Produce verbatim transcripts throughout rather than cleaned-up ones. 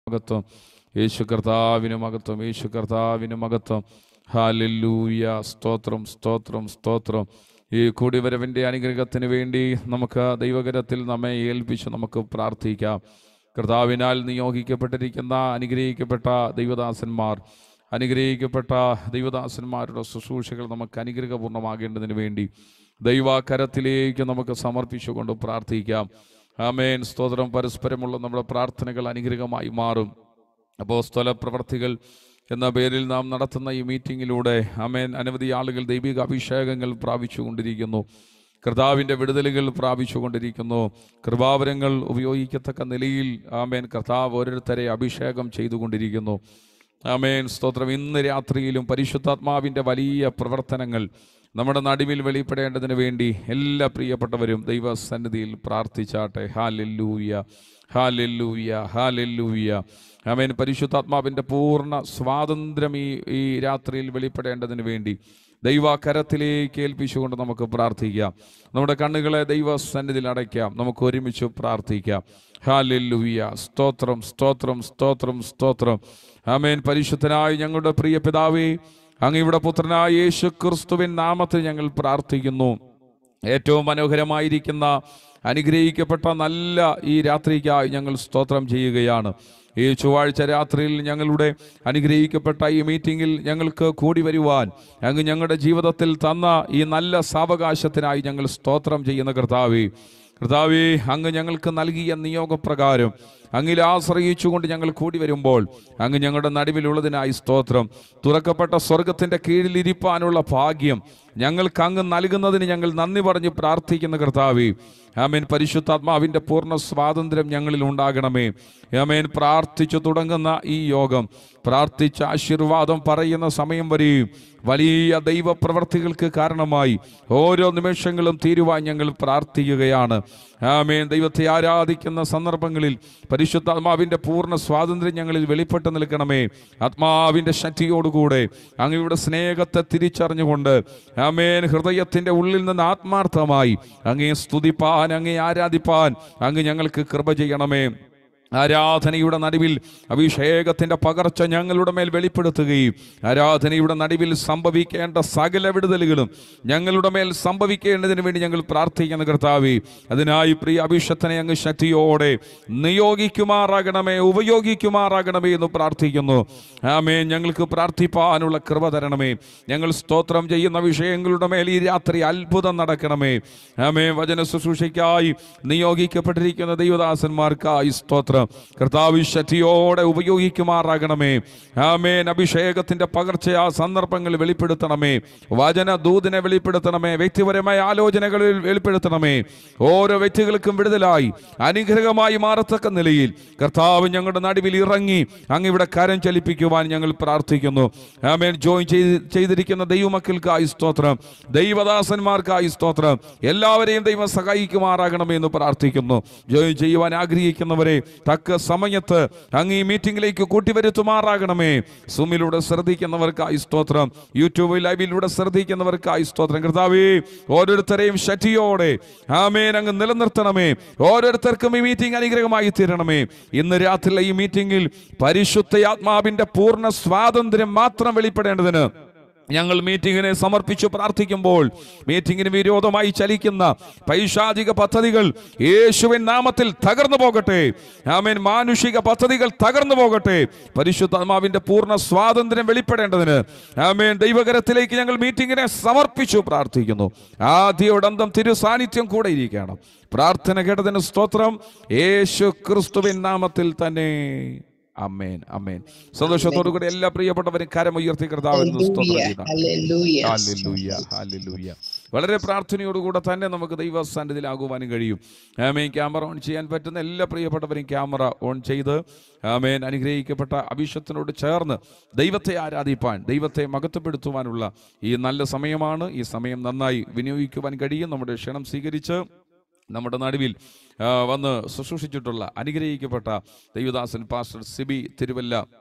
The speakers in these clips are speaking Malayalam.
മഹത്വം, യേശു കർത്താവിന് മഹത്വം, യേശു കർത്താവിന് മഹത്വം. ഹല്ലേലൂയ. സ്തോത്രം, സ്തോത്രം, സ്തോത്രം. ഈ കൂടിവരവിൻ്റെ അനുഗ്രഹത്തിന് വേണ്ടി നമുക്ക് ദൈവകരത്തിൽ നമ്മെ ഏൽപ്പിച്ച് നമുക്ക് പ്രാർത്ഥിക്കാം. കർത്താവിനാൽ നിയോഗിക്കപ്പെട്ടിരിക്കുന്ന അനുഗ്രഹിക്കപ്പെട്ട ദൈവദാസന്മാർ, അനുഗ്രഹിക്കപ്പെട്ട ദൈവദാസന്മാരുടെ ശുശ്രൂഷകൾ നമുക്ക് അനുഗ്രഹപൂർണ്ണമാകേണ്ടതിന് വേണ്ടി ദൈവകരത്തിലേക്ക് നമുക്ക് സമർപ്പിച്ചുകൊണ്ട് പ്രാർത്ഥിക്കാം. ആമേൻ. സ്തോത്രം. പരസ്പരമുള്ള നമ്മുടെ പ്രാർത്ഥനകൾ അനുഗ്രഹമായി മാറും. അപ്പോസ്തല പ്രവർത്തികൾ എന്ന പേരിൽ നാം നടത്തുന്ന ഈ മീറ്റിങ്ങിലൂടെ ആമേൻ അനവധി ആളുകൾ ദൈവിക അഭിഷേകങ്ങൾ പ്രാപിച്ചു കൊണ്ടിരിക്കുന്നു, കർത്താവിൻ്റെ വിടുതലുകൾ പ്രാപിച്ചു കൊണ്ടിരിക്കുന്നു. കൃപാവരങ്ങൾ ഉപയോഗിക്കത്തക്ക നിലയിൽ ആമേൻ കർത്താവ് ഓരോരുത്തരെ അഭിഷേകം ചെയ്തുകൊണ്ടിരിക്കുന്നു. ആമേൻ. സ്തോത്രം. ഇന്ന് രാത്രിയിലും പരിശുദ്ധാത്മാവിൻ്റെ വലിയ പ്രവർത്തനങ്ങൾ നമ്മുടെ നടുവിൽ വെളിപ്പെടേണ്ടതിന് വേണ്ടി എല്ലാ പ്രിയപ്പെട്ടവരും ദൈവസന്നിധിയിൽ പ്രാർത്ഥിച്ചാട്ടെ. Hallelujah, hallelujah, hallelujah. ആമേൻ. പരിശുദ്ധാത്മാവിൻ്റെ പൂർണ്ണ സ്വാതന്ത്ര്യം ഈ ഈ രാത്രിയിൽ വെളിപ്പെടേണ്ടതിന് വേണ്ടി ദൈവകരത്തിലേക്ക് ഏൽപ്പിച്ചുകൊണ്ട് നമുക്ക് പ്രാർത്ഥിക്കാം. നമ്മുടെ കണ്ണുകളെ ദൈവസന്നിധിയിൽ അടയ്ക്കാം. നമുക്ക് ഒരുമിച്ച് പ്രാർത്ഥിക്കാം. ഹല്ലേലൂയ. സ്തോത്രം, സ്തോത്രം, സ്തോത്രം, സ്തോത്രം. ആമേൻ. പരിശുദ്ധനായ ഞങ്ങളുടെ പ്രിയ പിതാവേ, അങ്ങയുടെ പുത്രനായ യേശു ക്രിസ്തുവിൻ നാമത്തിൽ ഞങ്ങൾ പ്രാർത്ഥിക്കുന്നു. ഏറ്റവും മനോഹരമായിരിക്കുന്ന അനുഗ്രഹിക്കപ്പെട്ട നല്ല ഈ രാത്രിക്കായി ഞങ്ങൾ സ്തോത്രം ചെയ്യുകയാണ്. ഈ ചൊവ്വാഴ്ച രാത്രിയിൽ ഞങ്ങളുടെ അനുഗ്രഹിക്കപ്പെട്ട ഈ മീറ്റിങ്ങിൽ ഞങ്ങൾക്ക് കൂടി വരുവാൻ അങ്ങ് ഞങ്ങളുടെ ജീവിതത്തിൽ തന്ന ഈ നല്ല സാവകാശത്തിനായി ഞങ്ങൾ സ്തോത്രം ചെയ്യുന്ന കർത്താവേ, കർത്താവേ, അങ്ങ് ഞങ്ങൾക്ക് നൽകിയ നിയോഗപ്രകാരം അങ്ങിൽ ആശ്രയിച്ചുകൊണ്ട് ഞങ്ങൾ കൂടി വരുമ്പോൾ അങ്ങ് ഞങ്ങളുടെ നടുവിലുള്ളതിനായി സ്തോത്രം. തുറക്കപ്പെട്ട സ്വർഗത്തിൻ്റെ കീഴിലിരിപ്പാനുള്ള ഭാഗ്യം ഞങ്ങൾക്ക് അങ്ങ് നൽകുന്നതിന് ഞങ്ങൾ നന്ദി പറഞ്ഞ് പ്രാർത്ഥിക്കുന്ന കർത്താവേ, ആമേൻ. പരിശുദ്ധാത്മാവിൻ്റെ പൂർണ്ണ സ്വാതന്ത്ര്യം ഞങ്ങളിൽ ഉണ്ടാകണമേ. ആമേൻ. പ്രാർത്ഥിച്ചു തുടങ്ങുന്ന ഈ യോഗം, പ്രാർത്ഥിച്ച ആശീർവാദം പറയുന്ന സമയം വരെയും വലിയ ദൈവപ്രവർത്തികൾക്ക് കാരണമായി ഓരോ നിമിഷങ്ങളും തീരുവാൻ ഞങ്ങൾ പ്രാർത്ഥിക്കുകയാണ്. ആമേൻ. ദൈവത്തെ ആരാധിക്കുന്ന സന്ദർഭങ്ങളിൽ പരിശുദ്ധാത്മാവിൻ്റെ പൂർണ്ണ സ്വാതന്ത്ര്യം ഞങ്ങളിൽ വെളിപ്പെട്ട് നിൽക്കണമേ. ആത്മാവിൻ്റെ ശക്തിയോടുകൂടെ അങ്ങയുടെ സ്നേഹത്തെ തിരിച്ചറിഞ്ഞുകൊണ്ട് ആമേൻ ഹൃദയത്തിൻ്റെ ഉള്ളിൽ നിന്ന് ആത്മാർത്ഥമായി അങ്ങയെ സ്തുതിപ്പാൻ, അങ്ങയെ ആരാധിപ്പാൻ അങ്ങ് ഞങ്ങൾക്ക് കൃപ ചെയ്യണമേ. ആരാധനയുടെ നടുവിൽ അഭിഷേകത്തിൻ്റെ പകർച്ച ഞങ്ങളുടെ മേൽ വെളിപ്പെടുത്തുകയും ആരാധനയുടെ നടുവിൽ സംഭവിക്കേണ്ട സകല വിടുതലുകളും ഞങ്ങളുടെ മേൽ സംഭവിക്കേണ്ടതിന് വേണ്ടി ഞങ്ങൾ പ്രാർത്ഥിക്കുന്ന കർത്താവേ, അതിനായി പ്രിയ അഭിഷേകത്തിനെ അങ്ങ് ശക്തിയോടെ നിയോഗിക്കുമാറാകണമേ, ഉപയോഗിക്കുമാറാകണമേ എന്ന് പ്രാർത്ഥിക്കുന്നു. ആമേൻ. ഞങ്ങൾക്ക് പ്രാർത്ഥിപ്പാനുള്ള കൃപ തരണമേ. ഞങ്ങൾ സ്തോത്രം ചെയ്യുന്ന വിഷയങ്ങളുടെ മേൽ ഈ രാത്രി അത്ഭുതം നടക്കണമേ. ആമേൻ. വചന ശുശ്രൂഷയ്ക്കായി നിയോഗിക്കപ്പെട്ടിരിക്കുന്ന ദൈവദാസന്മാർക്കായി സ്തോത്രം. കർത്താവ് ശക്തിയോടെ ഉപയോഗിക്കുമാറാകണമേ. ആമേൻ. അഭിഷേകത്തിന്റെ പകർച്ച ആ സന്ദർഭങ്ങളിൽ വെളിപ്പെടുത്തണമേ. വചന ദൂതിനെ വെളിപ്പെടുത്തണമേ. വ്യക്തിപരമായ ആലോചനകളിൽ വെളിപ്പെടുത്തണമേ. ഓരോ വ്യക്തികൾക്കും വിടുതലായി അനുഗ്രഹമായി മാറത്തക്ക നിലയിൽ കർത്താവ് ഞങ്ങളുടെ നടുവിൽ ഇറങ്ങി അങ്ങിവിടെ കരം ചലിപ്പിക്കുവാൻ ഞങ്ങൾ പ്രാർത്ഥിക്കുന്നു. ആമേൻ. ജോയിൻ ചെയ്തിരിക്കുന്ന ദൈവമക്കൾക്കായി സ്തോത്രം, ദൈവദാസന്മാർക്കായി സ്തോത്രം. എല്ലാവരെയും ദൈവം സഹായിക്കുമാറാകണമേ എന്ന് പ്രാർത്ഥിക്കുന്നു. ജോയിൻ ചെയ്യുവാൻ ആഗ്രഹിക്കുന്നവരെ തക്ക സമയത്ത് അങ്ങ് ഈ മീറ്റിംഗിലേക്ക് കൂട്ടിവരുത്തുമാറാകണമേ. സൂമിലൂടെ ശ്രദ്ധിക്കുന്നവർക്കായി സ്തോത്രം, യൂട്യൂബ് ലൈവിലൂടെ ശ്രദ്ധിക്കുന്നവർക്കായി സ്തോത്രം. കർത്താവേ, ഓരോരുത്തരെയും ശക്തിയോടെ ആമേൻ അങ്ങ് നിലനിർത്തണമേ. ഓരോരുത്തർക്കും ഈ മീറ്റിംഗ് അനുഗ്രഹമായി തീരണമേ. ഇന്ന് രാത്രിയിലെ ഈ മീറ്റിംഗിൽ പരിശുദ്ധ ആത്മാവിന്റെ പൂർണ്ണ സ്വാതന്ത്ര്യം മാത്രം വെളിപ്പെടേണ്ടതിന് ഞങ്ങൾ മീറ്റിങ്ങിനെ സമർപ്പിച്ചു പ്രാർത്ഥിക്കുമ്പോൾ മീറ്റിങ്ങിന് വിരോധമായി ചലിക്കുന്ന പൈശാചിക പദ്ധതികൾ യേശുവിൻ നാമത്തിൽ തകർന്നു പോകട്ടെ. ആമേൻ. മാനുഷിക പദ്ധതികൾ തകർന്നു പോകട്ടെ. പരിശുദ്ധാത്മാവിന്റെ പൂർണ്ണ സ്വാതന്ത്ര്യം വെളിപ്പെടേണ്ടതിന് ആമേൻ ദൈവകരത്തിലേക്ക് ഞങ്ങൾ മീറ്റിങ്ങിനെ സമർപ്പിച്ചു പ്രാർത്ഥിക്കുന്നു. ആദ്യോടന്തം തിരു സാന്നിധ്യം കൂടെ ഇരിക്കണം. പ്രാർത്ഥന കേട്ടതിന് സ്തോത്രം. യേശു ക്രിസ്തുവിൻ നാമത്തിൽ തന്നെ. അമേൻ, അമേൻ. സന്തോഷത്തോടു കൂടി എല്ലാ പ്രിയപ്പെട്ടവരും കരമുയർത്തി കർത്താവിന് സ്തോത്രം ചെയ്യണം. Hallelujah, hallelujah. വളരെ പ്രാർത്ഥനയോടുകൂടെ തന്നെ നമുക്ക് ദൈവസന്നിധിയിലാകുവാനും കഴിയും. ആമേൻ. ക്യാമറ ഓൺ ചെയ്യാൻ പറ്റുന്ന എല്ലാ പ്രിയപ്പെട്ടവരും ക്യാമറ ഓൺ ചെയ്ത് ആമേൻ അനുഗ്രഹിക്കപ്പെട്ട അഭിഷേകത്തിനോട് ചേർന്ന് ദൈവത്തെ ആരാധിപ്പാൻ, ദൈവത്തെ മഹത്വപ്പെടുത്തുവാനുള്ള ഈ നല്ല സമയമാണ്. ഈ സമയം നന്നായി വിനിയോഗിക്കുവാൻ കഴിയും. നമ്മുടെ ക്ഷണം സ്വീകരിച്ച് നമ്മുടെ നടുവിൽ വന്ന് ശുശ്രൂഷിച്ചിട്ടുള്ള അനുഗ്രഹിക്കപ്പെട്ട ദൈവദാസൻ പാസ്റ്റർ സിബി തിരുവല്ല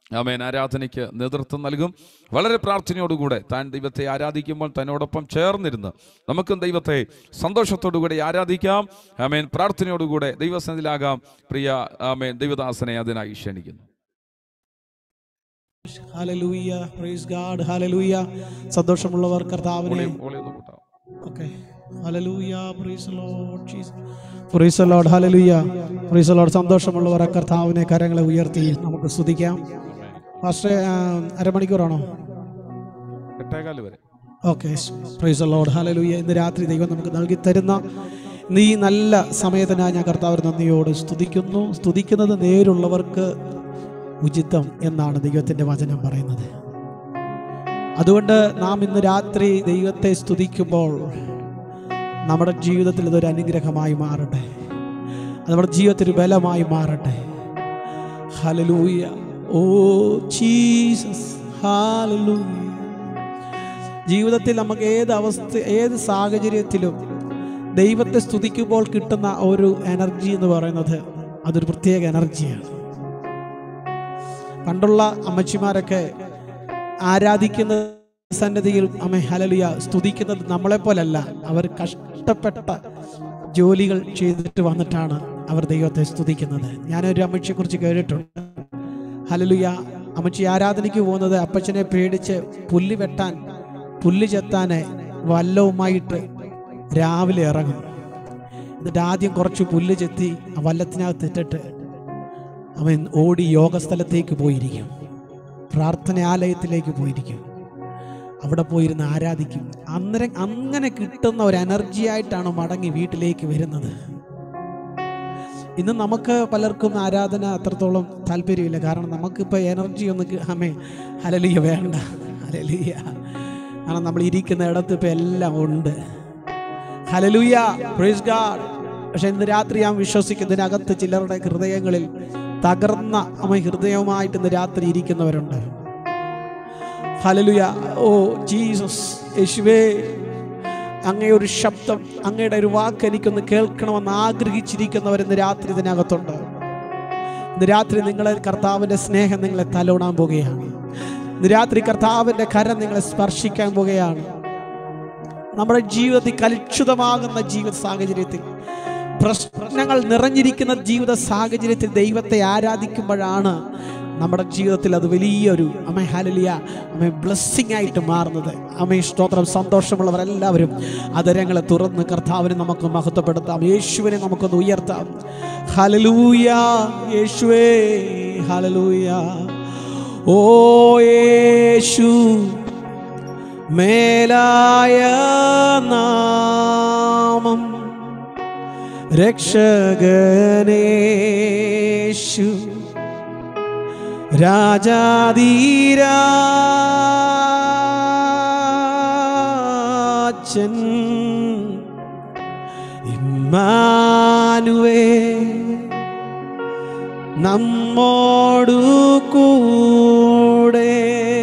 ആമേൻ ആരാധനയ്ക്ക് നേതൃത്വം നൽകും. വളരെ പ്രാർത്ഥനയോടുകൂടെ താൻ ദൈവത്തെ ആരാധിക്കുമ്പോൾ തന്നോടൊപ്പം ചേർന്നിരുന്ന് നമുക്കും ദൈവത്തെ സന്തോഷത്തോടുകൂടി ആരാധിക്കാം. ആമേൻ പ്രാർത്ഥനയോടുകൂടെ ദൈവസന്നിധിയിലാകാം. പ്രിയ ആമേൻ ദൈവദാസനെ അതിനായി ക്ഷണിക്കുന്നു. ഹല്ലേലൂയ, പ്രൈസ് ഗോഡ്, ഹല്ലേലൂയ. സന്തോഷമുള്ളവർ കർത്താവിനെ ഓക്കേ, ഹല്ലേലൂയ, praise Lord Jesus, praise Lord, ഹല്ലേലൂയ, പ്രൈസ് ലോർഡ്. സന്തോഷമുള്ളവർ കർത്താവിനെ കരങ്ങളെ ഉയർത്തി നമുക്ക് സ്തുതിക്കാം. ഫാസ്റ്റർ അരമണിക്കൂറാണോ? എട്ടേകാല് വരെ. ഓക്കെ, പ്രൈസ് ലോർഡ്, ഹല്ലേലൂയ. ഇന്ന് രാത്രി ദൈവം നമുക്ക് നൽകി തരുന്ന ഈ നല്ല സമയത്തിനായി ഞാൻ കർത്താവിനെ നന്ദിയോട് സ്തുതിക്കുന്നു. സ്തുതിക്കുന്നത് നേരുള്ളവർക്ക് ഉചിതം എന്നാണ് ദൈവത്തിൻ്റെ വചനം പറയുന്നത്. അതുകൊണ്ട് നാം ഇന്ന് രാത്രി ദൈവത്തെ സ്തുതിക്കുമ്പോൾ നമ്മുടെ ജീവിതത്തിൽ ഇതൊരു അനുഗ്രഹമായി മാറട്ടെ, നമ്മുടെ ജീവിതത്തിൽ ബലമായി മാറട്ടെ. ഹല്ലേലൂയ, ഓ ജീസസ്, ഹല്ലേലൂയ. ജീവിതത്തിൽ നമുക്ക് ഏത് അവസ്ഥ, ഏത് സാഹചര്യത്തിലും ദൈവത്തെ സ്തുതിക്കുമ്പോൾ കിട്ടുന്ന ഒരു എനർജി എന്ന് പറയുന്നത് അതൊരു പ്രത്യേക എനർജിയാണ്. പണ്ടുള്ള അമ്മച്ചിമാരൊക്കെ ആരാധിക്കുന്ന സന്നിധിയിൽ അമ്മ ഹല്ലേലൂയ സ്തുതിക്കുന്നത് നമ്മളെപ്പോലല്ല. അവർ കഷ്ടപ്പെട്ട ജോലികൾ ചെയ്തിട്ട് വന്നിട്ടാണ് അവർ ദൈവത്തെ സ്തുതിക്കുന്നത്. ഞാനൊരു അമ്മച്ചിയെക്കുറിച്ച് കേട്ടിട്ടുണ്ട്. ഹല്ലേലൂയ, അമ്മച്ചി ആരാധനയ്ക്ക് പോകുന്നത് അപ്പച്ചനെ പേടിച്ച് പുല്ല് വെട്ടാൻ, പുല്ല് ചെത്താനെ വല്ലവുമായിട്ട് രാവിലെ ഇറങ്ങും. എന്നിട്ട് ആദ്യം കുറച്ച് പുല്ല് ചെത്തി ആ വല്ലത്തിനകത്ത് ഇട്ടിട്ട് അവൻ ഓടി യോഗസ്ഥലത്തേക്ക് പോയിരിക്കും, പ്രാർത്ഥനാലയത്തിലേക്ക് പോയിരിക്കും, അവിടെ പോയിരുന്ന് ആരാധിക്കും. അന്നേരം അങ്ങനെ കിട്ടുന്ന ഒരു എനർജി ആയിട്ടാണ് മടങ്ങി വീട്ടിലേക്ക് വരുന്നത്. ഇന്ന് നമുക്ക് പലർക്കും ആരാധന അത്രത്തോളം താല്പര്യമില്ല. കാരണം നമുക്കിപ്പോൾ എനർജി ഒന്ന് അമ്മേ ഹല്ലേലൂയ വേണ്ട, ഹല്ലേലൂയ. കാരണം നമ്മൾ ഇരിക്കുന്ന ഇടത്ത് ഇപ്പം എല്ലാം ഉണ്ട്. ഹല്ലേലൂയ, പ്രൈസ് ഗോഡ്. പക്ഷെ ഇന്ന് രാത്രി ഞാൻ വിശ്വസിക്കുന്നതിനകത്ത് ചിലരുടെ ഹൃദയങ്ങളിൽ തകർന്ന അമ്മ ഹൃദയവുമായിട്ട് ഇന്ന് രാത്രി ഇരിക്കുന്നവരുണ്ട്. ഹല്ലേലൂയ, ഓ ജീസസ്, യേശുവേ, അങ്ങയുടെ ഒരു ശബ്ദം, അങ്ങയുടെ ഒരു വാക്ക് എനിക്കൊന്ന് കേൾക്കണമെന്ന് ആഗ്രഹിച്ചിരിക്കുന്നവർ ഇന്ന് രാത്രി ഇതിനകത്തുണ്ട്. ഇന്ന് രാത്രി നിങ്ങളെ കർത്താവിൻ്റെ സ്നേഹം നിങ്ങളെ തലോടാൻ പോകുകയാണ്. ഇന്ന് രാത്രി കർത്താവിൻ്റെ കരം നിങ്ങളെ സ്പർശിക്കാൻ പോകുകയാണ്. നമ്മുടെ ജീവിതത്തിൽ കലുഷിതമാകുന്ന ജീവിത സാഹചര്യത്തിൽ, പ്രശ്നങ്ങൾ നിറഞ്ഞിരിക്കുന്ന ജീവിത സാഹചര്യത്തിൽ ദൈവത്തെ ആരാധിക്കുമ്പോഴാണ് നമ്മുടെ ജീവിതത്തിൽ അത് വലിയൊരു അമ്മ ഹല്ലേലൂയ അമ്മ ബ്ലെസ്സിങ് ആയിട്ട് മാറുന്നത്. അമ്മ സ്തോത്രം. സന്തോഷമുള്ളവരെല്ലാവരും അതരങ്ങളെ തുറന്ന് കർത്താവിനെ നമുക്ക് മഹത്വപ്പെടുത്താം. യേശുവിനെ നമുക്കൊന്ന് ഉയർത്താം. ഹല്ലേലൂയ, യേശുവേ, ഹല്ലേലൂയ. ഓ യേശു, മേലായ നാമം രക്ഷകനേശു, രാജാധിരാജൻ ഇമ്മാനുവേൽ നമ്മോടു കൂടെ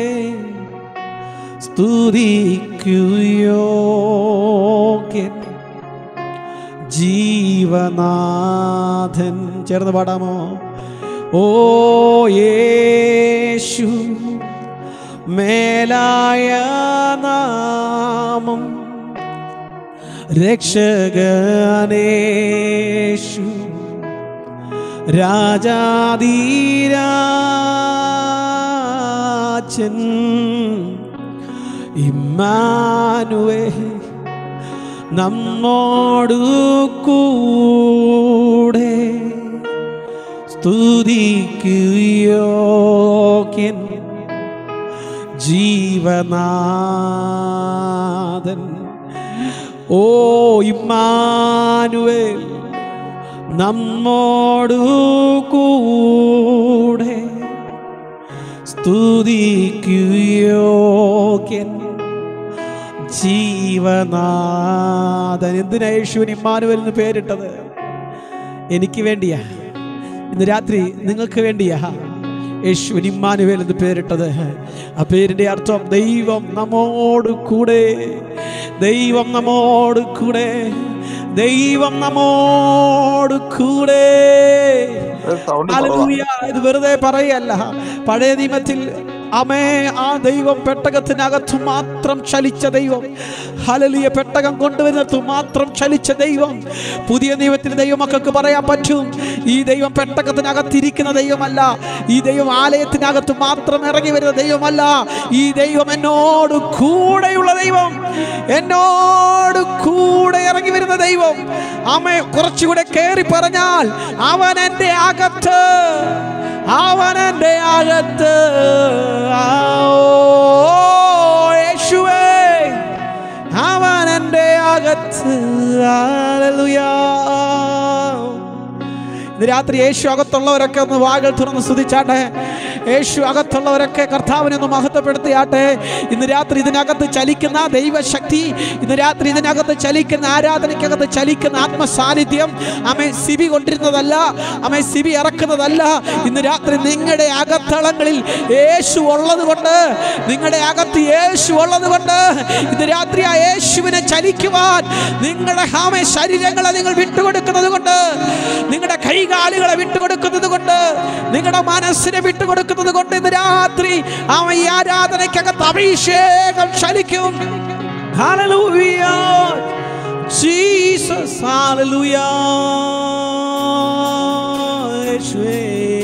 സ്തുതിക്കുയോഗ്യൻ ജീവനാഥൻ. ചേർന്ന് പാടാമോ? ഓ യേശു, മേലായ നാമം രക്ഷകനേശു, രാജാധിരാജൻ ഇമ്മാനുവേൽ നമ്മോടു കൂടെ സ്തുതിക്കുയോഗ്യൻ ജീവനാഥൻ. ഓ ഇമ്മാനുവേൽ നമ്മോടു കൂടെ സ്തുതിക്കുയോഗ്യൻ ജീവനാഥൻ. എന്തിനാ യേശുവിന് ഇമ്മാനുവേൽ എന്ന് പേരിട്ടത്? എനിക്ക് വേണ്ടിയാ. ഇന്ന് രാത്രി നിങ്ങൾക്ക് വേണ്ടിയാ യേശുവിന് ഇമ്മാനുവേൽ എന്ന് പേരിട്ടത്. ആ പേരിൻ്റെ അർത്ഥം ദൈവം നമ്മോട് കൂടെ, ദൈവം നമ്മോട് കൂടെ, ദൈവം നമ്മോട് കൂടെ. ഹല്ലേലൂയ. ഇത് വെറുതെ പറയല്ല. പഴയ നിയമത്തിൽ അമേ ആ ദൈവം പെട്ടകത്തിനകത്ത് മാത്രം ചലിച്ച ദൈവം. ഹല്ലേലൂയ. പെട്ടകം കൊണ്ടുവരുന്നത് മാത്രം ചലിച്ച ദൈവം. പുതിയ നിയമത്തിൽ ദൈവമക്കൾക്ക് പറയാൻ പറ്റും, ഈ ദൈവം പെട്ടകത്തിനകത്തിരിക്കുന്ന ദൈവമല്ല, ഈ ദൈവം ആലയത്തിനകത്ത് മാത്രം ഇറങ്ങി വരുന്ന ദൈവമല്ല, ഈ ദൈവം എന്നോട് കൂടെയുള്ള ദൈവം, എന്നോട് കൂടെ ഇറങ്ങി വരുന്ന ദൈവം. അമ്മേ കുറച്ചുകൂടെ കയറി പറഞ്ഞാൽ അവൻ എൻ്റെ അകത്ത്, അവൻ എൻ്റെ അകത്ത്. യേശുവേ അവൻ എൻ്റെ അകത്ത്. ഹല്ലേലൂയ. ഇന്ന് രാത്രി യേശു അകത്തുള്ളവരൊക്കെ ഒന്ന് വാകൾ തുറന്ന് സ്തുതിച്ചാട്ടെ. യേശു അകത്തുള്ളവരൊക്കെ കർത്താവിനെ ഒന്ന് മഹത്വപ്പെടുത്തിയാട്ടെ. ഇന്ന് രാത്രി ഇതിനകത്ത് ചലിക്കുന്ന ദൈവശക്തി, ഇന്ന് രാത്രി ഇതിനകത്ത് ചലിക്കുന്ന ആരാധനയ്ക്കകത്ത് ചലിക്കുന്ന ആത്മസാന്നിധ്യം അമ്മേ സിബി കൊണ്ടിരുന്നതല്ല, അമ്മേ സിബി ഇറക്കുന്നതല്ല. ഇന്ന് രാത്രി നിങ്ങളുടെ അകത്തളങ്ങളിൽ യേശു ഉള്ളത് കൊണ്ട്, നിങ്ങളുടെ അകത്ത് യേശു ഉള്ളത് കൊണ്ട് ഇന്ന് രാത്രി ആ യേശുവിനെ ചലിക്കുവാൻ നിങ്ങളുടെ ഹാമേ ശരീരങ്ങളെ നിങ്ങൾ വിട്ടുകൊടുക്കുന്നത് കൊണ്ട്, നിങ്ങളുടെ കൈകാലുകളെ വിട്ടുകൊടുക്കുന്നത് കൊണ്ട്, നിങ്ങളുടെ മനസ്സിനെ വിട്ടുകൊടുക്കുന്നത് കൊണ്ട് ഇന്ന് രാത്രി ആ ഈ ആരാധനയ്ക്കകത്ത് അഭിഷേകം ചലിക്കും. Hallelujah Jesus. ഹല്ലേലൂയ യേശുവേ.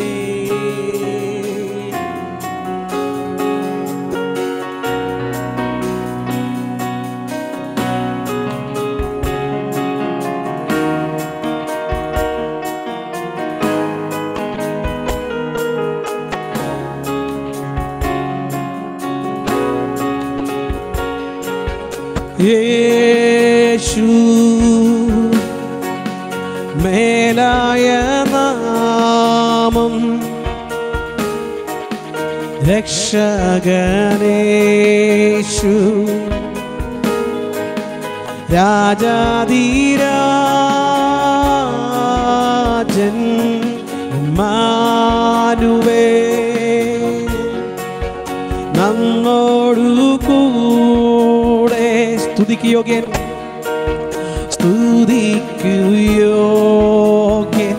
യേശു മേലായ നാമം, രക്ഷകനേശു രാജാധിരാജൻ ഇമ്മാനുവേൽ നമ്മോടു കൂടെ. സ്തുതിക്ക് യോഗ്യൻ, സ്തുതിക്ക് യോഗ്യൻ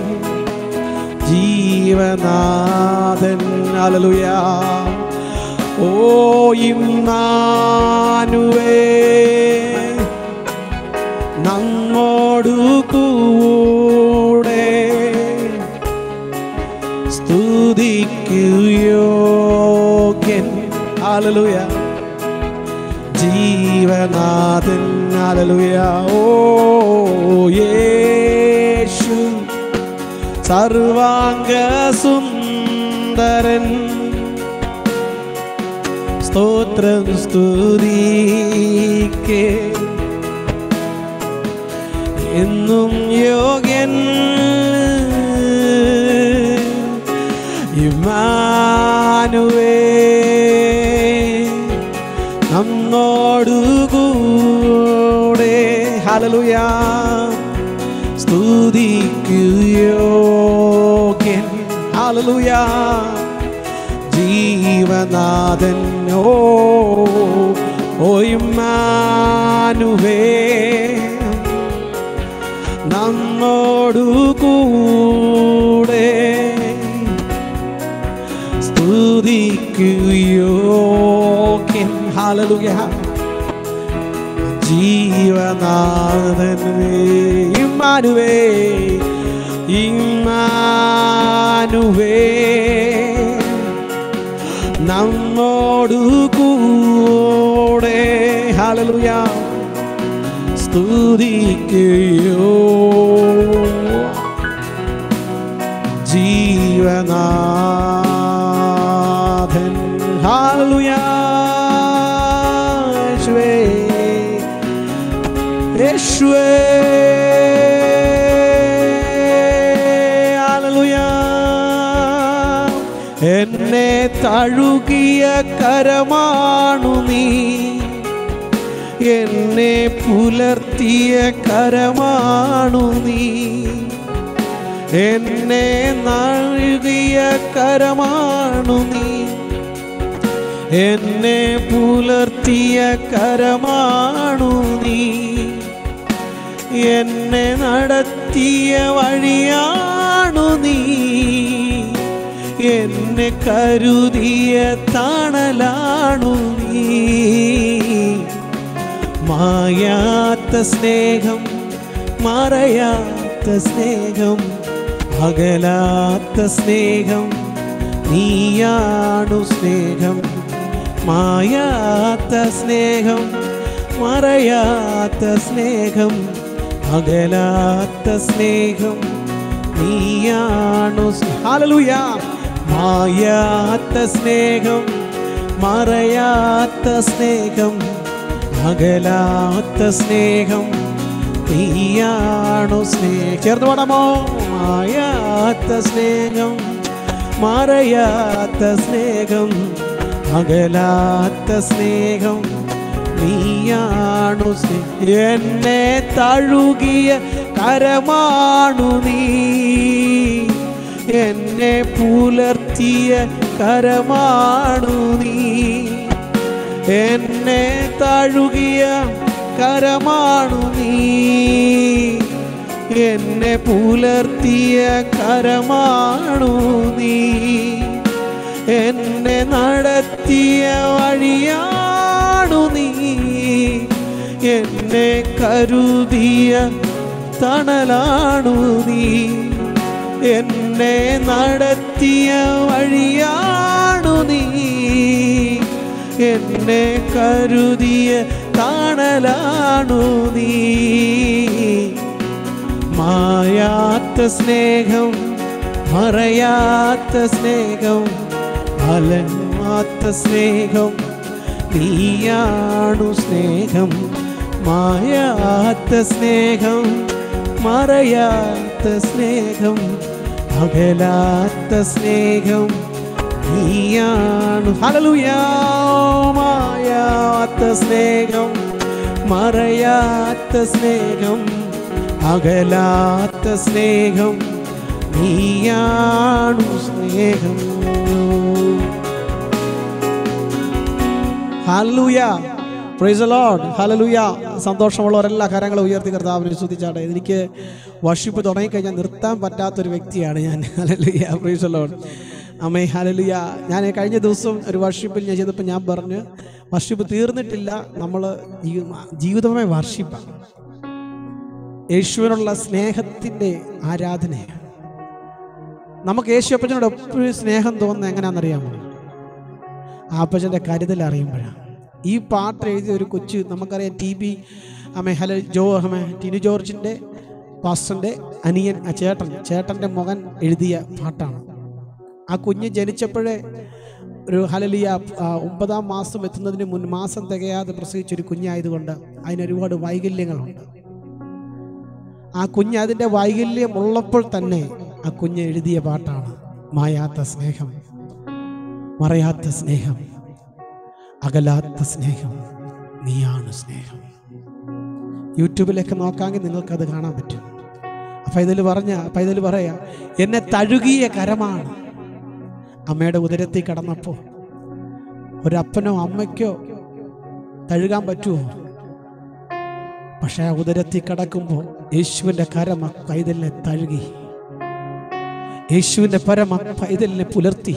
ജീവനാഥൻ. ഹല്ലേലൂയ. ഓ ഇമ്മാനുവേൽ നമ്മോടു കൂടെ. സ്തുതിക്ക് യോഗ്യൻ. ഹല്ലേലൂയ ജീവനാഥൻ. ഹല്ലേലൂയ. ഓ യേശു സർവാംഗ സുന്ദരൻ. സ്തോത്രം സ്തുതിക്ക് എന്നും യോഗ്യൻ. ഇമ്മാനുവേൽ നമ്മോടു കൂടെ. ഹല്ലേലൂയ. സ്തുതിക്ക് യോഗ്യൻ. ഹല്ലേലൂയ ജീവനാഥൻ. ഓ ഓ ഇമ്മാനുവേൽ നമ്മോടു കൂടെ. സ്തുതിക്ക് യോഗ്യൻ. ഹല്ലേലൂയ ജീവനാഥൻ. ഇമ്മാനുവേൽ ഇമ്മാനുവേൽ നമ്മോടു കൂടെ. ഹല്ലേലൂയ സ്തുതിക്ക് ജീവനാഥൻ. ഹല്ലേലൂയ യേശുവേ യേശുവേ. ഹല്ലേലൂയ. എന്നെ തഴുകിയ കരമാണു നീ, എന്നെ പുലർത്തിയ കരമാണു നീ, എന്നെ നൽകിയ കരമാണു നീ, എന്നെ പുലർത്തിയ കരമാണു നീ, എന്നെ നടത്തിയ വഴിയാണു നീ, എന്നെ കരുതിയ തണലാണു നീ. മായാത്ത സ്നേഹം, മറയാത്ത സ്നേഹം, അകലാത്ത സ്നേഹം, നീയാണു സ്നേഹം. മായാത്ത സ്നേഹം, മറയാത്ത സ്നേഹം, അകലാത്ത സ്നേഹം, നീയാണു. ഹല്ലേലൂയ. മായാത്ത സ്നേഹം, മറയാത്ത സ്നേഹം, അകലാത്ത സ്നേഹം, നീയാണു സ്നേഹം. ചേർന്ന് പാടാമോ? മായാത്ത സ്നേഹം, മറയാത്ത സ്നേഹം, അകലാത്ത സ്നേഹം, നീയാണു സ്നേഹം. എന്നെ തഴുകിയ കരമാണു നീ, എന്നെ പുലർത്തിയ കരമാണു നീ. എന്നെ തഴുകിയ കരമാണു നീ, എന്നെ പുലർത്തിയ കരമാണു നീ. എന്നെ നടത്തിയ വഴിയാണു നീ, എന്നെ കരുതിയ തണലാണു നീ. എന്നെ നടത്തിയ വഴിയാണു നീ, എന്നെ കരുതിയ തണലാണു നീ. മായാത്ത സ്നേഹം, മറയാത്ത സ്നേഹം, അലമാത്ത സ്നേഹം, നീയാണു സ്നേഹം. മായാത്ത സ്നേഹം, മറയാത്ത സ്നേഹം, അകലാത്ത സ്നേഹം, നീയാണു. ഹല്ലേലൂയ. മായാത്ത സ്നേഹം, മറയാത്ത സ്നേഹം, അകലാത്ത സ്നേഹം, നീയാണു സ്നേഹം. ഹല്ലേലൂയ. Praise the Lord. ഹല്ലേലൂയ. സന്തോഷമുള്ളവരെല്ലാ കരങ്ങളും ഉയർത്തി കർത്താവിനെ സ്തുതിച്ചാട്ടെ. എനിക്ക് വർഷിപ്പ് തുടങ്ങിക്കഴിഞ്ഞാൽ നിർത്താൻ പറ്റാത്തൊരു വ്യക്തിയാണ് ഞാൻ. ഹല്ലേലൂയ. Praise the Lord. ആമേൻ. ഹല്ലേലൂയ. ഞാൻ കഴിഞ്ഞ ദിവസം ഒരു വർഷിപ്പിൽ ഞാൻ ചെയ്തപ്പോൾ ഞാൻ പറഞ്ഞു, വർഷിപ്പ് തീർന്നിട്ടില്ല, നമ്മൾ ജീവിതമായ വർഷിപ്പാണ്. യേശുവിനുള്ള സ്നേഹത്തിൻ്റെ ആരാധനയാണ്. നമുക്ക് യേശു അപ്പച്ചനോട് എപ്പോഴും സ്നേഹം തോന്നുന്നത് എങ്ങനെയാണെന്നറിയാമോ? ആ അപ്പച്ചൻ്റെ കരുതൽ അറിയുമ്പോഴാണ്. ഈ പാട്ട് എഴുതിയ ഒരു കൊച്ചു, നമുക്കറിയാം, ടി ബി അമ്മേ ഹല ജോ അമ്മേ ടിനു ജോർജിൻ്റെ പാസ്റ്ററിൻ്റെ അനിയൻ, ആ ചേട്ടൻ ചേട്ടൻ്റെ മകൻ എഴുതിയ പാട്ടാണ്. ആ കുഞ്ഞ് ജനിച്ചപ്പോഴേ ഒരു ഹല്ലേലൂയ ഒമ്പതാം മാസം എത്തുന്നതിന് മുൻ മാസം തികയാതെ പ്രസവിച്ചൊരു കുഞ്ഞായതുകൊണ്ട് അതിനൊരുപാട് വൈകല്യങ്ങളുണ്ട്. ആ കുഞ്ഞ് അതിൻ്റെ വൈകല്യം ഉള്ളപ്പോൾ തന്നെ ആ കുഞ്ഞ് എഴുതിയ പാട്ടാണ് മായാത്ത സ്നേഹം, മറയാത്ത സ്നേഹം, അകലാത്ത സ്നേഹം, നീയാണ് സ്നേഹം. യൂട്യൂബിലൊക്കെ നോക്കാമെങ്കിൽ നിങ്ങൾക്കത് കാണാൻ പറ്റും. അപ്പം ഇതിൽ പറഞ്ഞ അപ്പം ഇതിൽ പറയാ, എന്നെ തഴുകിയ കരമാണ്. അമ്മയുടെ ഉദരത്തിൽ കിടന്നപ്പോൾ ഒരപ്പനോ അമ്മയ്ക്കോ തഴുകാൻ പറ്റുമോ? പക്ഷെ ആ ഉദരത്തിൽ കിടക്കുമ്പോൾ യേശുവിൻ്റെ കരം പൈതലിനെ തഴുകി, യേശുവിൻ്റെ പരമ പൈതലിനെ പുലർത്തി.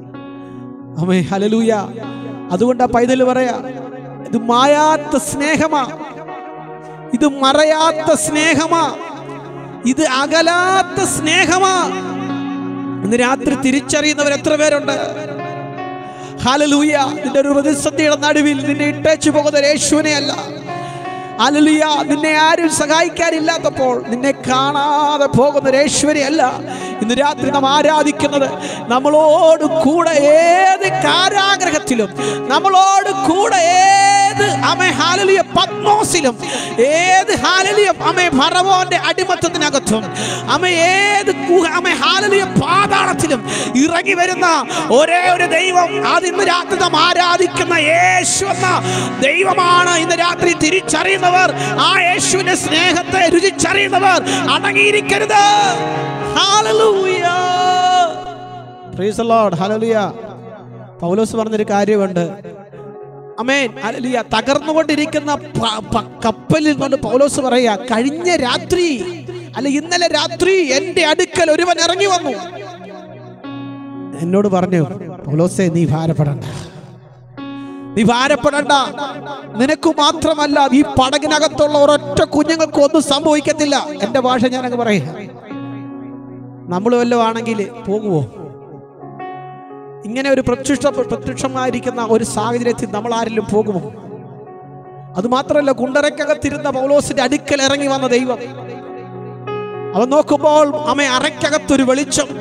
ആമേൻ. ഹല്ലേലൂയ. അതുകൊണ്ട് ആ പൈതൽ പറയാ, ഇത് മായാത്ത സ്നേഹമാ, ഇത് മറയാത്ത സ്നേഹമാ, ഇത് അകലാത്ത സ്നേഹമാ. ഇന്ന് രാത്രി തിരിച്ചറിയുന്നവർ എത്ര പേരുണ്ട്? ഹല്ലേലൂയ. നിന്റെ ഒരു പ്രതിസന്ധിയുടെ നടുവിൽ നിന്നെ ഇട്ടേച്ചു പോകുന്ന യേശുവിനെ അല്ല. ഹല്ലേലൂയ. നിന്നെ ആരും സഹായിക്കാനില്ലാത്തപ്പോൾ നിന്നെ കാണാതെ പോകുന്ന യേശുവിനെ അല്ല ഇന്ന് രാത്രി നാം ആരാധിക്കുന്നത്. നമ്മളോട് കൂടെ ഏത് കാരാഗ്രഹത്തിലും, നമ്മളോട് കൂടെ ഏത് അമേ ഹല്ലേലൂയ പത്മോസിലും, ഏത് ഹല്ലേലൂയ അമേ ഫറവോന്റെ അടിമത്തത്തിനകത്തും, അമേ ഏത് അമേ ഹല്ലേലൂയ പാതാളത്തിലും ഇറങ്ങി വരുന്ന ഒരേ ഒരു ദൈവം, അത് ഇന്ന് രാത്രി നാം ആരാധിക്കുന്ന യേശു എന്ന ദൈവമാണ്. ഇന്ന് രാത്രി തിരിച്ചറിയുന്നവർ, ആ യേശുവിന്റെ സ്നേഹത്തെ രുചിച്ചറിയുന്നവർ അടങ്ങിയിരിക്കരുത്. ഹല്ലേലൂയ. Praise the Lord. ഹല്ലേലൂയ. പൗലോസ് പറഞ്ഞൊരു കാര്യമുണ്ട്, ആമേൻ, ഹല്ലേലൂയ. തകർന്നുകൊണ്ടിരിക്കുന്ന കപ്പലിൽ കൊണ്ട് പൗലോസ് പറയാ, കഴിഞ്ഞ രാത്രി അല്ല ഇന്നലെ രാത്രി എന്റെ അടുക്കൽ ഒരുവൻ ഇറങ്ങി വന്നു, എന്നോട് പറഞ്ഞു, പൗലോസേ നീ ഭാരപ്പെടണ്ട, നീ ഭാരപ്പെടണ്ട, നിനക്ക് മാത്രമല്ല ഈ പടകിനകത്തുള്ള ഒരൊറ്റ കുഞ്ഞുങ്ങൾക്ക് ഒന്നും സംഭവിക്കത്തില്ല. എന്റെ ഭാഷ ഞാനങ്ങ് പറയാ, നമ്മൾ വല്ലതും ആണെങ്കിൽ പോകുമോ? ഇങ്ങനെ ഒരു പ്രത്യക്ഷ പ്രത്യക്ഷമായിരിക്കുന്ന ഒരു സാഹചര്യത്തിൽ നമ്മൾ ആരെങ്കിലും പോകുമോ? അത് മാത്രമല്ല, കുണ്ടറയ്ക്കകത്തിരുന്ന പൗലോസിന്റെ അടുക്കൽ ഇറങ്ങി വന്ന ദൈവം, അവൻ നോക്കുമ്പോൾ അമ്മ അറയ്ക്കകത്തൊരു വെളിച്ചം,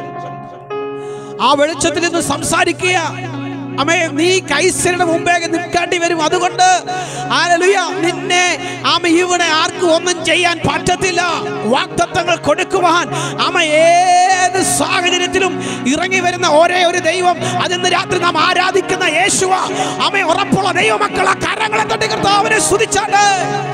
ആ വെളിച്ചത്തിൽ നിന്ന് സംസാരിക്കുക, അമ്മേ നീ കൈസരുടെ മുമ്പേ നിൽക്കേണ്ടി വരും, അതുകൊണ്ട് ഹല്ലേലൂയ നിന്നെ ആമ ഇവിടെ ആർക്കും ഒന്നും ചെയ്യാൻ പറ്റത്തില്ല. വാഗ്ദത്തങ്ങൾ കൊടുക്കുവാൻ ആമ ഏത് സാഹചര്യത്തിലും ഇറങ്ങി വരുന്ന ഒരേ ഒരു ദൈവം, അതിന്ന് രാത്രി നാം ആരാധിക്കുന്ന യേശുവ. ആമ ഉറപ്പുള്ള ദൈവമക്കളെ കരങ്ങളെ തട്ടി കർത്താവിനെ സ്തുതിച്ചാണ്.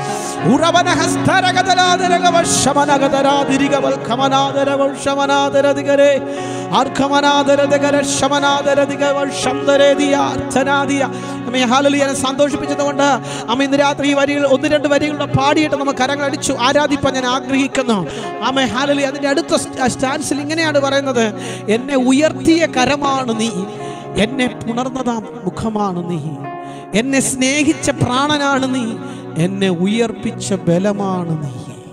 സന്തോഷിപ്പിച്ചത് കൊണ്ട് അമ്മ ഇന്ന് രാത്രി ഈ വരികൾ ഒന്ന് രണ്ട് വരികളുടെ പാടിയിട്ട് നമുക്ക് കരങ്ങൾ അടിച്ചു ആരാധിപ്പാൻ ഞാൻ ആഗ്രഹിക്കുന്നു. അമ്മ ഹാലലി അതിന്റെ അടുത്ത സ്റ്റാൻസിൽ ഇങ്ങനെയാണ് പറയുന്നത്, എന്നെ ഉയർത്തിയ കരമാണ് നീ, എന്നെ പുണർന്നതാം മുഖമാണ് നീ, എന്നെ സ്നേഹിച്ച പ്രാണനാണ് നീ, എന്നെ ഉയർപ്പിച്ച ബലമാണ് നീ.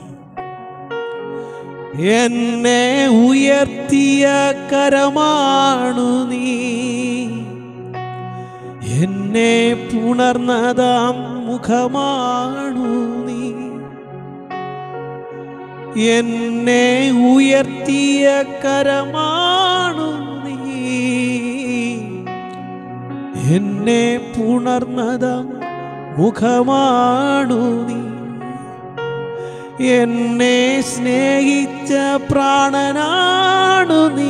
എന്നെ ഉയർത്തിയ കരമാണു നീ, എന്നെ പുണർന്നതാം മുഖമാണു നീ, എന്നെ ഉയർത്തിയ കരമാണു നീ, എന്നെ പുണർന്നതാം മുഖമാണു നീ, എന്നെ സ്നേഹിച്ച പ്രാണനാണു നീ,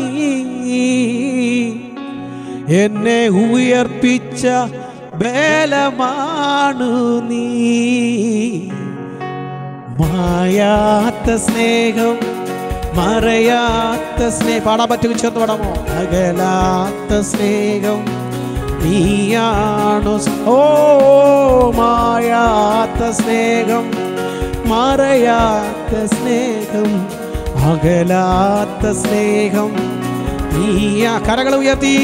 എന്നെ ഉയർപ്പിച്ച ബലമാണു നീ. മായാത്ത സ്നേഹം, മറയാത്ത സ്നേഹം, പാടാൻ പറ്റുമെങ്കിൽ ചേർന്ന് പാടാമോ? അകലാത്ത സ്നേഹം നീയാണു, ഓ മായാത്ത സ്നേഹം, മറയാത്ത സ്നേഹം, അകലാത്ത സ്നേഹം നീയാ. കരങ്ങൾ ഉയർത്തി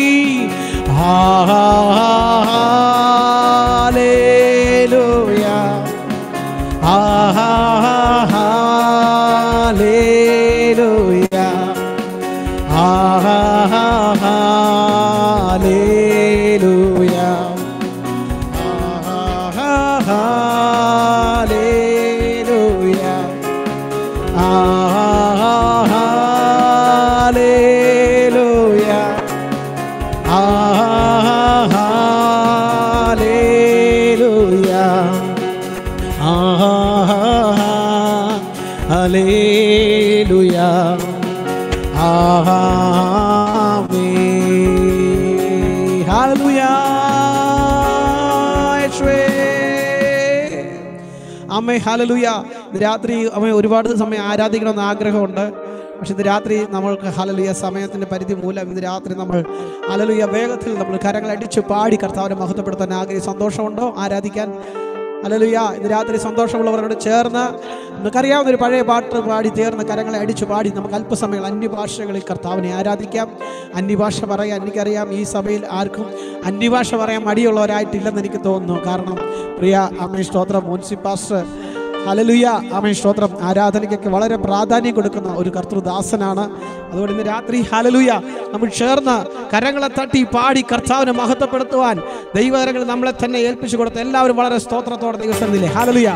ഹല്ലേലൂയ, hallelujah, hallelujah, hallelujah, hallelujah, hallelujah, hallelujah, ആമേൻ, ഹല്ലേലൂയ. അമ്മേ ഹല്ലേലൂയ. രാത്രി അമ്മ ഒരുപാട് സമയം ആരാധിക്കണമെന്ന് ആഗ്രഹമുണ്ട്, പക്ഷെ ഇന്ന് രാത്രി നമ്മൾക്ക് ഹല്ലേലൂയ സമയത്തിൻ്റെ പരിധി മൂലം ഇന്ന് രാത്രി നമ്മൾ ഹല്ലേലൂയ വേഗത്തിൽ നമ്മൾ കരങ്ങൾ അടിച്ച് പാടി കർത്താവിനെ മഹത്വപ്പെടുത്താൻ ആഗ്രഹം. സന്തോഷമുണ്ടോ ആരാധിക്കാൻ? ഹല്ലേലൂയ. ഇന്ന് രാത്രി സന്തോഷമുള്ളവരോട് ചേർന്ന് നമുക്കറിയാവുന്ന ഒരു പഴയ പാട്ട് പാടി ചേർന്ന് കരങ്ങളെ അടിച്ചു പാടി നമുക്ക് അല്പസമയങ്ങൾ അന്യഭാഷകളിൽ കർത്താവിനെ ആരാധിക്കാം. അന്യഭാഷ പറയാൻ എനിക്കറിയാം ഈ സഭയിൽ ആർക്കും അന്യഭാഷ പറയാൻ മടിയുള്ളവരായിട്ടില്ലെന്ന് എനിക്ക് തോന്നുന്നു. കാരണം പ്രിയ ആമേൻ സ്തോത്രം മോൻസി പാസ്റ്റർ ഹല്ലേലൂയ ആമേൻ സ്തോത്രം ആരാധനയ്ക്കൊക്കെ വളരെ പ്രാധാന്യം കൊടുക്കുന്ന ഒരു കർത്തൃദാസനാണ്. അതുകൊണ്ട് ഇന്ന് രാത്രി ഹല്ലേലൂയ നമ്മൾ ചേർന്ന് കരങ്ങളെ തട്ടി പാടി കർത്താവിനെ മഹത്വപ്പെടുത്തുവാൻ ദൈവകരങ്ങൾ നമ്മളെ തന്നെ ഏൽപ്പിച്ചു കൊടുത്ത് എല്ലാവരും വളരെ സ്തോത്രത്തോടെ ദൈവസന്നിധിയിലെ ഹല്ലേലൂയ.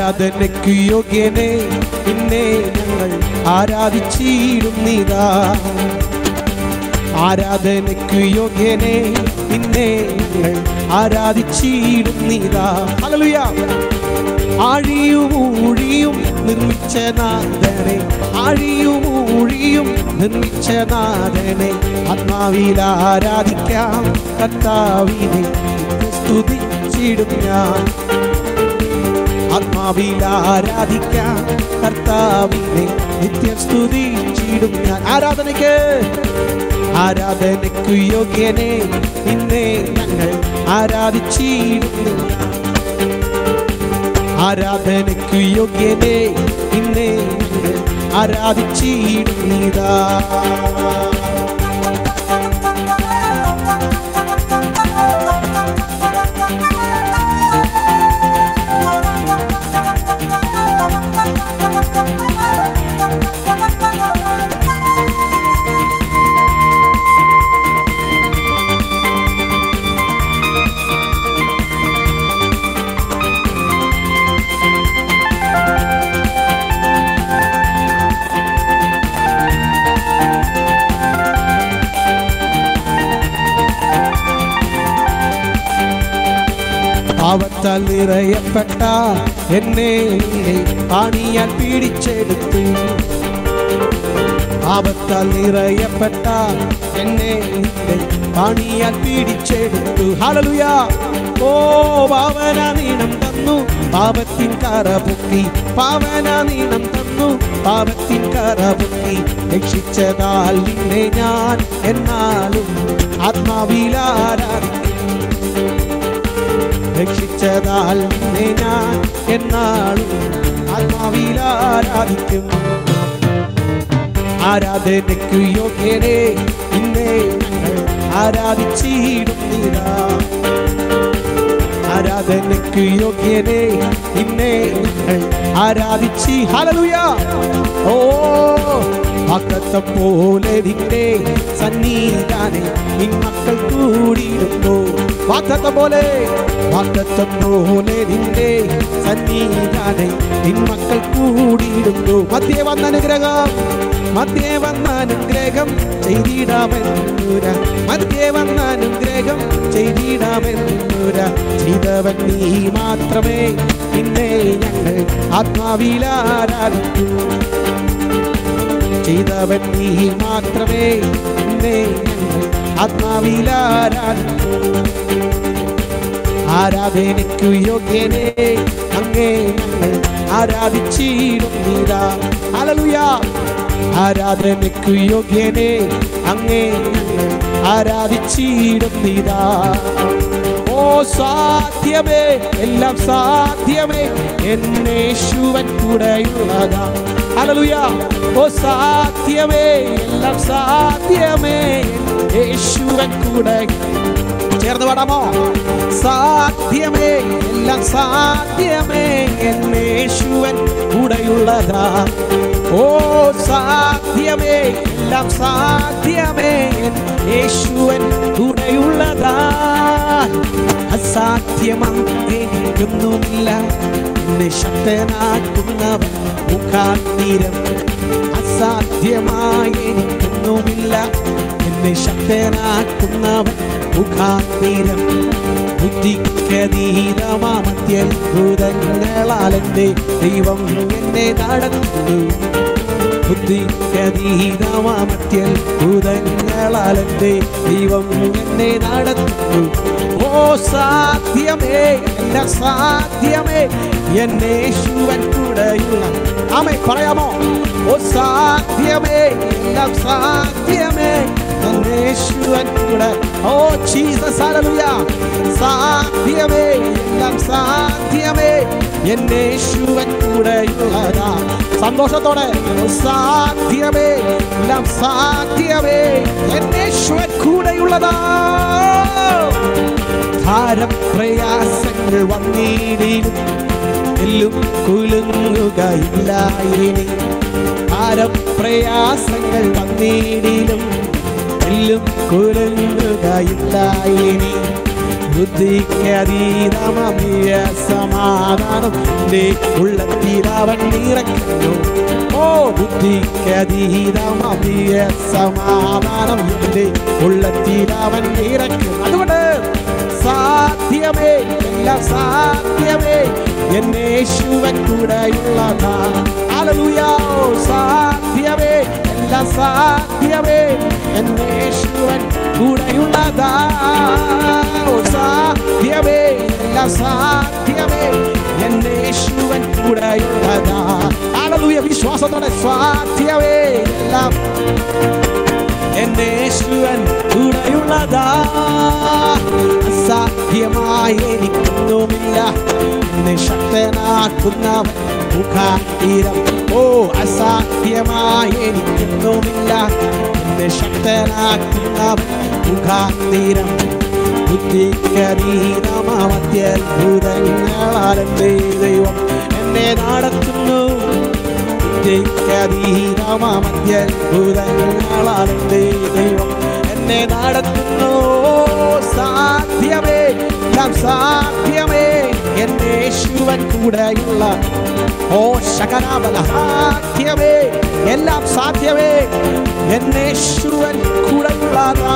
ആരാധനയ്ക്കു യോഗ്യനെ നിന്നെ ഞങ്ങൾ ആരാധിച്ചിടുന്നിതാ. ആരാധനയ്ക്കു യോഗ്യനെ നിന്നെ ഞങ്ങൾ ആരാധിച്ചിടുന്നിതാ. ഹല്ലേലൂയ. ആഴിയും ഊഴിയും നിർമ്മിച്ച നാഥനെ, ആഴിയും ഊഴിയും നിർമ്മിച്ച നാഥനെ ആത്മാവിൽ ആരാധിക്കാം കർത്താവിനെ സ്തുതിച്ചിടും ഞാൻ. ആത്മാവിൽ ആരാധിക്കാം കർത്താവിനെ നിത്യം സ്തുതിച്ചിടും ഞാൻ. ആരാധനയ്ക്ക് ആരാധനയ്ക്കു യോഗ്യനെ നിന്നെ ഞങ്ങൾ ആരാധിച്ചിടുന്നു. ആരാധനയ്ക്കു യോഗ്യനെ നിന്നെ ഞങ്ങൾ ആരാധിച്ചിടുന്നിതാ. പാവത്താൽ നിറയപ്പെട്ട എന്നെ പാണിയാൽ പീഡിച്ചെടുത്തു. പാവത്താൽ നിറയപ്പെട്ട എന്നെ പാണിയാൽ പീഡിച്ചെടുത്തു. ഹല്ലേലൂയ. ഓ പാവന നീണം തന്നു പാപത്തിൻ കറപൊക്കി, പാവന നീണം തന്നു പാപത്തിൻ കറപൊക്കി. രക്ഷിച്ചതാൽ നിന്നെ ഞാൻ എന്നാലും ആത്മാവിൽ ആരാധിക്കും. രക്ഷിച്ചതാൽ നിന്നെ ഞാൻ എന്നാളും ആത്മാവിൽ ആരാധിക്കും. ആരാധനയ്ക്കു യോഗ്യനെ നിന്നെ ഞങ്ങൾ ആരാധിച്ചിടുന്നിതാ. ആരാധനയ്ക്കു യോഗ്യനെ നിന്നെ ഞങ്ങൾ ആരാധിച്ചി. ഹല്ലേലൂയ. ഓ വാഗ്ദത്തം പോലെ നിന്റെ സന്നിധാനെ നിൻ മക്കൾ കൂടിയിടുന്നു. വാഗ്ദത്തം പോലെ വാഗ്ദത്തം പോലെ നിന്റെ സന്നിധാനെ നിൻ മക്കൾ കൂടിയിടുന്നു. മധ്യേ വന്ന അനുഗ്രഹം, മധ്യേ വന്ന അനുഗ്രഹം ചെയ്തിടാമെന്നുര, മധ്യേ വന്ന അനുഗ്രഹം ചെയ്തിടാമെന്നുര. ചെയ്തവൻ നീ മാത്രമേ നിന്നെ ഞങ്ങൾ ആത്മാവിൽ ആരാധിക്കൂ. ചെയ്തവൻ നീ മാത്രമേ നിന്നെ ഞങ്ങൾ ആത്മാവിൽ ആരാധിക്കൂ. ആരാധനയ്ക്കു യോഗ്യനെ അങ്ങേ ഞങ്ങൾ ആരാധിച്ചിടുന്നിതാ. ഹല്ലേലൂയ. ആരാധനയ്ക്കു യോഗ്യനെ അങ്ങേ ഞങ്ങൾ ആരാധിച്ചിടുന്നിതാ. ഓ സാധ്യമേ, എല്ലാം സാധ്യമേ എന്നേശുവൻ കൂടെയുള്ളതാ. ഹല്ലേലൂയ. ഓ സാധ്യമേ, എല്ലാം സാധ്യമേ യേശുവൻ കൂടെ. ചേർന്ന് പാടാമോ? സാധ്യമേ, എല്ലാം സാധ്യമേ എന്നേശുവൻ കൂടെയുള്ളതാ. ഓ സാധ്യമേ, എല്ലാം സാധ്യമേ യേശുവൻ കൂടെയുള്ളതാ. അസാധ്യമായൊന്നുമില്ല എന്നെ ശക്തനാക്കുന്നവൻ മുഖാന്തരം. അസാധ്യമായി എനിക്കൊന്നുമില്ല എന്നെ ശക്തനാക്കുന്നവൻ മുഖാന്തരം. ബുദ്ധിക്കതീതമാമത്യത്ഭുതങ്ങളാൽ എൻ്റെ ദൈവം എന്നെ നടത്തുന്നു. ബുദ്ധിക്കതീതമാമത്യത്ഭുതങ്ങളാൽ എൻ്റെ ദൈവം എന്നെ നടത്തുന്നു. ഓ സാധ്യമേ, എല്ലാം സാധ്യമേ എന്നേശുവൻ കൂടെയുള്ള. ആമേൻ പറയാമോ? ഓ സാധ്യമേ, എല്ലാം സാധ്യമേ എന്നേശുവൻ കൂടെ. ഓ ജീസസ് ഹല്ലേലൂയ. സാധ്യമേ, എല്ലാം സാധ്യമേ എന്നേശുവൻ കൂടെയുള്ളതാ. സന്തോഷത്തോടെ സാധ്യമേ, എല്ലാം സാധ്യമേ എന്നേശുവൻ കൂടെയുള്ളതാ. ധാരം പ്രയാസങ്ങൾ വന്നിടിലും എല്ലും കുലുങ്ങുകയില്ല ഇനി. ധാരം പ്രയാസങ്ങൾ വന്നിടിലും എല്ലും കുലുങ്ങുകയില്ല ഇനി. ബുദ്ധിക്ക് അതീതമായ സമാധാനം നിന്റെ ഉള്ളത്തിൽ അവൻ നിറയ്ക്കുന്നു. ഓ ബുദ്ധിക്ക് അതീതമായ സമാധാനം നിന്റെ ഉള്ളത്തിൽ അവൻ നിറയ്ക്കുന്നു. അതുകൊണ്ട് സാധ്യമേ, എല്ലാം സാധ്യമേ, എന്നേശുവൻ കൂടെയുള്ളതാ. ഹല്ലേലൂയ. സാധ്യമേ, എല്ലാം സാധ്യമേ, എന്നേശുവൻ കൂടെയുള്ളതാ. സാധ്യമേ, എല്ലാം സാധ്യമേ, എന്നേശുവൻ കൂടെയുള്ളതാ. ഹല്ലേലൂയ. വിശ്വാസത്തോടെ സാധ്യമേ, എല്ലാം എന്നേശുവൻ കൂടെയുള്ളതാ. അസാധ്യമായി എനിക്കൊന്നുമില്ല, എന്നെ ശക്തനാക്കുന്നവൻ മുഖാന്തരം. ഓ അസാധ്യമായി എനിക്കൊന്നുമില്ല, എന്നെ ശക്തനാക്കുന്നവൻ മുഖാന്തരം. ബുദ്ധിക്കതീതമത്യത്ഭുതങ്ങളാൽ എൻ്റെ ദൈവം എന്നെ നടത്തുന്നു. ബുദ്ധിക്കതീതമത്യത്ഭുതങ്ങളാൽ എൻ്റെ ദൈവം എന്നെ നടത്തുന്നു. സാധ്യമേ, എല്ലാം സാധ്യമേ, എന്നേശുവൻ കൂടെയുള്ള. ഓ ശകനാബല. സാധ്യമേ, എല്ലാം സാധ്യമേ, എന്നേശുവൻ കൂടെയുള്ളതാ.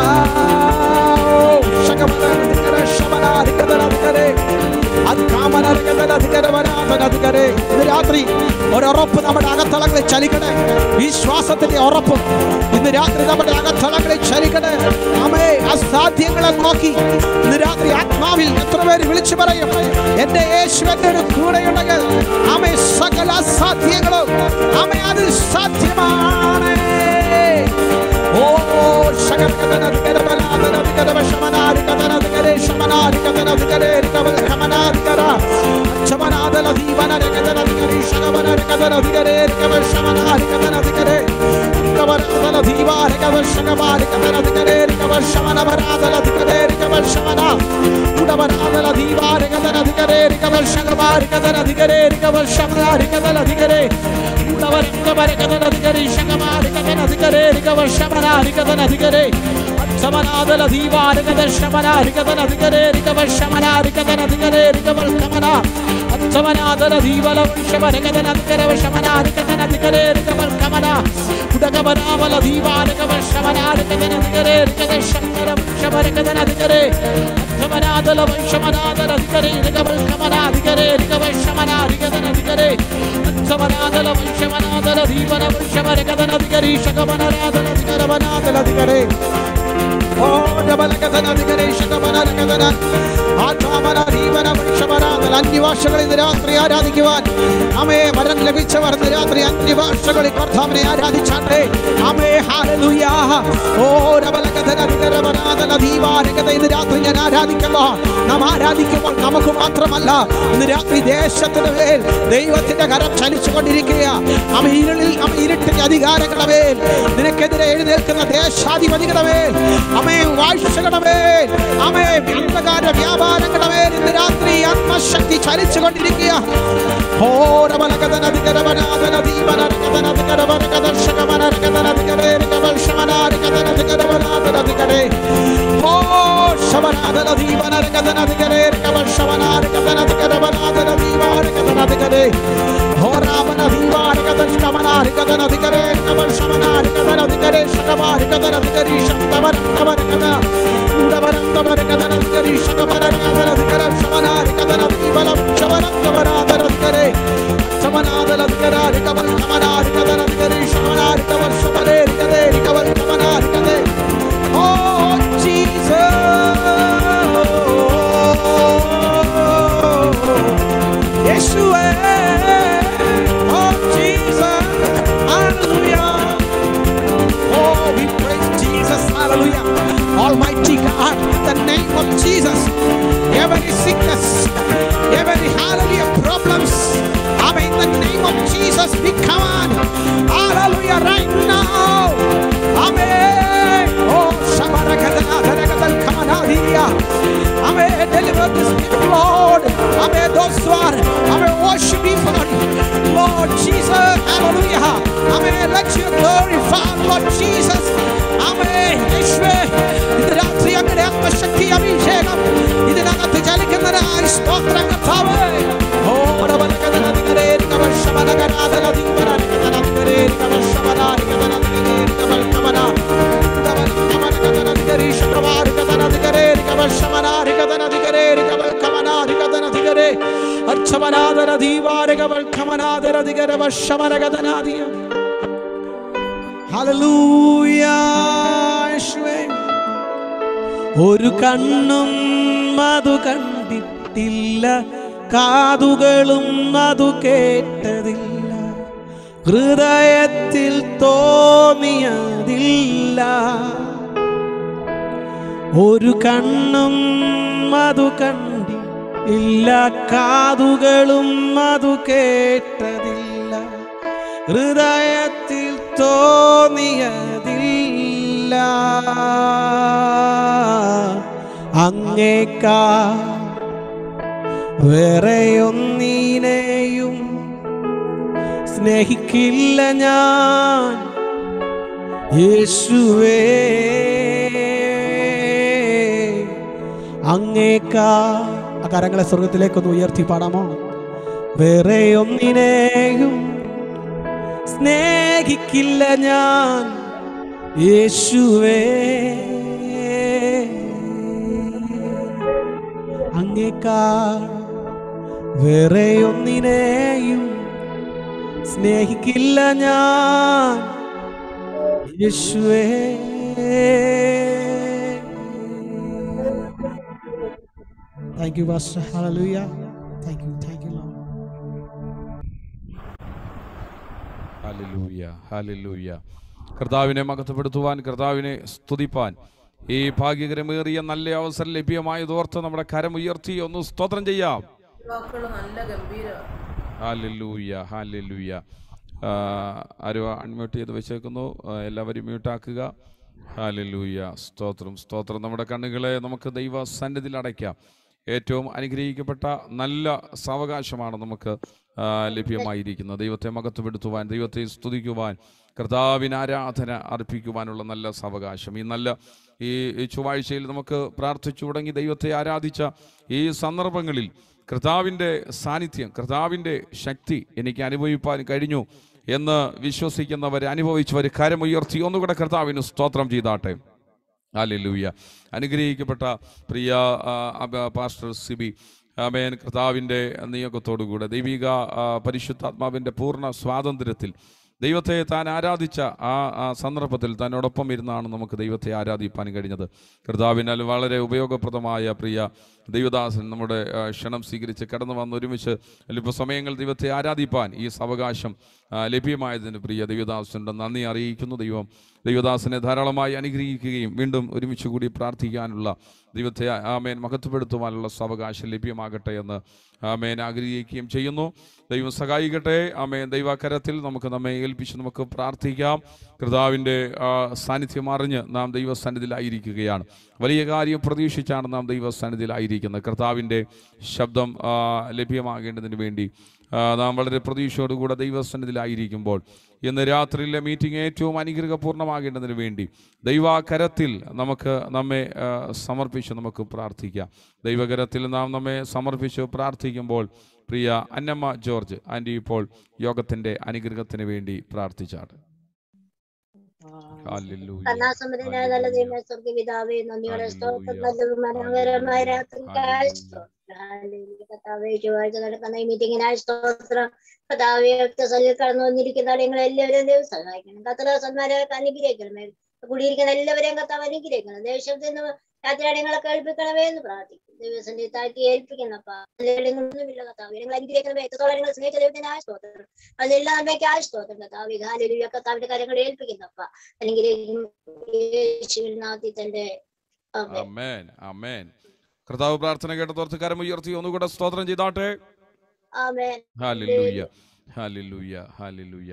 ഇന്ന് രാത്രി ഒരുറപ്പ് നമ്മുടെ അകത്തളങ്ങളിൽ ചലിക്കണേ. വിശ്വാസത്തിന്റെ ഉറപ്പ് ഇന്ന് രാത്രി നമ്മുടെ അകത്തളങ്ങളിൽ ചലിക്കണേ. ആമേ. അസാധ്യങ്ങളെ നോക്കി ഇന്ന് രാത്രി ആത്മാവിൽ എത്ര പേര് വിളിച്ചു പറയും, എന്റെ യേശുവിന്റെ ഒരു കൂടെയുണ്ടെങ്കിൽ ആമേ സകല അസാധ്യങ്ങളും ആമേ അതിൽ സാധ്യമാണ്. ഓ Samanadala Divarika Shamanarika Nadikarika Shamanarika Nadikarika Kamana Samanadala Divala Shamanaka Nadikara Shamanarika Nadikarika Kamana Udakabanala Divarika Shamanarika Nadikarika Shamara Shamarika Nadikare Samanadala Shamanadala Dikarika Kamana Dikarika Shamanarika Nadikare Samanadala Shamanadala Divala Shamarika Nadikari Shakamanadala Dikarabanadala Dikare Oh, Dabalakatana, the Ganesha, Manakatana, Atamana, Rivana, Shamana, the Landiwashal in the Ratri Adadikivan, Ame, Maran Levicha, the Ratri Andivashal, Kortamri Adadi Chande, Ame, Hallelujah. Oh, Dabalakatana, the Ravana, the Diva, the Ratri Adadikama, Namaradikama, Namakumatramala, the Ratri Desha to the Veil, they were the Garab Chinese Kodirikia, Amiri, Amiri, Adigara, the Nekadre, the Shadi Madikave. Amen. Vaishagame. Amen. Vindagara Vyavarakame in the Ratri Atma Shakti Charichagodikia. Oh, Rabalakadana Dikarabana, Divana, Kadana Dikarabana, Shakamana, Kadana Dikare, Shamana, Kadana Dikarabana, Dikare. Oh, Shamana, Divana, Kadana Dikare, Shamana, Kadana Dikarabana, Divana, Kadana Dikare. Oh, Ramana, Divana, Kadana, Kadana Dikare, Shamana, Kadana Dikare, Shakamana, Kadana Dikare, Shakamana. Tabarakana, Tabarakana, Tabarakana, Shakamana, Kadana, Shamana, Kadana, Divala, Shamana, Tabarakana, Dikare, Shamana, Dikara, Kadana, Shamana, Kadana, Dikare, Shamana, Kadana, Shamana, Kadana, Kadana, Shamana, Kadana. Oh, Jesus, Yeshua, oh, Jesus, hallelujah. Oh, we praise Jesus, hallelujah. Almighty God, in the name of Jesus, every sickness, every hallelujah problems, in the name of Jesus, we come on, hallelujah, right now, amen. Oh, Shabarakadana, come on out here, amen. Deliver this people, Lord, amen. Those who are, amen, worship you for Lord Jesus, hallelujah, amen. Let your glory fall, Lord Jesus, amen. Yeshua, in the Ratri, amen. Shakti, Abhishekam, in the കൃപയ്ക്കായി സ്തോത്രം കർത്താവേ. ഓ ഒരു കണ്ണും അത് കണ്ടിട്ടില്ല, കാതുകളും അതു കേട്ടതില്ല, ഹൃദയത്തിൽ തോന്നിയതില്ല. ഒരു കണ്ണും അതു കണ്ടില്ല, കാതുകളും അതു കേട്ടതില്ല, ഹൃദയത്തിൽ തോന്നിയതില്ല. അങ്ങേക്കാ വേറെയൊന്നിനെയും സ്നേഹിക്കില്ല ഞാൻ യേശുവേ. അങ്ങേക്കാ ആ കരങ്ങളെ സ്വർഗത്തിലേക്കൊന്ന് ഉയർത്തി പാടാമോ? വേറെയൊന്നിനെയും സ്നേഹിക്കില്ല ഞാൻ യേശുവേ. അങ്ങേക്കാൾ വേറെയൊന്നിനെയും സ്നേഹിക്കില്ല ഞാൻ യേശുവേ. Thank you, Pastor. Hallelujah. Thank you. Thank you, Lord. Hallelujah. Hallelujah. കർത്താവിനെ മഹത്വപ്പെടുത്തുവാൻ, കർത്താവിനെ സ്തുതിപ്പാൻ ഈ ഭാഗ്യകരമേറിയ നല്ല അവസരം ലഭ്യമായതോർത്ത് നമ്മുടെ കരം ഉയർത്തി ഒന്ന് സ്തോത്രം ചെയ്യാം. ഹല്ലേലൂയ, ഹല്ലേലൂയ. ആരോ അൺമ്യൂട്ട് ചെയ്ത് വെച്ചേക്കുന്നു, എല്ലാവരും മ്യൂട്ടാക്കുക. ഹല്ലേലൂയ, സ്തോത്രം, സ്തോത്രം. നമ്മുടെ കണ്ണുകളെ നമുക്ക് ദൈവ സന്നിധിയിൽ അടയ്ക്കാം. ഏറ്റവും അനുഗ്രഹിക്കപ്പെട്ട നല്ല സാവകാശമാണ് നമുക്ക് ലഭ്യമായിരിക്കുന്നത്. ദൈവത്തെ മഹത്വപ്പെടുത്തുവാൻ, ദൈവത്തെ സ്തുതിക്കുവാൻ, കർത്താവിന് ആരാധന അർപ്പിക്കുവാനുള്ള നല്ല സാവകാശം. ഈ നല്ല ഈ ചൊവ്വാഴ്ചയിൽ നമുക്ക് പ്രാർത്ഥിച്ചു തുടങ്ങി ദൈവത്തെ ആരാധിച്ച ഈ സന്ദർഭങ്ങളിൽ കർത്താവിൻ്റെ സാന്നിധ്യം, കർത്താവിൻ്റെ ശക്തി എനിക്ക് അനുഭവിപ്പാൻ കഴിഞ്ഞു എന്ന് വിശ്വസിക്കുന്നവർ, അനുഭവിച്ചവർ കരമുയർത്തി ഒന്നുകൂടെ കർത്താവിന് സ്തോത്രം ചെയ്താട്ടെ. ഹല്ലേലൂയ. അനുഗ്രഹിക്കപ്പെട്ട പ്രിയ പാസ്റ്റർ സിബി, ആമേൻ, കർത്താവിൻ്റെ നിയോഗത്തോടുകൂടെ ദൈവിക പരിശുദ്ധാത്മാവിൻ്റെ പൂർണ്ണ സ്വാതന്ത്ര്യത്തിൽ ദൈവത്തെ താൻ ആരാധിച്ച ആ ആ സന്ദർഭത്തിൽ തന്നോടൊപ്പം ഇരുന്നാണ് നമുക്ക് ദൈവത്തെ ആരാധിപ്പാൻ കഴിഞ്ഞത്. കർത്താവിനാൽ വളരെ ഉപയോഗപ്രദമായ പ്രിയ ദൈവദാസൻ നമ്മുടെ ക്ഷണം സ്വീകരിച്ച് കടന്നു വന്ന് ഒരുമിച്ച് അല്പ സമയങ്ങൾ ദൈവത്തെ ആരാധിപ്പാൻ ഈ അവകാശം ലഭ്യമായതിന് പ്രിയ ദൈവദാസൻ്റെ നന്ദി അറിയിക്കുന്നു. ദൈവം ദൈവദാസനെ ധാരാളമായി അനുഗ്രഹിക്കുകയും വീണ്ടും ഒരുമിച്ച് കൂടി പ്രാർത്ഥിക്കാനുള്ള, ദൈവത്തെ ആമേൻ മഹത്വപ്പെടുത്തുവാനുള്ള സാവകാശം ലഭ്യമാകട്ടെ എന്ന് ആമേൻ ആഗ്രഹിക്കുകയും ചെയ്യുന്നു. ദൈവം സഹായിക്കട്ടെ. ആമേൻ. ദൈവകരത്തിൽ നമുക്ക് നമ്മെ ഏൽപ്പിച്ച് നമുക്ക് പ്രാർത്ഥിക്കാം. കർത്താവിൻ്റെ സാന്നിധ്യം അറിഞ്ഞ് നാം ദൈവസന്നിധിയിലായിരിക്കുകയാണ്. വലിയ കാര്യം പ്രതീക്ഷിച്ചാണ് നാം ദൈവസന്നിധിയിലായിരിക്കുന്നത്. കർത്താവിൻ്റെ ശബ്ദം ലഭ്യമാകേണ്ടതിന് വേണ്ടി നാം വളരെ പ്രതീക്ഷയോടുകൂടെ ദൈവസന്നിധിയിലായിരിക്കുമ്പോൾ ഇന്ന് രാത്രിയിലെ മീറ്റിംഗ് ഏറ്റവും അനുഗ്രഹപൂർണ്ണമാകേണ്ടതിന് വേണ്ടി ദൈവകരത്തിൽ നമുക്ക് നമ്മെ സമർപ്പിച്ച് നമുക്ക് പ്രാർത്ഥിക്കാം. ദൈവകരത്തിൽ നാം നമ്മെ സമർപ്പിച്ച് പ്രാർത്ഥിക്കുമ്പോൾ പ്രിയ അന്നമ്മ ജോർജ് ആൻറ്റി ഇപ്പോൾ യോഗത്തിൻ്റെ അനുഗ്രഹത്തിന് വേണ്ടി പ്രാർത്ഥിച്ചാണ്. കർണാസമരനായ നല്ല ദൈവമേ, സ്വർഗ്ഗപിതാവേ, നന്ദിയോടെ സ്തോത്രം, നല്ലതും മനോഹരമായ രാത്രിക്കായി കർത്താവേ, ചൊവ്വാഴ്ച നടക്കുന്ന ഈ മീറ്റിംഗിനായി സ്തോത്രം. കർത്താവേ, ഒറ്റസലിൽ കടന്നു വന്നിരിക്കുന്ന നിങ്ങൾ എല്ലാവരും ദൈവം സഹായിക്കണം. കർത്താവന്മാരെയൊക്കെ അനുഗ്രഹിക്കണമേ. കൂടിയിരിക്കുന്ന എല്ലാവരെയും കർത്താവ് അനുഗ്രഹിക്കണം. ദേശത്തിൽ നിന്ന് രാത്രിയാടികളൊക്കെ ഏൽപ്പിക്കണമേ എന്ന് പ്രാർത്ഥിക്കും. ദൈവസന്റെ താഴ്ത്തി ഏൽപ്പിക്കുന്നപ്പാ. ഒന്നുമില്ല കർത്താവ്, നിങ്ങൾ അനുഗ്രഹിക്കണമേ. എത്രത്തോളം നിങ്ങൾ സ്നേഹിച്ച ദൈവത്തിനായ സ്തോത്രം, അതിലെല്ലാം നന്മയ്ക്കായ സ്തോത്രം. കർത്താവ് ഹാലേലൂയ, കർത്താവിന്റെ കാര്യങ്ങൾ ഏൽപ്പിക്കുന്നപ്പാ. അല്ലെങ്കിൽ യേശുവിനാമത്തിൽ ആമേൻ, ആമേൻ. കർത്താവ് പ്രാർത്ഥന കേട്ടതോർത്ത് കരം ഉയർത്തി ഒന്നുകൂടെ സ്തോത്രം ചെയ്താട്ടെ. ആമേൻ. ഹല്ലേലൂയ, ഹല്ലേലൂയ, ഹല്ലേലൂയ.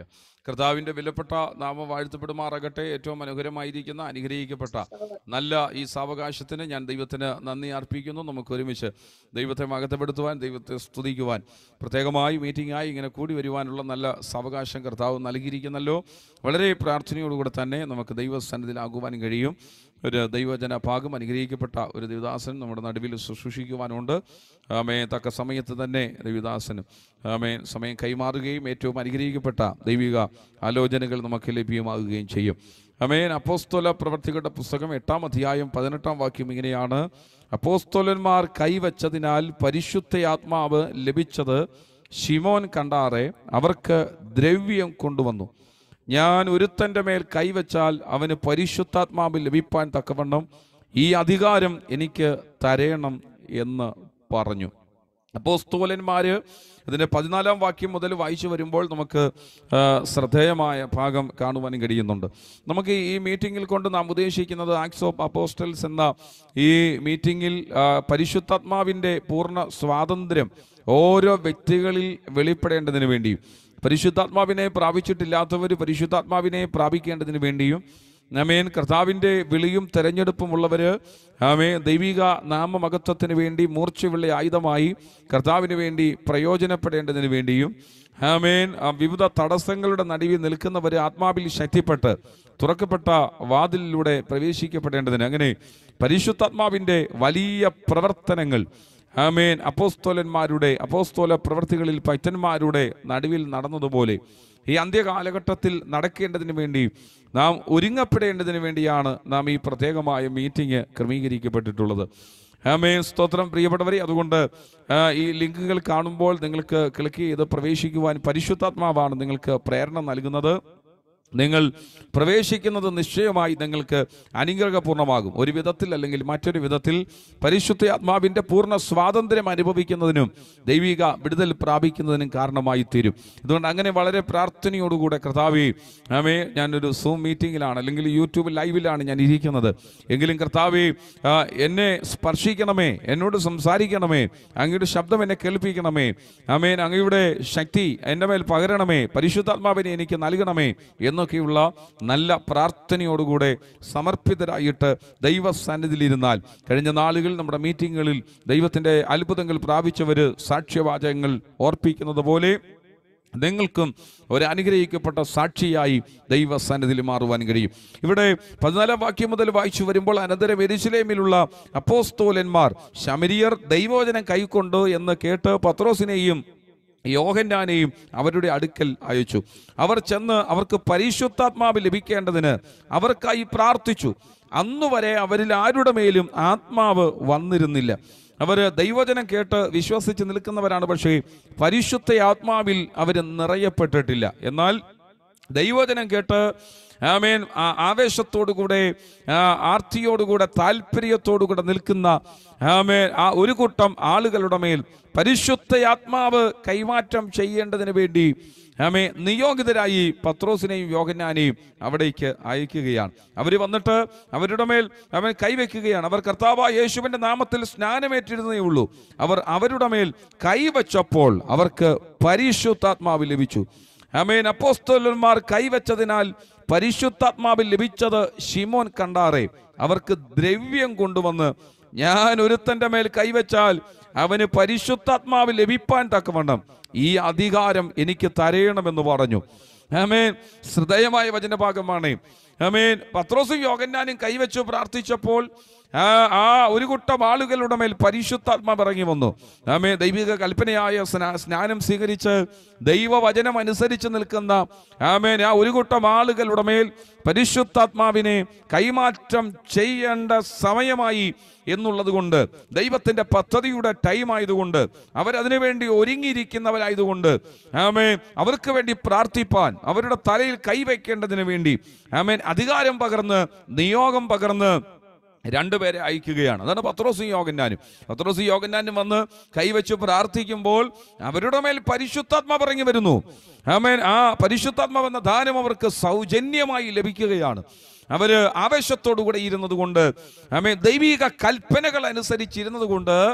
കർത്താവിൻ്റെ വിലപ്പെട്ട നാമം വാഴ്ത്തപ്പെടുമാറാകട്ടെ. ഏറ്റവും മനോഹരമായിരിക്കുന്ന അനുഗ്രഹിക്കപ്പെട്ട നല്ല ഈ സാവകാശത്തിന് ഞാൻ ദൈവത്തിന് നന്ദി അർപ്പിക്കുന്നു. നമുക്ക് ഒരുമിച്ച് ദൈവത്തെ മഹത്വപ്പെടുത്തുവാൻ, ദൈവത്തെ സ്തുതിക്കുവാൻ, പ്രത്യേകമായി മീറ്റിംഗായി ഇങ്ങനെ കൂടി വരുവാനുള്ള നല്ല സാവകാശം കർത്താവ് നൽകിയിരിക്കുന്നല്ലോ. വളരെ പ്രാർത്ഥനയോടുകൂടെ തന്നെ നമുക്ക് ദൈവസന്നിധിയിലാകുവാനും കഴിയും. ഒരു ദൈവജന ഭാഗം അനുഗ്രഹിക്കപ്പെട്ട ഒരു ദൈവദാസൻ നമ്മുടെ നടുവിൽ ശുശ്രൂഷിക്കുവാനുണ്ട്. ആമേ തക്ക സമയത്ത് തന്നെ ദൈവദാസനും ആമേ സമയം കൈമാറുകയും ഏറ്റവും അനുഗ്രഹിക്കപ്പെട്ട ദൈവിക ആലോചനകൾ നമുക്ക് ലഭ്യമാകുകയും ചെയ്യും. ആമേൻ. അപ്പോസ്തല പ്രവർത്തികളുടെ പുസ്തകം എട്ടാം അധ്യായം പതിനെട്ടാം വാക്യം ഇങ്ങനെയാണ്: അപ്പോസ്തലന്മാർ കൈവച്ചതിനാൽ പരിശുദ്ധയാത്മാവ് ലഭിച്ചത് ശിമോൻ കണ്ടാറെ അവർക്ക് ദ്രവ്യം കൊണ്ടുവന്നു. ഞാൻ ഒരുത്തൻ്റെ മേൽ കൈവച്ചാൽ അവന് പരിശുദ്ധാത്മാവ് ലഭിപ്പാൻ തക്കവണ്ണം ഈ അധികാരം എനിക്ക് തരേണം എന്ന് പറഞ്ഞു. അപ്പോസ്തലന്മാർ ഇതിൻ്റെ പതിനാലാം വാക്യം മുതൽ വായിച്ചു വരുമ്പോൾ നമുക്ക് ശ്രദ്ധേയമായ ഭാഗം കാണുവാനും കഴിയുന്നുണ്ട്. നമുക്ക് ഈ മീറ്റിങ്ങിൽ കൊണ്ട് നാം ഉദ്ദേശിക്കുന്നത് ആക്ട്സ് ഓഫ് അപ്പോസ്റ്റൽസ് എന്ന ഈ മീറ്റിങ്ങിൽ പരിശുദ്ധാത്മാവിൻ്റെ പൂർണ്ണ സ്വാതന്ത്ര്യം ഓരോ വ്യക്തികളിൽ വെളിപ്പെടേണ്ടതിന് വേണ്ടിയും, പരിശുദ്ധാത്മാവിനെ പ്രാപിച്ചിട്ടില്ലാത്തവർ പരിശുദ്ധാത്മാവിനെ പ്രാപിക്കേണ്ടതിന് വേണ്ടിയും, ആമേൻ, കർത്താവിൻ്റെ വിളിയും തെരഞ്ഞെടുപ്പുമുള്ളവർ ആമേ ദൈവിക നാമമഹത്വത്തിന് വേണ്ടി മൂർച്ചയുള്ള ആയുധമായി കർത്താവിന് വേണ്ടി പ്രയോജനപ്പെടേണ്ടതിന് വേണ്ടിയും, ആമേൻ, വിവിധ തടസ്സങ്ങളുടെ നടുവിൽ നിൽക്കുന്നവർ ആത്മാവിൽ ശക്തിപ്പെട്ട് തുറക്കപ്പെട്ട വാതിലിലൂടെ പ്രവേശിക്കപ്പെടേണ്ടതിന്, അങ്ങനെ പരിശുദ്ധാത്മാവിൻ്റെ വലിയ പ്രവർത്തനങ്ങൾ ആമേൻ അപ്പോസ്തലന്മാരുടെ അപ്പോസ്തല പ്രവർത്തികളിൽ ഭക്തന്മാരുടെ നടുവിൽ നടന്നതുപോലെ ഈ അന്ത്യകാലഘട്ടത്തിൽ നടക്കേണ്ടതിന് വേണ്ടി നാം ഒരുങ്ങപ്പെടേണ്ടതിന് വേണ്ടിയാണ് നാം ഈ പ്രത്യേകമായ മീറ്റിംഗ് ക്രമീകരിക്കപ്പെട്ടിട്ടുള്ളത്. ആമേൻ, സ്തോത്രം പ്രിയപ്പെട്ടവരെ. അതുകൊണ്ട് ഈ ലിങ്കുകൾ കാണുമ്പോൾ നിങ്ങൾക്ക് ക്ലിക്ക് ചെയ്ത് പ്രവേശിക്കുവാൻ പരിശുദ്ധാത്മാവാണ് നിങ്ങൾക്ക് പ്രേരണ നൽകുന്നത്. നിങ്ങൾ പ്രവേശിക്കുന്നത് നിശ്ചയമായി നിങ്ങൾക്ക് അനുഗ്രഹപൂർണ്ണമാകും. ഒരു വിധത്തിൽ അല്ലെങ്കിൽ മറ്റൊരു വിധത്തിൽ പരിശുദ്ധ ആത്മാവിൻ്റെ പൂർണ്ണ സ്വാതന്ത്ര്യം അനുഭവിക്കുന്നതിനും ദൈവിക വിടുതൽ പ്രാപിക്കുന്നതിനും കാരണമായി തീരും. അതുകൊണ്ട് അങ്ങനെ വളരെ പ്രാർത്ഥനയോടുകൂടെ കർത്താവേ, ആമേ, ഞാനൊരു സൂം മീറ്റിങ്ങിലാണ് അല്ലെങ്കിൽ യൂട്യൂബ് ലൈവിലാണ് ഞാൻ ഇരിക്കുന്നത്, എങ്കിലും കർത്താവേ എന്നെ സ്പർശിക്കണമേ, എന്നോട് സംസാരിക്കണമേ, അങ്ങയുടെ ശബ്ദം എന്നെ കേൾപ്പിക്കണമേ, ആമേൻ, അങ്ങയുടെ ശക്തി എൻ്റെ മേൽ പകരണമേ, പരിശുദ്ധാത്മാവിനെ എനിക്ക് നൽകണമേ എന്നൊക്കെയുള്ള നല്ല പ്രാർത്ഥനയോടുകൂടെ സമർപ്പിതരായിട്ട് ദൈവസന്നിധിയിലിരുന്നാൽ കഴിഞ്ഞ നാളുകൾ നമ്മുടെ മീറ്റിങ്ങുകളിൽ ദൈവത്തിൻ്റെ അത്ഭുതങ്ങൾ പ്രാപിച്ചവർ സാക്ഷ്യവാചകങ്ങൾ ഓർപ്പിക്കുന്നത് പോലെ നിങ്ങൾക്കും ഒരു അനുഗ്രഹിക്കപ്പെട്ട സാക്ഷിയായി ദൈവസന്നിധിയിൽ മാറുവാൻ കഴിയും. ഇവിടെ പതിനാലാം വാക്യം മുതൽ വായിച്ചു വരുമ്പോൾ, അനന്തരം യെരൂശലേമിലുള്ള അപ്പോസ്തലന്മാർ ശമരിയർ ദൈവവചനം കൈക്കൊണ്ടു എന്ന് കേട്ട് പത്രോസിനെയും യോഹന്നാനെയും അവരുടെ അടുക്കൽ അയച്ചു. അവർ ചെന്ന് അവർക്ക് പരിശുദ്ധാത്മാവ് ലഭിക്കേണ്ടതിന് അവർക്കായി പ്രാർത്ഥിച്ചു. അന്നുവരെ അവരിൽ ആരുടെ മേലും ആത്മാവ് വന്നിരുന്നില്ല. അവർ ദൈവവചനം കേട്ട് വിശ്വസിച്ച് നിൽക്കുന്നവരാണ്, പക്ഷേ പരിശുദ്ധ ആത്മാവിൽ അവർ നിറയപ്പെട്ടിട്ടില്ല. എന്നാൽ ദൈവവചനം കേട്ട് ആമേൻ ആവേശത്തോടുകൂടെ ആർത്തിയോടുകൂടെ താല്പര്യത്തോടുകൂടെ നിൽക്കുന്ന ആമേൻ ആ ഒരു കൂട്ടം ആളുകളുടെ മേൽ പരിശുദ്ധ ആത്മാവ് കൈമാറ്റം ചെയ്യേണ്ടതിന് വേണ്ടി ആമേ നിയോഗിതരായി പത്രോസിനെയും യോഹന്നാനെയും അവിടേക്ക് അയക്കുകയാണ്. അവർ വന്നിട്ട് അവരുടെ മേൽ അവൻ കൈവയ്ക്കുകയാണ്. അവർ കർത്താവായ യേശുവിൻ്റെ നാമത്തിൽ സ്നാനമേറ്റിരുന്നേ ഉള്ളൂ. അവർ അവരുടെ മേൽ കൈവച്ചപ്പോൾ അവർക്ക് പരിശുദ്ധാത്മാവ് ലഭിച്ചു. ആമേൻ. അപ്പോസ്തലന്മാർ കൈവച്ചതിനാൽ പരിശുദ്ധാത്മാവ് ലഭിച്ചത് ശിമോൻ കണ്ടാറെ അവർക്ക് ദ്രവ്യം കൊണ്ടുവന്ന്, ഞാൻ ഒരുത്തൻ്റെ മേൽ കൈവച്ചാൽ അവന് പരിശുദ്ധാത്മാവ് ലഭിപ്പാൻ തക്കവണ്ണം ഈ അധികാരം എനിക്ക് തരയണമെന്ന് പറഞ്ഞു. ആമേൻ. ശ്രദ്ധേയമായ വചനഭാഗമാണ്. ആമേൻ. പത്രോസും യോഹന്നാനും കൈവച്ചു പ്രാർത്ഥിച്ചപ്പോൾ ആ ആ ഒരു കൂട്ടം ആളുകളുടെ മേൽ പരിശുദ്ധാത്മാവ് ഇറങ്ങി വന്നു. ആമേൻ. ദൈവിക കൽപ്പനയായ സ്നാനം സ്വീകരിച്ച് ദൈവവചനം അനുസരിച്ച് നിൽക്കുന്ന ആമേൻ ആ ഒരു കൂട്ടം ആളുകളുടെ മേൽ പരിശുദ്ധാത്മാവിനെ കൈമാറ്റം ചെയ്യേണ്ട സമയമായി എന്നുള്ളത് കൊണ്ട്, ദൈവത്തിൻ്റെ പദ്ധതിയുടെ ടൈം ആയതുകൊണ്ട്, അവരതിനു വേണ്ടി ഒരുങ്ങിയിരിക്കുന്നവരായതുകൊണ്ട് ആമേൻ അവർക്ക് വേണ്ടി പ്രാർത്ഥിപ്പാൻ, അവരുടെ തലയിൽ കൈവയ്ക്കേണ്ടതിന് വേണ്ടി ആമേൻ അധികാരം പകർന്ന് നിയോഗം പകർന്ന് രണ്ടുപേരെ അയക്കുകയാണ്. അതാണ് പത്രോസും യോഹന്നാനും. പത്രോസും യോഹന്നാനും വന്ന് കൈവച്ച് പ്രാർത്ഥിക്കുമ്പോൾ അവരുടെ മേൽ പരിശുദ്ധാത്മാവ് ഇറങ്ങി വരുന്നു. ആമേൻ. ആ പരിശുദ്ധാത്മാവ് എന്ന ദാനം അവർക്ക് സൗജന്യമായി ലഭിക്കുകയാണ്. അവര് ആവേശത്തോടു കൂടെ ഇരുന്നത് കൊണ്ട്, ആമേൻ, ദൈവിക കൽപ്പനകൾ അനുസരിച്ചിരുന്നത് കൊണ്ട്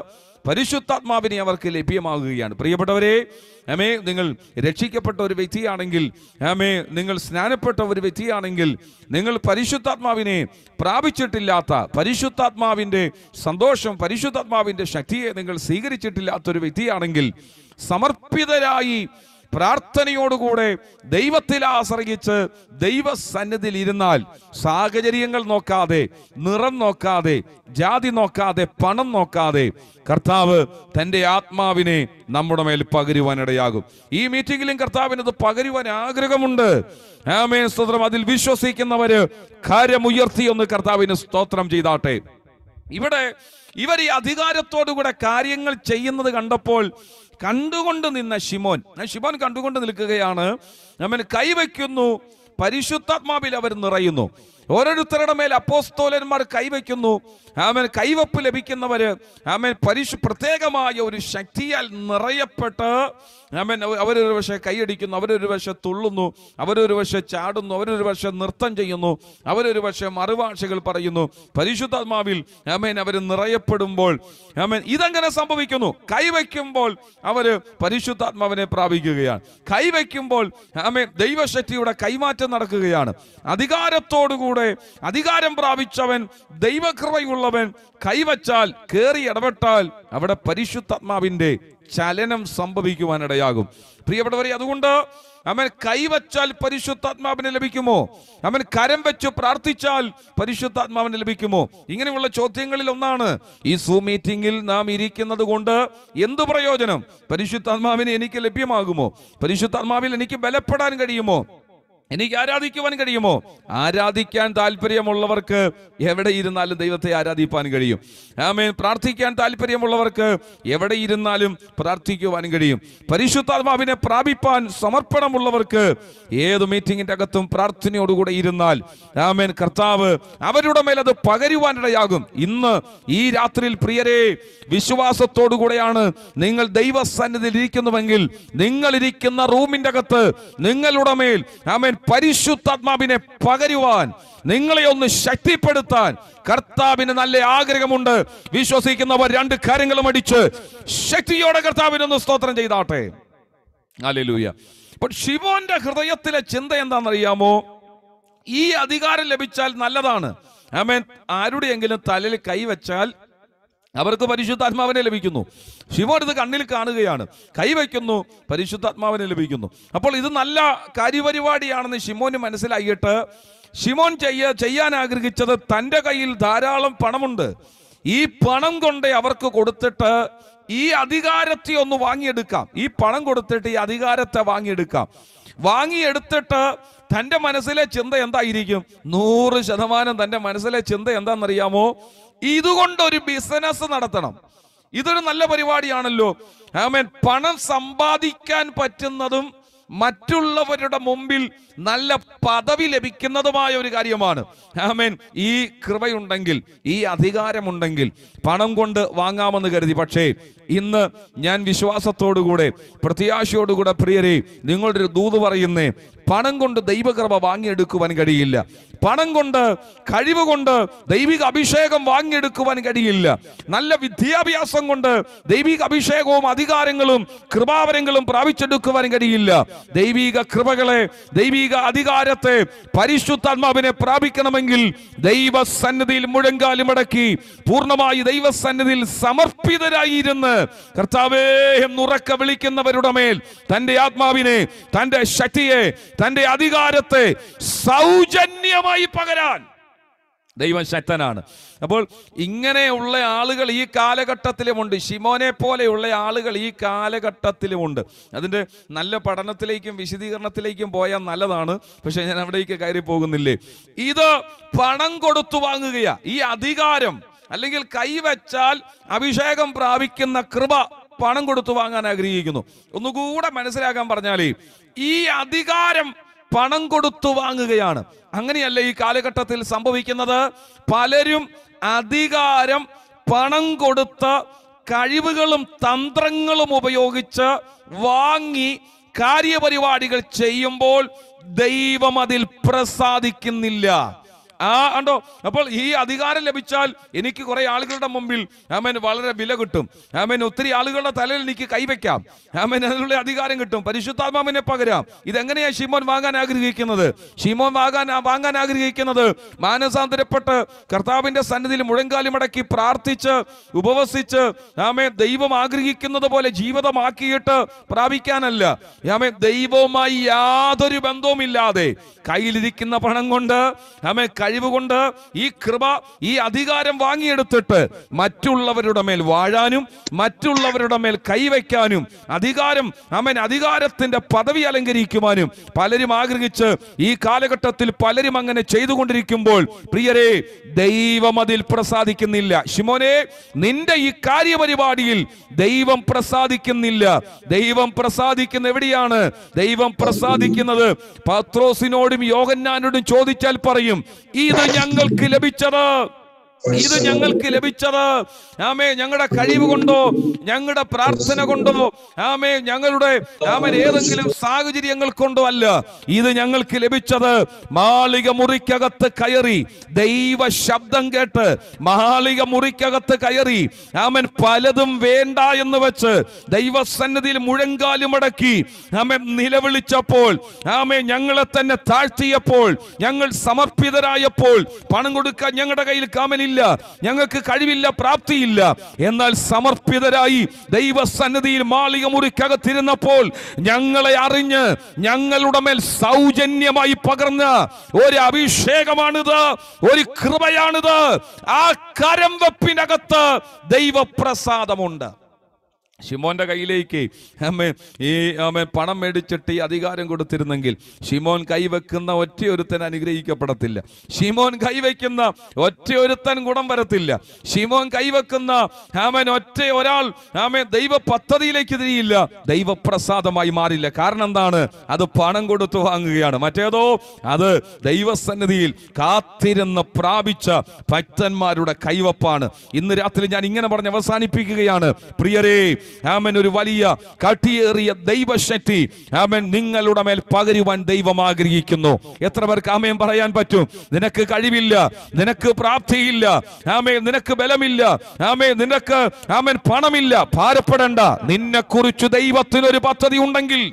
പരിശുദ്ധാത്മാവിനെ അവർക്ക് ലഭ്യമാകുകയാണ്. പ്രിയപ്പെട്ടവരെ, ആമേ, നിങ്ങൾ രക്ഷിക്കപ്പെട്ട ഒരു വ്യക്തിയാണെങ്കിൽ, ആമേ, നിങ്ങൾ സ്നാനപ്പെട്ട ഒരു വ്യക്തിയാണെങ്കിൽ, നിങ്ങൾ പരിശുദ്ധാത്മാവിനെ പ്രാപിച്ചിട്ടില്ലാത്ത, പരിശുദ്ധാത്മാവിൻ്റെ സന്തോഷം, പരിശുദ്ധാത്മാവിൻ്റെ ശക്തിയെ നിങ്ങൾ സ്വീകരിച്ചിട്ടില്ലാത്തൊരു വ്യക്തിയാണെങ്കിൽ, സമർപ്പിതരായി പ്രാർത്ഥനയോടുകൂടെ ദൈവത്തിൽ ആശ്രയിച്ച് ദൈവസന്നിധിയിൽ ഇരുന്നാൽ, സാഹചര്യങ്ങൾ നോക്കാതെ, നിറം നോക്കാതെ, ജാതി നോക്കാതെ, പണം നോക്കാതെ കർത്താവ് തൻ്റെ ആത്മാവിനെ നമ്മുടെ മേൽ പകരുവാനിടയാകും. ഈ മീറ്റിംഗിലും കർത്താവിനത് പകരുവാൻ ആഗ്രഹമുണ്ട്. ആമേൻ, സ്തോത്രം. അതിൽ വിശ്വസിക്കുന്നവര് കാര്യമുയർത്തി ഒന്ന് കർത്താവിന് സ്തോത്രം ചെയ്താട്ടെ. ഇവിടെ ഇവർ ഈ അധികാരത്തോടുകൂടെ കാര്യങ്ങൾ ചെയ്യുന്നത് കണ്ടപ്പോൾ കണ്ടുകൊണ്ട് നിന്ന ശിമോൻ ശിമോൻ കണ്ടുകൊണ്ട് നിൽക്കുകയാണ്. അവൻ കൈവയ്ക്കുന്നു, പരിശുദ്ധാത്മാവിൽ അവർ നിറയുന്നു. ഓരോരുത്തരുടെ മേൽ അപ്പോസ്തോലന്മാർ കൈവയ്ക്കുന്നു. ആമേൻ, കൈവപ്പ് ലഭിക്കുന്നവര് ആമേൻ പരിശു പ്രത്യേകമായ ഒരു ശക്തിയാൽ നിറയപ്പെട്ട് ആമേൻ അവരൊരു പക്ഷേ കൈയടിക്കുന്നു, അവരൊരു പക്ഷേ തുള്ളുന്നു, അവരൊരു പക്ഷേ ചാടുന്നു, അവരൊരു പക്ഷേ നൃത്തം ചെയ്യുന്നു, അവരൊരു പക്ഷേ മറുഭാഷകൾ പറയുന്നു. പരിശുദ്ധാത്മാവിൽ ആമേൻ അവർ നിറയപ്പെടുമ്പോൾ ആമേൻ ഇതെങ്ങനെ സംഭവിക്കുന്നു? കൈവയ്ക്കുമ്പോൾ അവര് പരിശുദ്ധാത്മാവിനെ പ്രാപിക്കുകയാണ്. കൈവയ്ക്കുമ്പോൾ ആമേൻ ദൈവശക്തിയുടെ കൈമാറ്റം നടക്കുകയാണ്. അധികാരത്തോടുകൂടെ അധികാരം പ്രാപിച്ചവൻ, ദൈവകൃപയുള്ളവൻ കൈവച്ചാൽ, കേറി ഇടപെട്ടാൽ അവിടെ പരിശുദ്ധാത്മാവിന്റെ ചലനം സംഭവിക്കുവാനിടയാകും. പ്രിയപ്പെട്ടവരെ, അതുകൊണ്ട് അവൻ കൈവച്ചാൽ പരിശുദ്ധാത്മാവിനെ ലഭിക്കുമോ? അവൻ കരം വെച്ച് പ്രാർത്ഥിച്ചാൽ പരിശുദ്ധാത്മാവിനെ ലഭിക്കുമോ? ഇങ്ങനെയുള്ള ചോദ്യങ്ങളിൽ ഒന്നാണ് ഈ സൂം മീറ്റിംഗിൽ നാം ഇരിക്കുന്നത് കൊണ്ട് എന്ത് പ്രയോജനം? പരിശുദ്ധാത്മാവിനെ എനിക്ക് ലഭ്യമാകുമോ? പരിശുദ്ധാത്മാവിൽ എനിക്ക് ബലപ്പെടാൻ കഴിയുമോ? എനിക്ക് ആരാധിക്കുവാൻ കഴിയുമോ? ആരാധിക്കാൻ താല്പര്യമുള്ളവർക്ക് എവിടെ ഇരുന്നാലും ദൈവത്തെ ആരാധിപ്പാൻ കഴിയും. ആമേൻ. പ്രാർത്ഥിക്കാൻ താല്പര്യമുള്ളവർക്ക് എവിടെ ഇരുന്നാലും പ്രാർത്ഥിക്കുവാൻ കഴിയും. പരിശുദ്ധാത്മാവിനെ പ്രാപിപ്പാൻ സമർപ്പണമുള്ളവർക്ക് ഏത് മീറ്റിംഗിന്റെ അകത്തും പ്രാർത്ഥനയോടുകൂടെ ഇരുന്നാൽ ആമേൻ കർത്താവ് അവരുടെ മേൽ അത് പകരുവാനിടയാകും. ഇന്ന് ഈ രാത്രിയിൽ പ്രിയരെ, വിശ്വാസത്തോടുകൂടെയാണ് നിങ്ങൾ ദൈവസന്നിധിയിൽ ഇരിക്കുന്നുവെങ്കിൽ, നിങ്ങൾ ഇരിക്കുന്ന റൂമിന്റെ അകത്ത് നിങ്ങളുടെ മേൽ ആമേൻ പരിശുദ്ധാത്മാവിനെ പകരുവാൻ, നിങ്ങളെ ഒന്ന് ശക്തിപ്പെടുത്താൻ കർത്താവിന് നല്ല ആഗ്രഹമുണ്ട്. വിശ്വസിക്കുന്നവർ രണ്ട് കാര്യങ്ങളും അടിച്ച് ശക്തിയോടെ കർത്താവിനൊന്ന് സ്തോത്രം ചെയ്താട്ടെ. ഹല്ലേലൂയ. അപ്പോൾ ശിമോന്റെ ഹൃദയത്തിലെ ചിന്ത എന്താണെന്നറിയാമോ? ഈ അധികാരം ലഭിച്ചാൽ നല്ലതാണ്. ആമേൻ. ആരുടെയെങ്കിലും തലയിൽ കൈവച്ചാൽ അവർക്ക് പരിശുദ്ധാത്മാവിനെ ലഭിക്കുന്നു. ശിമോൻ ഇത് കണ്ണിൽ കാണുകയാണ്, കൈവയ്ക്കുന്നു, പരിശുദ്ധാത്മാവിനെ ലഭിക്കുന്നു. അപ്പോൾ ഇത് നല്ല കാര്യപരിപാടിയാണെന്ന് ശിമോന് മനസ്സിലായിട്ട് ശിമോൻ ചെയ്യ ചെയ്യാൻ ആഗ്രഹിച്ചത്, തൻ്റെ കയ്യിൽ ധാരാളം പണമുണ്ട്, ഈ പണം കൊണ്ട് അവർക്ക് കൊടുത്തിട്ട് ഈ അധികാരത്തെ ഒന്ന് വാങ്ങിയെടുക്കാം. ഈ പണം കൊടുത്തിട്ട് ഈ അധികാരത്തെ വാങ്ങിയെടുക്കാം. വാങ്ങിയെടുത്തിട്ട് തൻ്റെ മനസ്സിലെ ചിന്ത എന്തായിരിക്കും? നൂറ് ശതമാനം തൻ്റെ മനസ്സിലെ ചിന്ത എന്താണെന്നറിയാമോ? ഇതുകൊണ്ടൊരു ബിസിനസ് നടത്തണം. ഇതൊരു നല്ല പരിപാടിയാണല്ലോ. ആമേൻ. പണം സമ്പാദിക്കാൻ പറ്റുന്നതും മറ്റുള്ളവരുടെ മുമ്പിൽ നല്ല പദവി ലഭിക്കുന്നതുമായ ഒരു കാര്യമാണ്. ആമേൻ. ഈ കൃപയുണ്ടെങ്കിൽ, ഈ അധികാരമുണ്ടെങ്കിൽ പണം കൊണ്ട് വാങ്ങാമെന്ന് കരുതി. പക്ഷേ ഇന്ന് ഞാൻ വിശ്വാസത്തോടുകൂടെ പ്രത്യാശയോടുകൂടെ പ്രിയരെ നിങ്ങളുടെ ഒരു ദൂത് പറയുന്നേ, പണം കൊണ്ട് ദൈവകൃപ വാങ്ങിയെടുക്കുവാൻ കഴിയില്ല. പണം കൊണ്ട്, കഴിവ് കൊണ്ട് ദൈവിക അഭിഷേകം വാങ്ങിയെടുക്കുവാൻ കഴിയില്ല. നല്ല വിദ്യാഭ്യാസം കൊണ്ട് ദൈവിക അഭിഷേകവും അധികാരങ്ങളും കൃപാവരങ്ങളും പ്രാപിച്ചെടുക്കുവാൻ കഴിയില്ല. ദൈവിക കൃപകളെ, ദൈവിക അധികാരത്തെ, പരിശുദ്ധാത്മാവിനെ പ്രാപിക്കണമെങ്കിൽ ദൈവസന്നിധിയിൽ മുഴങ്കാലും മടക്കി പൂർണ്ണമായി ദൈവസന്നിധിയിൽ സമർപ്പിതരായിരുന്ന് കർത്താവേ എന്നുറക്ക വിളിക്കുന്നവരുടെ മേൽ തന്റെ ആത്മാവിനെ, തന്റെ ശക്തിയെ, തന്റെ അധികാരത്തെ സൗജന്യമായി പകരാൻ ദൈവം ശക്തനാണ്. അപ്പോൾ ഇങ്ങനെയുള്ള ആളുകൾ ഈ കാലഘട്ടത്തിലുമുണ്ട്. ശിമോനെ പോലെയുള്ള ആളുകൾ ഈ കാലഘട്ടത്തിലുമുണ്ട്. അതിൻ്റെ നല്ല പഠനത്തിലേക്കും വിശദീകരണത്തിലേക്കും പോയാൽ നല്ലതാണ്. പക്ഷെ ഞാൻ അവിടേക്ക് കയറി പോകുന്നില്ലേ. ഇത് പണം കൊടുത്തു വാങ്ങുകയാ. ഈ അധികാരം അല്ലെങ്കിൽ കൈവച്ചാൽ അഭിഷേകം പ്രാപിക്കുന്ന കൃപ പണം കൊടുത്തു വാങ്ങാൻ ആഗ്രഹിക്കുന്നു. ഒന്നുകൂടെ മനസ്സിലാക്കാൻ പറഞ്ഞാലേ, ഈ അധികാരം പണം കൊടുത്തു വാങ്ങുകയാണ്. അങ്ങനെയല്ല ഈ കാലഘട്ടത്തിൽ സംഭവിക്കുന്നത്. പലരും അധികാരം പണം കൊടുത്ത് കഴിവുകളും തന്ത്രങ്ങളും ഉപയോഗിച്ച് വാങ്ങി കാര്യപരിപാടികൾ ചെയ്യുമ്പോൾ ദൈവം അതിൽ പ്രസാദിക്കുന്നില്ല. ആ ഉണ്ടോ? അപ്പോൾ ഈ അധികാരം ലഭിച്ചാൽ എനിക്ക് കുറെ ആളുകളുടെ മുമ്പിൽ ആമേൻ വളരെ വില കിട്ടും. ആമേൻ ഒത്തിരി ആളുകളുടെ തലയിൽ എനിക്ക് കൈവയ്ക്കാം. ആമേൻ അതിനുള്ള അധികാരം കിട്ടും. പരിശുദ്ധാത്മാവിനെ പകരാം. ഇതെങ്ങനെയാ ശിമോൻ വാങ്ങാൻ ആഗ്രഹിക്കുന്നത്? ശിമോൻ വാങ്ങാൻ വാങ്ങാൻ ആഗ്രഹിക്കുന്നത് മാനസാന്തരപ്പെട്ട് കർത്താവിന്റെ സന്നിധിയിൽ മുഴങ്കാലി മടക്കി പ്രാർത്ഥിച്ച് ഉപവസിച്ച് ആമേൻ ദൈവം ആഗ്രഹിക്കുന്നത് പോലെ ജീവിതമാക്കിയിട്ട് പ്രാപിക്കാനല്ല. ആമേൻ ദൈവവുമായി യാതൊരു ബന്ധവുമില്ലാതെ കയ്യിലിരിക്കുന്ന പണം കൊണ്ട് ആമേൻ കഴിവ് കൊണ്ട് ഈ കൃപ ഈ അധികാരം വാങ്ങിയെടുത്തിട്ട് മറ്റുള്ളവരുടെ മേൽ വാഴാനും മറ്റുള്ളവരുടെ മേൽ കൈവയ്ക്കാനും അധികാരം ആമേൻ അധികാരത്തിന്റെ പദവി അലങ്കരിക്കുവാനും പലരും ആഗ്രഹിച്ച് ഈ കാലഘട്ടത്തിൽ പലരും അങ്ങനെ ചെയ്തുകൊണ്ടിരിക്കുമ്പോൾ പ്രിയരെ, ദൈവം അതിൽ പ്രസാദിക്കുന്നില്ല. ശിമോനെ, നിന്റെ ഈ കാര്യപരിപാടിയിൽ ദൈവം പ്രസാദിക്കുന്നില്ല. ദൈവം പ്രസാദിക്കുന്ന എവിടെയാണ്? ദൈവം പ്രസാദിക്കുന്നത് പത്രോസിനോടും യോഹന്നാനോടും ചോദിച്ചാൽ പറയും, ഇത് ഞങ്ങൾക്ക് ലഭിച്ചത് ഇത് ഞങ്ങൾക്ക് ലഭിച്ചത് ആമേ ഞങ്ങളുടെ കഴിവ് കൊണ്ടോ ഞങ്ങളുടെ പ്രാർത്ഥന കൊണ്ടോ ആമേ ഞങ്ങളുടെ ആമേൻ ഏതെങ്കിലും സാഹചര്യങ്ങൾ കൊണ്ടോ അല്ല. ഇത് ഞങ്ങൾക്ക് ലഭിച്ചത് മാളിക മുറിക്കകത്ത് കയറി ദൈവ ശബ്ദം കേട്ട് മാളിക മുറിക്കകത്ത് കയറി ആമേൻ പലതും വേണ്ട എന്ന് വെച്ച് ദൈവസന്നിധിയിൽ മുഴങ്കാലുമടക്കി ആമേൻ നിലവിളിച്ചപ്പോൾ, ആമേ ഞങ്ങളെ തന്നെ താഴ്ത്തിയപ്പോൾ, ഞങ്ങൾ സമർപ്പിതരായപ്പോൾ, പണം കൊടുക്കാൻ ഞങ്ങളുടെ കയ്യിൽ കാമനില്ല, ഞങ്ങൾക്ക് കഴിവില്ല, പ്രാപ്തിയില്ല, എന്നാൽ സമർപ്പിതരായി ദൈവസന്നിധിയിൽ മാളിക മുറിക്കകത്തിരുന്നപ്പോൾ ഞങ്ങളെ അറിഞ്ഞ് ഞങ്ങളുടെ മേൽ സൗജന്യമായി പകർന്ന ഒരു അഭിഷേകമാണിത്, ഒരു കൃപയാണിത്. ആ കരം വെപ്പിനകത്ത് ദൈവപ്രസാദമുണ്ട്. ശിമോന്റെ കയ്യിലേക്ക് അമ്മേ ഈ അമ്മ പണം മേടിച്ചിട്ട് ഈ അധികാരം കൊടുത്തിരുന്നെങ്കിൽ ശിമോൻ കൈവെക്കുന്ന ഒറ്റയൊരുത്തൻ അനുഗ്രഹിക്കപ്പെടത്തില്ല. ശിമോൻ കൈവയ്ക്കുന്ന ഒറ്റയൊരുത്തൻ ഗുണം വരത്തില്ല. ശിമോൻ കൈവെക്കുന്ന ആമേൻ ഒറ്റ ഒരാൾ ആമേൻ ദൈവ പദ്ധതിയിലേക്ക് തിരിയില്ല, ദൈവപ്രസാദമായി മാറില്ല. കാരണം എന്താണ്? അത് പണം കൊടുത്തു വാങ്ങുകയാണ്. മറ്റേതോ അത് ദൈവസന്നിധിയിൽ കാത്തിരുന്ന് പ്രാപിച്ച ഭക്തന്മാരുടെ കൈവപ്പാണ്. ഇന്ന് രാത്രി ഞാൻ ഇങ്ങനെ പറഞ്ഞ് അവസാനിപ്പിക്കുകയാണ്. പ്രിയരേ, ആമേൻ ഒരു വലിയ കട്ടിയേറിയ ദൈവശക്തി ആമേൻ നിങ്ങളുടെ മേൽ പകരുവാൻ ദൈവം ആഗ്രഹിക്കുന്നു. എത്ര പേർക്ക് ആമേൻ പറയാൻ പറ്റും? നിനക്ക് കഴിവില്ല, നിനക്ക് പ്രാപ്തിയില്ല, ആമേൻ നിനക്ക് ബലമില്ല, ആമേൻ നിനക്ക് ആമേൻ പണമില്ല, ഭാരപ്പെടേണ്ട. നിന്നെ കുറിച്ച് ദൈവത്തിനൊരു പദ്ധതി ഉണ്ടെങ്കിൽ,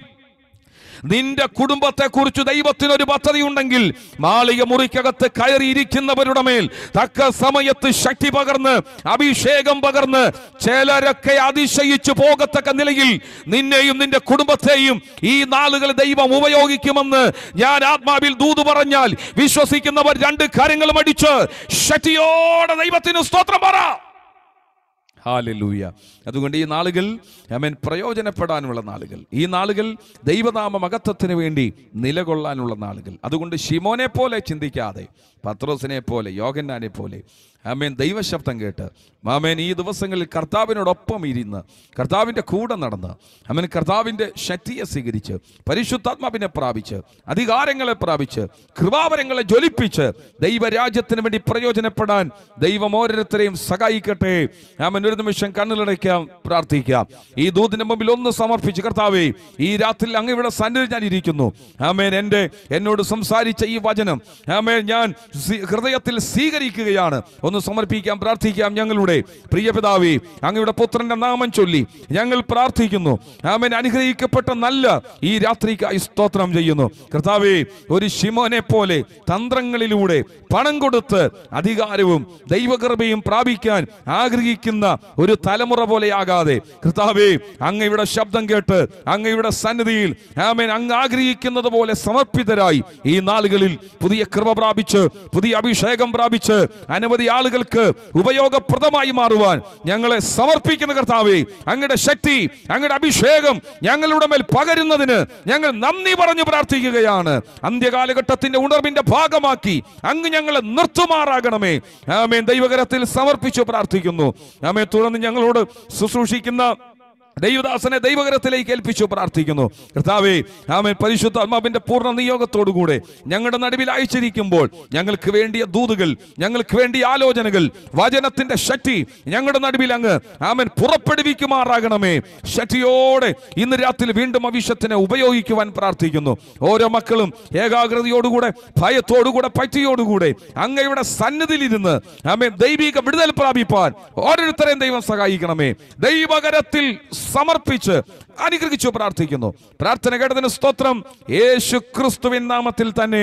നിന്റെ കുടുംബത്തെ കുറിച്ച് ദൈവത്തിനൊരു പദ്ധതി ഉണ്ടെങ്കിൽ, മാളിക മുറിക്കകത്ത് കയറിയിരിക്കുന്നവരുടെ മേൽ തക്ക സമയത്ത് ശക്തി പകർന്ന് അഭിഷേകം പകർന്ന് ചിലരൊക്കെ അതിശയിച്ചു പോകത്തക്ക നിലയിൽ നിന്നെയും നിന്റെ കുടുംബത്തെയും ഈ നാളുകൾ ദൈവം ഉപയോഗിക്കുമെന്ന് ഞാൻ ആത്മാവിൽ ദൂത് പറഞ്ഞാൽ വിശ്വസിക്കുന്നവർ രണ്ട് കാര്യങ്ങളും അടിച്ച് ശക്തിയോടെ ദൈവത്തിന് സ്തോത്രം പറ. ഹല്ലേലൂയ. അതുകൊണ്ട് ഈ നാളുകൾ ആമേൻ പ്രയോജനപ്പെടാനുള്ള നാളുകൾ, ഈ നാളുകൾ ദൈവനാമ മഹത്വത്തിന് വേണ്ടി നിലകൊള്ളാനുള്ള നാളുകൾ. അതുകൊണ്ട് ശിമോനെ പോലെ ചിന്തിക്കാതെ പത്രോസിനെ പോലെ യോഹന്നാനെ പോലെ ആമേൻ ദൈവശബ്ദം കേട്ട് ആമേൻ ഈ ദിവസങ്ങളിൽ കർത്താവിനോടൊപ്പം ഇരുന്ന് കർത്താവിൻ്റെ കൂടെ നടന്ന് ആമേൻ കർത്താവിൻ്റെ ശക്തിയെ സ്വീകരിച്ച് പരിശുദ്ധാത്മാവിനെ പ്രാപിച്ച് അധികാരങ്ങളെ പ്രാപിച്ച് കൃപാവരങ്ങളെ ജ്വലിപ്പിച്ച് ദൈവരാജ്യത്തിന് വേണ്ടി പ്രയോജനപ്പെടാൻ ദൈവം ഓരോരുത്തരെയും സഹായിക്കട്ടെ. ആമേൻ ഒരു നിമിഷം കണ്ണുകളടയ്ക്കാം, പ്രാർത്ഥിക്കാം. ഈ ദൂതിന്റെ മുമ്പിൽ ഒന്ന് സമർപ്പിച്ച്, കർത്താവേ, ഈ രാത്രി അങ്ങ് ഇവിടെ സന്നിധി ഞാൻ ഇരിക്കുന്നു. ആമേൻ എൻ്റെ എന്നോട് സംസാരിച്ച ഈ വചനം ആമേൻ ഞാൻ ഹൃദയത്തിൽ സ്വീകരിക്കുകയാണ്. ഒന്ന് സമർപ്പിക്കാം, പ്രാർത്ഥിക്കാം. ഞങ്ങളുടെ പ്രിയ പിതാവേ, അങ്ങയുടെ പുത്രന്റെ നാമം ചൊല്ലി ഞങ്ങൾ പ്രാർത്ഥിക്കുന്നു. ആമേൻ അനുഗ്രഹിക്കപ്പെട്ട നല്ല ഈ രാത്രിക്കായി സ്തോത്രം ചെയ്യുന്നു. കർത്താവേ, ഒരു ശിമോനെ പോലെ തന്ത്രങ്ങളിലൂടെ പണം കൊടുത്ത് അധികാരവും ദൈവകൃപയും പ്രാപിക്കാൻ ആഗ്രഹിക്കുന്ന ഒരു തലമുറ പോലെയാകാതെ കർത്താവേ, അങ്ങയുടെ ശബ്ദം കേട്ട് അങ്ങയുടെ സന്നിധിയിൽ ആമേൻ അങ്ങ് ആഗ്രഹിക്കുന്നത് പോലെ സമർപ്പിതരായി ഈ നാളുകളിൽ പുതിയ കൃപ പ്രാപിച്ച് പുതിയ അഭിഷേകം പ്രാപിച്ച് അനവധി ആളുകൾക്ക് ഉപയോഗപ്രദമായി മാറുവാൻ ഞങ്ങളെ സമർപ്പിക്കുന്ന കർത്താവേ, അങ്ങയുടെ ശക്തി അങ്ങയുടെ അഭിഷേകം ഞങ്ങളുടെ മേൽ പകരുന്നതിന് ഞങ്ങൾ നന്ദി പറഞ്ഞു പ്രാർത്ഥിക്കുകയാണ്. അന്ത്യകാലഘട്ടത്തിന്റെ ഉണർവിന്റെ ഭാഗമാക്കി അങ്ങ് ഞങ്ങളെ നിർത്തുമാറാകണമേ. ആമേൻ ദൈവകരത്തിൽ സമർപ്പിച്ചു പ്രാർത്ഥിക്കുന്നു. ആമേൻ തുടർന്ന് ഞങ്ങളോട് ശുശ്രൂഷിക്കുന്ന ദൈവദാസനെ ദൈവകരത്തിലേക്ക് ഏൽപ്പിച്ചു പ്രാർത്ഥിക്കുന്നു. കർത്താവേ, ആമേൻ, പരിശുദ്ധാത്മാവിന്റെ പൂർണ്ണ നിയോഗത്തോടുകൂടെ ഞങ്ങളുടെ നടുവിൽ അയച്ചിരിക്കുമ്പോൾ ഞങ്ങൾക്ക് വേണ്ടിയ ദൂതുകൾ, ഞങ്ങൾക്ക് വേണ്ടിയ ആലോചനകൾ, വചനത്തിന്റെ ശക്തി ഞങ്ങളുടെ നടുവിൽ അങ്ങ് ആമേൻ പുറപ്പെടുവിക്കുമാറാകണമേ. ശക്തിയോടെ ഇന്ന് രാത്രി വീണ്ടും അവിശ്വത്തിനെ ഉപയോഗിക്കുവാൻ പ്രാർത്ഥിക്കുന്നു. ഓരോ മക്കളും ഏകാഗ്രതയോടുകൂടെ, ഭയത്തോടുകൂടെ, പറ്റിയോടുകൂടെ അങ്ങയുടെ സന്നിധിയിലിരുന്ന് ആമേൻ ദൈവിക വിടുതൽ പ്രാപിപ്പാൻ ഓരോരുത്തരെയും ദൈവം സഹായിക്കണമേ. ദൈവകരത്തിൽ സമർപ്പിച്ച് അനുഗ്രഹിച്ചു പ്രാർത്ഥിക്കുന്നു. പ്രാർത്ഥന കേട്ടതിന് സ്തോത്രം. യേശു ക്രിസ്തുവിൻ നാമത്തിൽ തന്നെ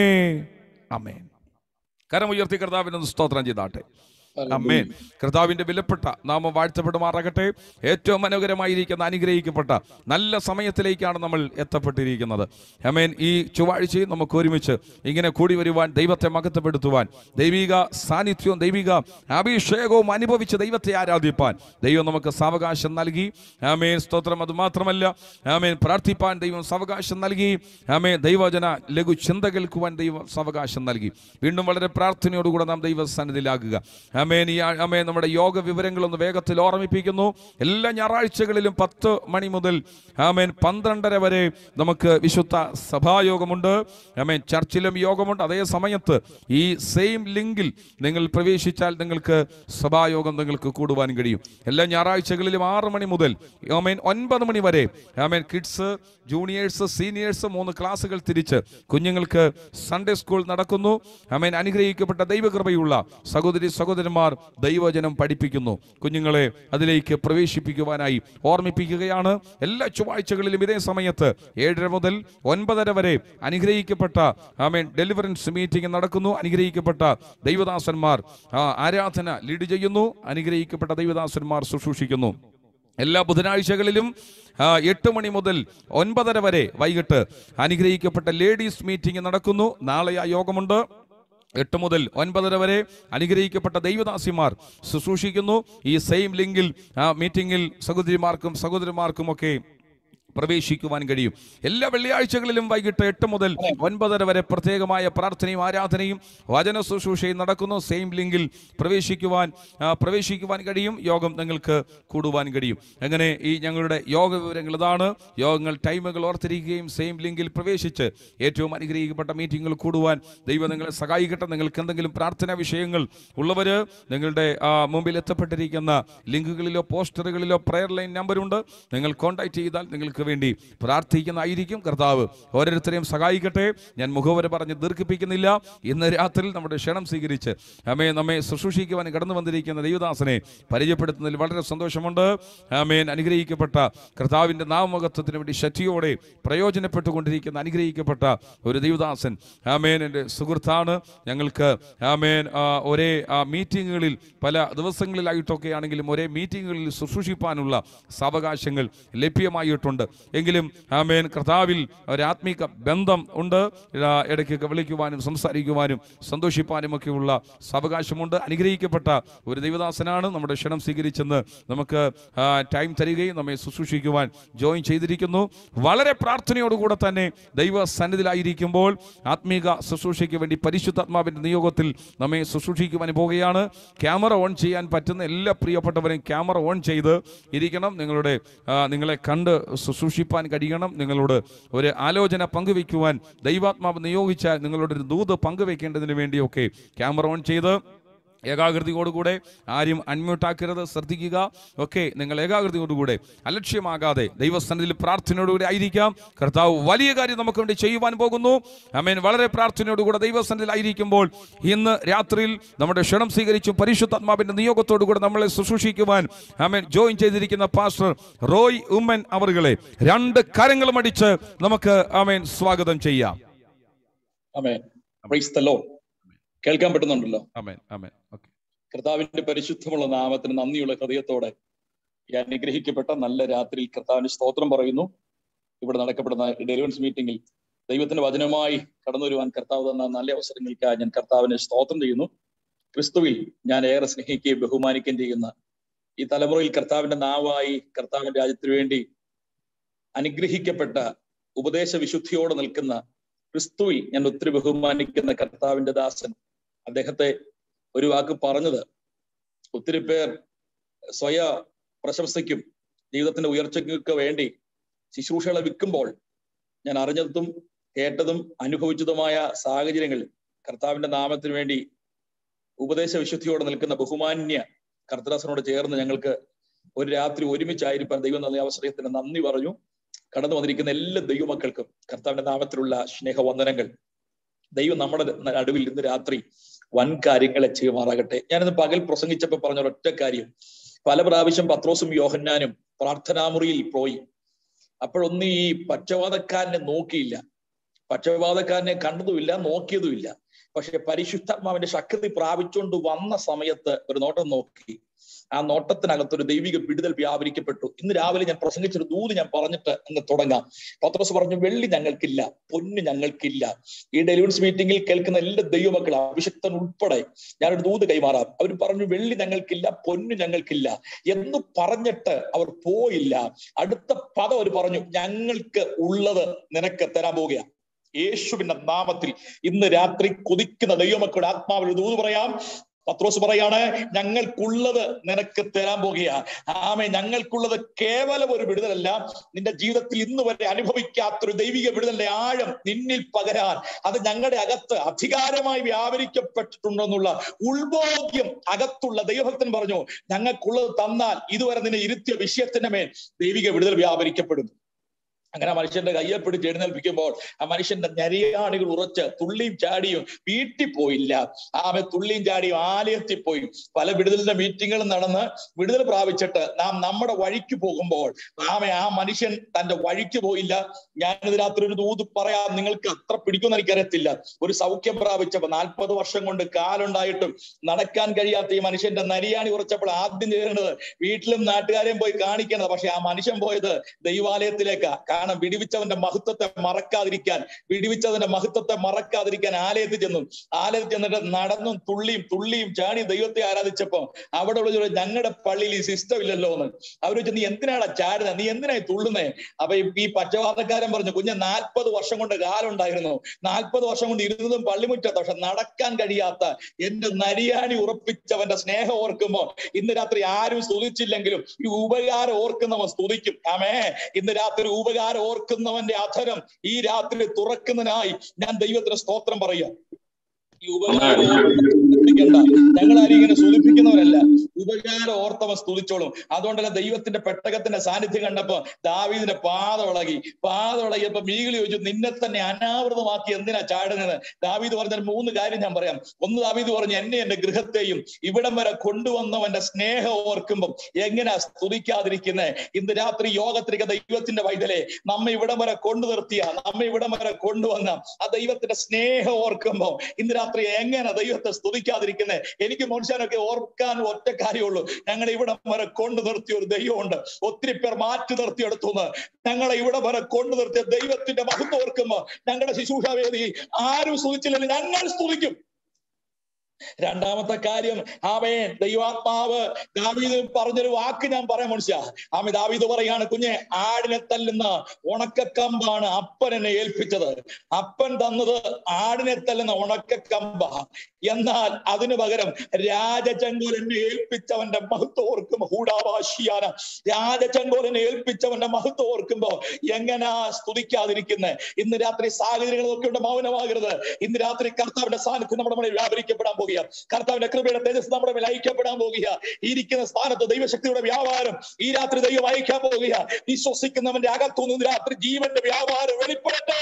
ആമേൻ. കരമുയർത്തി കർത്താവിന് സ്തോത്രം ചെയ്താട്ടെ. ആമേൻ. കർത്താവിന്റെ വിലപ്പെട്ട നാമം വാഴ്ത്തപ്പെടുമാറാകട്ടെ. ഏറ്റവും മനോഹരമായിരിക്കുന്ന അനുഗ്രഹിക്കപ്പെട്ട നല്ല സമയത്തിലേക്കാണ് നമ്മൾ എത്തപ്പെട്ടിരിക്കുന്നത്. ആമേൻ. ഈ ചൊവ്വാഴ്ചയും നമുക്ക് ഒരുമിച്ച് ഇങ്ങനെ കൂടി വരുവാൻ, ദൈവത്തെ മഹത്വപ്പെടുത്തുവാൻ, ദൈവിക സാന്നിധ്യവും ദൈവിക അഭിഷേകവും അനുഭവിച്ച് ദൈവത്തെ ആരാധിപ്പാൻ ദൈവം നമുക്ക് സാവകാശം നൽകി. ആമേൻ. സ്തോത്രം. അത് മാത്രമല്ല, ആമേൻ, പ്രാർത്ഥിപ്പാൻ ദൈവം സാവകാശം നൽകി. ആമേൻ. ദൈവജന ലഘു ചിന്ത കേൾക്കുവാൻ ദൈവം സാവകാശം നൽകി. വീണ്ടും വളരെ പ്രാർത്ഥനയോടുകൂടെ നാം ദൈവസന്നിധിയിലാകുക. ആമേൻ. ഈ ആമേൻ നമ്മുടെ യോഗ വിവരങ്ങളൊന്ന് വേഗത്തിൽ ഓർമ്മിപ്പിക്കുന്നു. എല്ലാ ഞായറാഴ്ചകളിലും പത്ത് മണി മുതൽ ആമേൻ പന്ത്രണ്ടര വരെ നമുക്ക് വിശുദ്ധ സഭായോഗമുണ്ട്. ആമേൻ. ചർച്ചിലും യോഗമുണ്ട്. അതേ സമയത്ത് ഈ സെയിം ലിങ്കിൽ നിങ്ങൾ പ്രവേശിച്ചാൽ നിങ്ങൾക്ക് സഭായോഗം നിങ്ങൾക്ക് കൂടുവാൻ കഴിയും. എല്ലാ ഞായറാഴ്ചകളിലും ആറ് മണി മുതൽ ആമേൻ ഒൻപത് മണി വരെ ആമേൻ കിഡ്സ്, ജൂനിയേഴ്സ്, സീനിയേഴ്സ് മൂന്ന് ക്ലാസ്സുകൾ തിരിച്ച് കുഞ്ഞുങ്ങൾക്ക് സൺഡേ സ്കൂൾ നടക്കുന്നു. ആമേൻ. അനുഗ്രഹിക്കപ്പെട്ട ദൈവകൃപയുള്ള സഹോദരി സഹോദരന്മാർ ദൈവവചനം പഠിപ്പിക്കുന്നു. കുഞ്ഞുങ്ങളെ അതിലേക്ക് പ്രവേശിപ്പിക്കുവാനായി ഓർമ്മിപ്പിക്കുകയാണ്. എല്ലാ ചൊവ്വാഴ്ചകളിലും ഇതേ സമയത്ത് ഏഴര മുതൽ ഒൻപതര വരെ അനുഗ്രഹിക്കപ്പെട്ട ആമേൻ ഡെലിവറൻസ് മീറ്റിംഗ് നടക്കുന്നു. അനുഗ്രഹിക്കപ്പെട്ട ദൈവദാസന്മാർ ആരാധന ലീഡ് ചെയ്യുന്നു. അനുഗ്രഹിക്കപ്പെട്ട ദൈവദാസന്മാർ ശുശ്രൂഷിക്കുന്നു. എല്ലാ ബുധനാഴ്ചകളിലും എട്ട് മണി മുതൽ ഒൻപതര വരെ വൈകിട്ട് അനുഗ്രഹിക്കപ്പെട്ട ലേഡീസ് മീറ്റിംഗ് നടക്കുന്നു. നാളെ ആ യോഗമുണ്ട്. എട്ട് മുതൽ ഒൻപതര വരെ അനുഗ്രഹിക്കപ്പെട്ട ദൈവദാസിമാർ ശുശ്രൂഷിക്കുന്നു. ഈ സെയിം ലിങ്കിൽ ആ മീറ്റിംഗിൽ സഹോദരിമാർക്കും സഹോദരന്മാർക്കും ഒക്കെ പ്രവേശിക്കുവാൻ കഴിയും. എല്ലാ വെള്ളിയാഴ്ചകളിലും വൈകിട്ട് എട്ട് മുതൽ ഒൻപതര വരെ പ്രത്യേകമായ പ്രാർത്ഥനയും ആരാധനയും വചന ശുശ്രൂഷയും നടക്കുന്നു. സെയിം ലിങ്കിൽ പ്രവേശിക്കുവാൻ പ്രവേശിക്കുവാൻ കഴിയും. യോഗം നിങ്ങൾക്ക് കൂടുവാൻ കഴിയും. അങ്ങനെ ഈ ഞങ്ങളുടെ യോഗ വിവരങ്ങൾ ഇതാണ്. യോഗങ്ങൾ ടൈമുകൾ ഓർത്തിരിക്കുകയും സെയിം ലിങ്കിൽ പ്രവേശിച്ച് ഏറ്റവും അനുഗ്രഹിക്കപ്പെട്ട മീറ്റിങ്ങുകൾ കൂടുവാൻ ദൈവം നിങ്ങളെ സഹായിക്കട്ടെ. നിങ്ങൾക്ക് എന്തെങ്കിലും പ്രാർത്ഥനാ വിഷയങ്ങൾ ഉള്ളവർ നിങ്ങളുടെ മുമ്പിൽ എത്തപ്പെട്ടിരിക്കുന്ന ലിങ്കുകളിലോ പോസ്റ്ററുകളിലോ പ്രെയർ ലൈൻ നമ്പറുണ്ട്. നിങ്ങൾ കോൺടാക്ട് ചെയ്താൽ നിങ്ങൾക്ക് വേണ്ടി പ്രാർത്ഥിക്കുന്നതായിരിക്കും. കർത്താവ് ഓരോരുത്തരെയും സഹായിക്കട്ടെ. ഞാൻ മുഖവര പറഞ്ഞ് ദീർഘിപ്പിക്കുന്നില്ല. ഇന്ന് രാത്രി നമ്മുടെ ക്ഷണം സ്വീകരിച്ച് ആമേൻ നമ്മെ ശുശ്രൂഷിക്കുവാൻ കടന്നു വന്നിരിക്കുന്ന ദൈവദാസനെ പരിചയപ്പെടുത്തുന്നതിൽ വളരെ സന്തോഷമുണ്ട്. ആമേൻ. അനുഗ്രഹിക്കപ്പെട്ട കർത്താവിൻ്റെ നാമമഹത്വത്തിന് വേണ്ടി ശക്തിയോടെ പ്രയോജനപ്പെട്ടുകൊണ്ടിരിക്കുന്ന അനുഗ്രഹിക്കപ്പെട്ട ഒരു ദൈവദാസൻ ആമേൻ എൻ്റെ സുഹൃത്താണ്. ഞങ്ങൾക്ക് ആമേൻ ഒരേ മീറ്റിങ്ങുകളിൽ പല ദിവസങ്ങളിലായിട്ടൊക്കെ ആണെങ്കിലും ഒരേ മീറ്റിങ്ങുകളിൽ ശുശ്രൂഷിപ്പാനുള്ള സാവകാശങ്ങൾ ലഭ്യമായിട്ടുണ്ട്. എങ്കിലും ആമേൻ കർത്താവിൽ ഒരു ആത്മീക ബന്ധം ഉണ്ട്. ഇടയ്ക്കൊക്കെ വിളിക്കുവാനും സംസാരിക്കുവാനും സന്തോഷിപ്പാനും ഒക്കെയുള്ള സാവകാശമുണ്ട്. അനുഗ്രഹിക്കപ്പെട്ട ഒരു ദൈവദാസനാണ്. നമ്മുടെ ക്ഷണം സ്വീകരിച്ചെന്ന് നമുക്ക് ടൈം തരികയും നമ്മെ ശുശ്രൂഷിക്കുവാൻ ജോയിൻ ചെയ്തിരിക്കുന്നു. വളരെ പ്രാർത്ഥനയോടുകൂടെ തന്നെ ദൈവ സന്നിധിയിലായിരിക്കുമ്പോൾ ആത്മീക ശുശ്രൂഷയ്ക്ക് വേണ്ടി പരിശുദ്ധാത്മാവിൻ്റെ നിയോഗത്തിൽ നമ്മെ ശുശ്രൂഷിക്കുവാൻ പോവുകയാണ്. ക്യാമറ ഓൺ ചെയ്യാൻ പറ്റുന്ന എല്ലാ പ്രിയപ്പെട്ടവരെയും ക്യാമറ ഓൺ ചെയ്ത് ഇരിക്കണം. നിങ്ങളുടെ നിങ്ങളെ കണ്ട് ശുശ്രൂഷിപ്പാൻ കഴിയണം. നിങ്ങളോട് ഒരു ആലോചന പങ്കുവയ്ക്കുവാൻ ദൈവാത്മാവ് നിയോഗിച്ചാൽ നിങ്ങളുടെ ഒരു ദൂത് പങ്കുവയ്ക്കേണ്ടതിന് വേണ്ടിയൊക്കെ ക്യാമറ ഓൺ ചെയ്ത് ഏകാഗ്രതയോടുകൂടെ, ആരും അൺമ്യൂട്ടാക്കരുത്, ശ്രദ്ധിക്കുക. ഒക്കെ നിങ്ങൾ ഏകാഗ്രതയോടുകൂടെ അലക്ഷ്യമാകാതെ ദൈവസന്നിധിയിൽ പ്രാർത്ഥനയോടുകൂടി ആയിരിക്കാം. കർത്താവ് വലിയ കാര്യം നമുക്ക് വേണ്ടി ചെയ്യുവാൻ പോകുന്നു. ആമേൻ. വളരെ പ്രാർത്ഥനയോടുകൂടെ ദൈവസന്നിധിയിൽ ആയിരിക്കുമ്പോൾ ഇന്ന് രാത്രിയിൽ നമ്മുടെ ക്ഷണം സ്വീകരിച്ചും പരിശുദ്ധാത്മാവിന്റെ നിയോഗത്തോടുകൂടെ നമ്മളെ ശുശ്രൂഷിക്കുവാൻ ആമേൻ ജോയിൻ ചെയ്തിരിക്കുന്ന പാസ്റ്റർ റോയ് ഉമ്മൻ അവറുകളെ രണ്ട് കരങ്ങളും അടിച്ച് നമുക്ക് ആമേൻ സ്വാഗതം ചെയ്യാം. ആമേൻ. Praise the Lord. കേൾക്കാൻ പറ്റുന്നുണ്ടല്ലോ? ആമേൻ. ആമേൻ. ഓക്കേ. കർത്താവിന്റെ പരിശുദ്ധമുള്ള നാമത്തിന് നന്ദിയുള്ള ഹൃദയത്തോടെ ഈ അനുഗ്രഹിക്കപ്പെട്ട നല്ല രാത്രിയിൽ കർത്താവിന് സ്തോത്രം പറയുന്നു. ഇവിടെ നടക്കപ്പെടുന്ന ഡെലിവറൻസ് മീറ്റിംഗിൽ ദൈവത്തിന്റെ വചനമായി കടന്നു വരുവാൻ കർത്താവ് തന്ന നല്ല അവസരങ്ങൾക്കായി ഞാൻ കർത്താവിനെ സ്തോത്രം ചെയ്യുന്നു. ക്രിസ്തുവിൽ ഞാൻ ഏറെ സ്നേഹിക്കുകയും ബഹുമാനിക്കുകയും ചെയ്യുന്ന ഈ തലമുറയിൽ കർത്താവിന്റെ നാവായി കർത്താവിന്റെ രാജ്യത്തിന് വേണ്ടി അനുഗ്രഹിക്കപ്പെട്ട ഉപദേശ വിശുദ്ധിയോടെ നിൽക്കുന്ന ക്രിസ്തുവിൽ ഞാൻ ഒത്തിരി ബഹുമാനിക്കുന്ന കർത്താവിന്റെ ദാസൻ അദ്ദേഹത്തെ ഒരു വാക്ക് പറഞ്ഞത് ഒത്തിരി പേർ സ്വയ പ്രശംസയ്ക്കും ജീവിതത്തിന്റെ ഉയർച്ചയ്ക്ക് വേണ്ടി ശുശ്രൂഷകളെ വിൽക്കുമ്പോൾ ഞാൻ അറിഞ്ഞതും കേട്ടതും അനുഭവിച്ചതുമായ സാഹചര്യങ്ങളിൽ കർത്താവിന്റെ നാമത്തിന് വേണ്ടി ഉപദേശ വിശുദ്ധിയോടെ നിൽക്കുന്ന ബഹുമാന്യ കർത്തദാസനോട് ചേർന്ന് ഞങ്ങൾക്ക് ഒരു രാത്രി ഒരുമിച്ചായിരിക്കാൻ ദൈവം നൽകിയ അവസരത്തിന് നന്ദി പറഞ്ഞു. കടന്നു വന്നിരിക്കുന്ന എല്ലാ ദൈവമക്കൾക്കും കർത്താവിന്റെ നാമത്തിലുള്ള സ്നേഹവന്ദനങ്ങൾ. ദൈവം നമ്മുടെ നടുവിൽ ഇന്ന് രാത്രി വൻ കാര്യങ്ങളെ ചെയ്യുമാറാകട്ടെ. ഞാനിന്ന് പകൽ പ്രസംഗിച്ചപ്പോൾ പറഞ്ഞ ഒരൊറ്റ കാര്യം, പല പ്രാവശ്യം പത്രോസും യോഹന്നാനും പ്രാർത്ഥനാമുറിയിൽ പോയി. അപ്പോഴൊന്നും ഈ പക്ഷപാതക്കാരനെ നോക്കിയില്ല, പക്ഷപാതക്കാരനെ കണ്ടതുമില്ല, നോക്കിയതുമില്ല. പക്ഷെ പരിശുദ്ധാത്മാവിന്റെ ശക്തി പ്രാപിച്ചുകൊണ്ട് വന്ന സമയത്ത് ഒരു നോട്ടം നോക്കി. ആ നോട്ടത്തിനകത്തൊരു ദൈവിക വിടുതൽ വ്യാപരിക്കപ്പെട്ടു. ഇന്ന് രാവിലെ ഞാൻ പ്രസംഗിച്ചൊരു ദൂത് ഞാൻ പറഞ്ഞിട്ട് അങ്ങ് തുടങ്ങാം. പത്രോസ് പറഞ്ഞു, വെള്ളി ഞങ്ങൾക്കില്ല, പൊന്ന് ഞങ്ങൾക്കില്ല. ഈ ഡെലിവൻസ് മീറ്റിംഗിൽ കേൾക്കുന്ന എല്ലാ ദൈവമക്കൾ, അഭിഷിക്തൻ ഉൾപ്പെടെ ഞാനൊരു ദൂത് കൈമാറാം. അവർ പറഞ്ഞു, വെള്ളി ഞങ്ങൾക്കില്ല, പൊന്ന് ഞങ്ങൾക്കില്ല എന്ന് പറഞ്ഞിട്ട് അവർ പോയില്ല. അടുത്ത പദം അവർ പറഞ്ഞു, ഞങ്ങൾക്ക് ഉള്ളത് നിനക്ക് തരാൻ പോവുകയാണ്. യേശുവിന്റെ നാമത്തിൽ ഇന്ന് രാത്രി കൊതിക്കുന്ന ദൈവമക്കളുടെ ആത്മാവിൽ ദൂത് പറയാം. പത്രോസ് പറയാണ്, ഞങ്ങൾക്കുള്ളത് നിനക്ക് തരാൻ പോകുക. ആമേ, ഞങ്ങൾക്കുള്ളത് കേവലം ഒരു വിടുതലല്ല, നിന്റെ ജീവിതത്തിൽ ഇന്ന് വരെ അനുഭവിക്കാത്തൊരു ദൈവിക വിടുതലിന്റെ ആഴം നിന്നിൽ പകരാൻ അത് ഞങ്ങളുടെ അകത്ത് അധികാരമായി വ്യാപരിക്കപ്പെട്ടിട്ടുണ്ടെന്നുള്ള ഉൾബോധ്യം അകത്തുള്ള ദൈവഭക്തൻ പറഞ്ഞു, ഞങ്ങൾക്കുള്ളത് തന്നാൽ ഇതുവരെ നിന്നെ ഇരുത്തിയ വിഷയത്തിന്റെ മേൽ ദൈവിക വിടുതൽ വ്യാപരിക്കപ്പെടും. അങ്ങനെ ആ മനുഷ്യന്റെ കയ്യെ പിടിച്ച് എഴുന്നേൽപ്പിക്കുമ്പോൾ ആ മനുഷ്യന്റെ ഞരിയാണികൾ ഉറച്ച് തുള്ളിയും ചാടിയും വീട്ടിൽ പോയില്ല. ആമെ തുള്ളിയും ചാടിയും ആലയത്തിൽ പോയി. പല വിടുതലിന്റെ മീറ്റിങ്ങുകളും നടന്ന് വിടുതൽ പ്രാപിച്ചിട്ട് നാം നമ്മുടെ വഴിക്ക് പോകുമ്പോൾ ആമെ ആ മനുഷ്യൻ തന്റെ വഴിക്ക് പോയില്ല. ഞാനിത് രാത്രി ഒരു ദൂത് പറയാം, നിങ്ങൾക്ക് അത്ര പിടിക്കുമെന്ന് എനിക്കറിയത്തില്ല. ഒരു സൗഖ്യം പ്രാപിച്ചപ്പോൾ നാൽപ്പത് വർഷം കൊണ്ട് കാലുണ്ടായിട്ടും നടക്കാൻ കഴിയാത്ത ഈ മനുഷ്യന്റെ നരിയാണി ഉറച്ചപ്പോൾ ആദ്യം ചെയ്യേണ്ടത് വീട്ടിലും നാട്ടുകാരെയും പോയി കാണിക്കേണ്ടത്. പക്ഷെ ആ മനുഷ്യൻ പോയത് ദൈവാലയത്തിലേക്കാ. കാരണം വിടിവിച്ചവന്റെ മഹത്വത്തെ മറക്കാതിരിക്കാൻ വിടിവിച്ചവന്റെ മഹത്വത്തെ മറക്കാതിരിക്കാൻ ആലയത്തിൽ ചെന്നു. ആലയത്തിൽ ചെന്നിട്ട് നടന്നും തുള്ളിയും തുള്ളിയും ചാടി ദൈവത്തെ ആരാധിച്ചപ്പോ അവിടെ ഉള്ള ഞങ്ങളുടെ പള്ളിയിൽ ഈ സിസ്റ്റം ഇല്ലല്ലോ എന്ന് അവർ വെച്ച്, നീ എന്തിനാണ് ചാടുന്നത്, നീ എന്തിനായി തുള്ളുന്നേ? അപ്പൊ ഈ പക്ഷപാതക്കാരൻ പറഞ്ഞു, കുഞ്ഞ് നാൽപ്പത് വർഷം കൊണ്ട് കാലുണ്ടായിരുന്നു, നാൽപ്പത് വർഷം കൊണ്ട് ഇരുന്നതും പള്ളിമുറ്റത്ത്, പക്ഷെ നടക്കാൻ കഴിയാത്ത എന്റെ നരിയാണി ഉറപ്പിച്ചവന്റെ സ്നേഹം ഓർക്കുമ്പോ ഇന്ന് രാത്രി ആരും സ്തുതിച്ചില്ലെങ്കിലും ഈ ഉപകാരം ഓർക്കുന്നവൻ സ്തുതിക്കും. ആമേ, ഇന്ന് രാത്രി ഉപകാരം ഓർക്കുന്നവന്റെ അധരം ഈ രാത്രി തുറക്കുന്നതിനായി ഞാൻ ദൈവത്തിന് സ്തോത്രം പറയാം. ഈ ഉപകാരം സ്തുതിക്കണ്ട, ഞങ്ങളാരും ഇങ്ങനെ സ്തുതിപ്പിക്കുന്നവരല്ല. ഉപകാരം ഓർത്തവൻ സ്തുതിച്ചോളും. അതുകൊണ്ടല്ല ദൈവത്തിന്റെ പെട്ടകത്തിന്റെ സാന്നിധ്യം കണ്ടപ്പോ ദാവീദിന്റെ പാദ ഇളകി. പാദ ഇളകിയപ്പോ മീകിളി ചോദിച്ചു, നിന്നെ തന്നെ അനാവൃതമാക്കി എന്തിനാ ചാടുന്നത്? ദാവീദ് പറഞ്ഞ മൂന്ന് കാര്യം ഞാൻ പറയാം. ഒന്ന്, ദാവീദ് പറഞ്ഞു, എന്നെ എന്റെ ഗൃഹത്തെയും ഇവിടം വരെ കൊണ്ടുവന്നവന്റെ സ്നേഹം ഓർക്കുമ്പം എങ്ങനെയാ സ്തുതിക്കാതിരിക്കുന്നത്? ഇന്ന് രാത്രി യോഗത്തിലേക്ക് ദൈവത്തിന്റെ വൈതലേ നമ്മെ ഇവിടം വരെ കൊണ്ടു നിർത്തിയ, നമ്മെ ഇവിടം വരെ കൊണ്ടുവന്ന ആ ദൈവത്തിന്റെ സ്നേഹം ഓർക്കുമ്പോ ഇന്ന് രാത്രി എങ്ങനെ ദൈവത്തെ സ്തുതിക്കാതിരിക്കുന്നത്? എനിക്ക് മനുഷ്യനൊക്കെ ഓർക്കാൻ ഒറ്റ കാര്യമുള്ളൂ, ഞങ്ങളെ ഇവിടെ വരെ കൊണ്ടു നിർത്തിയ ഒരു ദൈവമുണ്ട്. ഒത്തിരി പേർ മാറ്റി നിർത്തിയെടുത്തുനിന്ന് ഞങ്ങളെ ഇവിടെ വരെ കൊണ്ടു നിർത്തിയ ദൈവത്തിന്റെ മഹത്വം ഓർക്കുമ്പോ ഞങ്ങളുടെ ശുശ്രൂഷാവേദി ആരും സ്തുതിച്ചില്ലെങ്കിൽ ഞങ്ങൾ സ്തുതിക്കും. രണ്ടാമത്തെ കാര്യം, ആമേൻ, ദൈവാത്മാവ് ദാവീദ് പറഞ്ഞൊരു വാക്ക് ഞാൻ പറയാം മനുഷ്യ. ആമേ, ദാവീദ് പറയാണ്, കുഞ്ഞെ, ആടിനെ തല്ലുന്ന ഉണക്കക്കമ്പാണ് അപ്പൻ എന്നെ ഏൽപ്പിച്ചത്. അപ്പൻ തന്നത് ആടിനെ തല്ലുന്ന ഉണക്കക്കമ്പ. എന്നാൽ അതിനു പകരം രാജചങ്കോൽ എന്നെ ഏൽപ്പിച്ചവന്റെ മഹത്വം ഓർക്കുമ്പോ ഹൂഡാവാശിയാന രാജചങ്കോൽ എന്നെ ഏൽപ്പിച്ചവന്റെ മഹത്വം ഓർക്കുമ്പോ എങ്ങനാ സ്തുതിക്കാതിരിക്കുന്നത്? ഇന്ന് രാത്രി സാഹചര്യങ്ങൾ നോക്കിയിട്ട് മൗനമാകരുത്. ഇന്ന് രാത്രി കർത്താവിന്റെ സാന്നിധ്യം നമ്മുടെ മേൽ വ്യാപരിക്കപ്പെടാൻ പോകുക. കർത്താവിന്റെ കൃപയുടെ തേജസ് നമ്മുടെ മേൽ അയക്കപ്പെടാൻ പോകുക. ഇരിക്കുന്ന സ്ഥാനത്ത് ദൈവശക്തിയുടെ വ്യാപാരം ഈ രാത്രി ദൈവം അയക്കാൻ പോകുക. വിശ്വസിക്കുന്നവന്റെ അകത്തുനിന്ന് രാത്രി ജീവന്റെ വ്യാപാരം വെളിപ്പെടട്ടെ.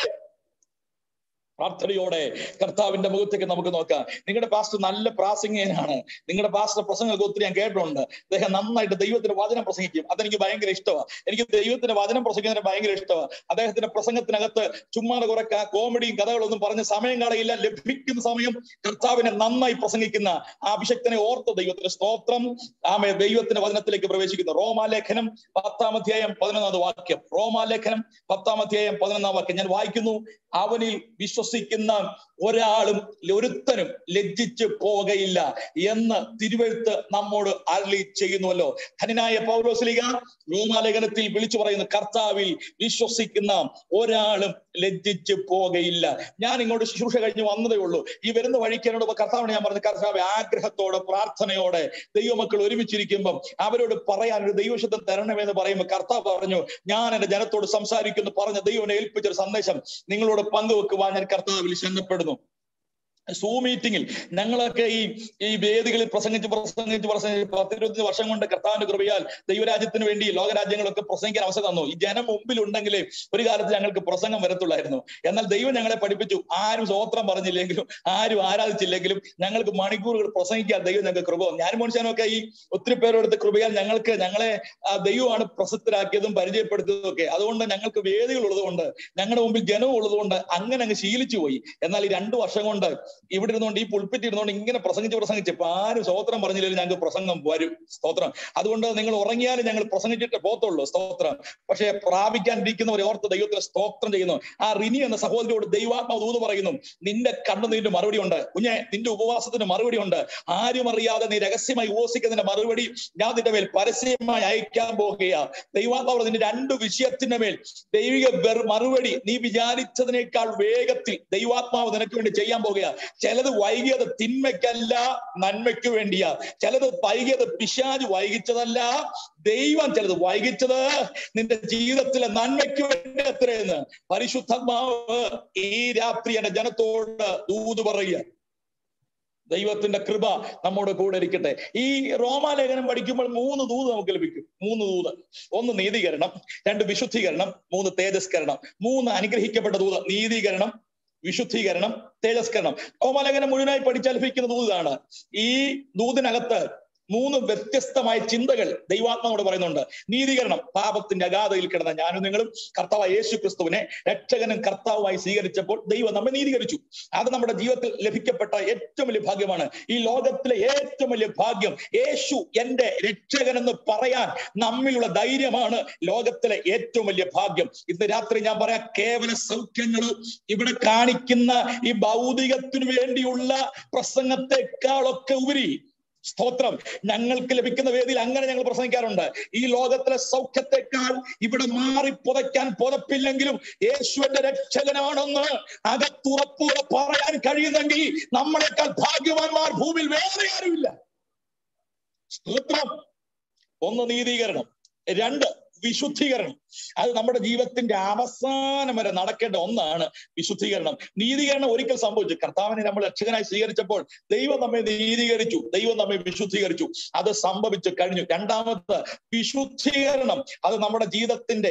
പ്രാർത്ഥനയോടെ കർത്താവിന്റെ മുഖത്തേക്ക് നമുക്ക് നോക്കാം. നിങ്ങളുടെ പാസ്റ്റർ നല്ല പ്രാസംഗികനാണ്. നിങ്ങളുടെ പാസ്റ്റർ പ്രസംഗമൊക്കെ ഒത്തിരി ഞാൻ കേട്ടിട്ടുണ്ട്. അദ്ദേഹം നന്നായിട്ട് ദൈവത്തിന്റെ വചനം പ്രസംഗിക്കും. അതെനിക്ക് ഭയങ്കര ഇഷ്ടമാണ്. എനിക്ക് ദൈവത്തിന്റെ വചനം പ്രസംഗിക്കുന്നതിന് ഭയങ്കര ഇഷ്ടമാണ്. അദ്ദേഹത്തിന്റെ പ്രസംഗത്തിനകത്ത് ചുമ്മാ കുറെ കോമഡിയും കഥകളൊന്നും പറഞ്ഞ് സമയം കളയില്ല. ലഭിക്കുന്ന സമയം കർത്താവിനെ നന്നായി പ്രസംഗിക്കുന്ന ആ അഭിഷക്തനെ ഓർത്ത് ദൈവത്തിന്റെ സ്തോത്രം. ആമേ, ദൈവത്തിന്റെ വചനത്തിലേക്ക് പ്രവേശിക്കുന്നു. റോമാലേഖനം പത്താം അധ്യായം പതിനൊന്നാം വാക്യം. റോമാലേഖനം പത്താം അധ്യായം പതിനൊന്നാം വാക്യം ഞാൻ വായിക്കുന്നു. അവനിൽ വിശ്വസിക്കുന്ന ഒരാളും ഒരുത്തനും ലജ്ജിച്ചു പോകയില്ല എന്ന് തിരുവെഴുത്ത് നമ്മോട് അരുളി ചെയ്യുന്നുവല്ലോ. ധന്യനായ പൗലോസ്ലീഹ റോമാലേഖനത്തിൽ വിളിച്ചു പറയുന്നു, കർത്താവിൽ വിശ്വസിക്കുന്ന ഒരാളും ലജ്ജിച്ച് പോകയില്ല. ഞാൻ ഇങ്ങോട്ട് ശുശ്രൂഷ കഴിഞ്ഞ് വന്നതേ ഉള്ളൂ. ഈ വരുന്ന വഴിക്ക് എന്നോട് കർത്താവിനെ ഞാൻ പറഞ്ഞു, കർത്താവ് ആഗ്രഹത്തോടെ പ്രാർത്ഥനയോടെ ദൈവമക്കൾ ഒരുമിച്ചിരിക്കുമ്പം അവരോട് പറയാൻ ഒരു ദൈവശബ്ദം തരണമെന്ന് പറയുമ്പോൾ കർത്താവ് പറഞ്ഞു, ഞാൻ എന്റെ ജനത്തോട് സംസാരിക്കുന്നു പറഞ്ഞ ദൈവനെ ഏൽപ്പിച്ചൊരു സന്ദേശം നിങ്ങളോട് പങ്കുവെക്കുവാൻ ഞാൻ കർത്താവിൽ ശരണപ്പെടുന്നു. സൂം മീറ്റിംഗിൽ ഞങ്ങളൊക്കെ ഈ ഈ വേദികളിൽ പ്രസംഗിച്ച് പ്രസംഗിച്ച് പ്രസംഗിച്ച് പത്തിരുപത്തി വർഷം കൊണ്ട് കർത്താവിന്റെ കൃപയാൽ ദൈവരാജ്യത്തിന് വേണ്ടി ലോകരാജ്യങ്ങളൊക്കെ പ്രസംഗിക്കാൻ അവസരം തന്നു. ഈ ജനം മുമ്പിലുണ്ടെങ്കിലേ ഒരു കാലത്ത് ഞങ്ങൾക്ക് പ്രസംഗം വരത്തുള്ളായിരുന്നു. എന്നാൽ ദൈവം ഞങ്ങളെ പഠിപ്പിച്ചു, ആരും സ്തോത്രം പറഞ്ഞില്ലെങ്കിലും ആരും ആരാധിച്ചില്ലെങ്കിലും ഞങ്ങൾക്ക് മണിക്കൂറുകൾ പ്രസംഗിക്കാൻ ദൈവം ഞങ്ങൾക്ക് കൃപ. ഞാനും മനുഷ്യനൊക്കെ ഈ ഒത്തിരി പേരെടുത്ത് കൃപയാൽ ഞങ്ങൾക്ക് ഞങ്ങളെ ദൈവമാണ് പ്രസിദ്ധരാക്കിയതും പരിചയപ്പെടുത്തിയതും ഒക്കെ. അതുകൊണ്ട് ഞങ്ങൾക്ക് വേദികൾ ഉള്ളതുകൊണ്ട് ഞങ്ങളുടെ മുമ്പിൽ ജനവും ഉള്ളതുകൊണ്ട് അങ്ങനെ അങ്ങ് ശീലിച്ചു പോയി. എന്നാൽ ഈ രണ്ടു വർഷം കൊണ്ട് ഇവിടെ ഇരുന്നുകൊണ്ട് ഈ പുൾപ്പിറ്റ് ഇരുന്നുകൊണ്ട് ഇങ്ങനെ പ്രസംഗിച്ച് പ്രസംഗിച്ച് ഇപ്പൊ ആരും സ്തോത്രം പറഞ്ഞില്ലെങ്കിൽ ഞങ്ങൾക്ക് പ്രസംഗം വരും. സ്തോത്രം. അതുകൊണ്ട് നിങ്ങൾ ഉറങ്ങിയാലും ഞങ്ങൾ പ്രസംഗിച്ചിട്ട് പോത്തുള്ളൂ. സ്തോത്രം. പക്ഷെ പ്രാപിക്കാനിരിക്കുന്നവരെ ഓർത്ത് ദൈവത്തിന് സ്തോത്രം ചെയ്യുന്നു. ആ റിനി എന്ന സഹോദരിയോട് ദൈവാത്മാവ് ദൂത് പറയുന്നു, നിന്റെ കണ്ണുനീരിന്റെ മറുപടി ഉണ്ട് കുഞ്ഞെ, നിന്റെ ഉപവാസത്തിന് മറുപടി ഉണ്ട്. ആരും അറിയാതെ നീ രഹസ്യമായി ഉപവസിക്കുന്നതിന്റെ മറുപടി ഞാൻ നിന്റെ മേൽ പരസ്യമായി അയക്കാൻ പോകുകയാ. ദൈവാത്മാവ് നിന്റെ രണ്ട് വിഷയത്തിന്റെ മേൽ ദൈവിക മറുപടി നീ വിചാരിച്ചതിനേക്കാൾ വേഗത്തിൽ ദൈവാത്മാവ് നിനക്ക് വേണ്ടി ചെയ്യാൻ പോകുകയാ. ചിലത് വൈകിയത് തിന്മയ്ക്കല്ല, നന്മയ്ക്ക് വേണ്ടിയാ. ചിലത് വൈകിയത് പിശാച് വൈകിച്ചതല്ല, ദൈവം ചിലത് വൈകിച്ചത് നിന്റെ ജീവിതത്തിലെ നന്മയ്ക്ക് വേണ്ടി എത്രയെന്ന് പരിശുദ്ധാത്മാവ് ഈ രാത്രി എന്റെ ജനത്തോട് ദൂത് പറയുക. ദൈവത്തിന്റെ കൃപ നമ്മോട് കൂടെ ഇരിക്കട്ടെ. ഈ റോമാലേഖനം പഠിക്കുമ്പോൾ മൂന്ന് ദൂത് നമുക്ക് ലഭിക്കും. മൂന്ന് ദൂത്. ഒന്ന് നീതീകരണം, രണ്ട് വിശുദ്ധീകരണം, മൂന്ന് തേജസ്കരണം. മൂന്ന് അനുഗ്രഹിക്കപ്പെട്ട ദൂത്: നീതീകരണം, വിശുദ്ധീകരണം, തേജസ്കരണം. റോമാലേഖനം മുഴുവനായി പഠിച്ചാൽ ലഭിക്കുന്ന ദൂതാണ്. ഈ ദൂതിനകത്ത് മൂന്ന് വ്യത്യസ്തമായ ചിന്തകൾ ദൈവാത്മാവോട് പറയുന്നുണ്ട്. നീതീകരണം, പാപത്തിന്റെ അഗാധയിൽ കിടന്ന ഞാനും നിങ്ങളും കർത്താവായ യേശു ക്രിസ്തുവിനെ രക്ഷകനും കർത്താവുമായി സ്വീകരിച്ചപ്പോൾ ദൈവം നമ്മെ നീതീകരിച്ചു. അത് നമ്മുടെ ജീവിതത്തിൽ ലഭിക്കപ്പെട്ട ഏറ്റവും വലിയ ഭാഗ്യമാണ്. ഈ ലോകത്തിലെ ഏറ്റവും വലിയ ഭാഗ്യം യേശു എന്റെ രക്ഷകനെന്ന് പറയാൻ നമ്മിലുള്ള ധൈര്യമാണ് ലോകത്തിലെ ഏറ്റവും വലിയ ഭാഗ്യം. ഇന്ന് രാത്രി ഞാൻ പറയാം, കേവല സൗഖ്യങ്ങൾ ഇവിടെ കാണിക്കുന്ന ഈ ഭൗതികത്തിനു വേണ്ടിയുള്ള പ്രസംഗത്തെക്കാളൊക്കെ ഉപരി സ്തോത്രം ഞങ്ങൾക്ക് ലഭിക്കുന്ന വേദിയിൽ അങ്ങനെ ഞങ്ങൾ പ്രസംഗിക്കാറുണ്ട്. ഈ ലോകത്തിലെ സൗഖ്യത്തെക്കാൾ ഇവിടെ മാറി പുതയ്ക്കാൻ പുതപ്പില്ലെങ്കിലും യേശുവിന്റെ രക്ഷകനാണെന്ന് അകത്തുറപ്പുറ പറയാൻ കഴിയുന്നെങ്കിൽ നമ്മളെക്കാൾ ഭാഗ്യവാന്മാർ ഭൂമിയിൽ വേറെ ആരുമില്ല. സ്തോത്രം. ഒന്ന് നീതീകരണം, രണ്ട് വിശുദ്ധീകരണം. അത് നമ്മുടെ ജീവിതത്തിന്റെ അവസാനം വരെ നടക്കേണ്ട ഒന്നാണ് വിശുദ്ധീകരണം. നീതീകരണം ഒരിക്കൽ സംഭവിച്ചു. കർത്താവിനെ നമ്മൾ രക്ഷകനായി സ്വീകരിച്ചപ്പോൾ ദൈവം നമ്മെ നീതീകരിച്ചു, ദൈവം നമ്മെ വിശുദ്ധീകരിച്ചു. അത് സംഭവിച്ചു കഴിഞ്ഞു. രണ്ടാമത് വിശുദ്ധീകരണം. അത് നമ്മുടെ ജീവിതത്തിന്റെ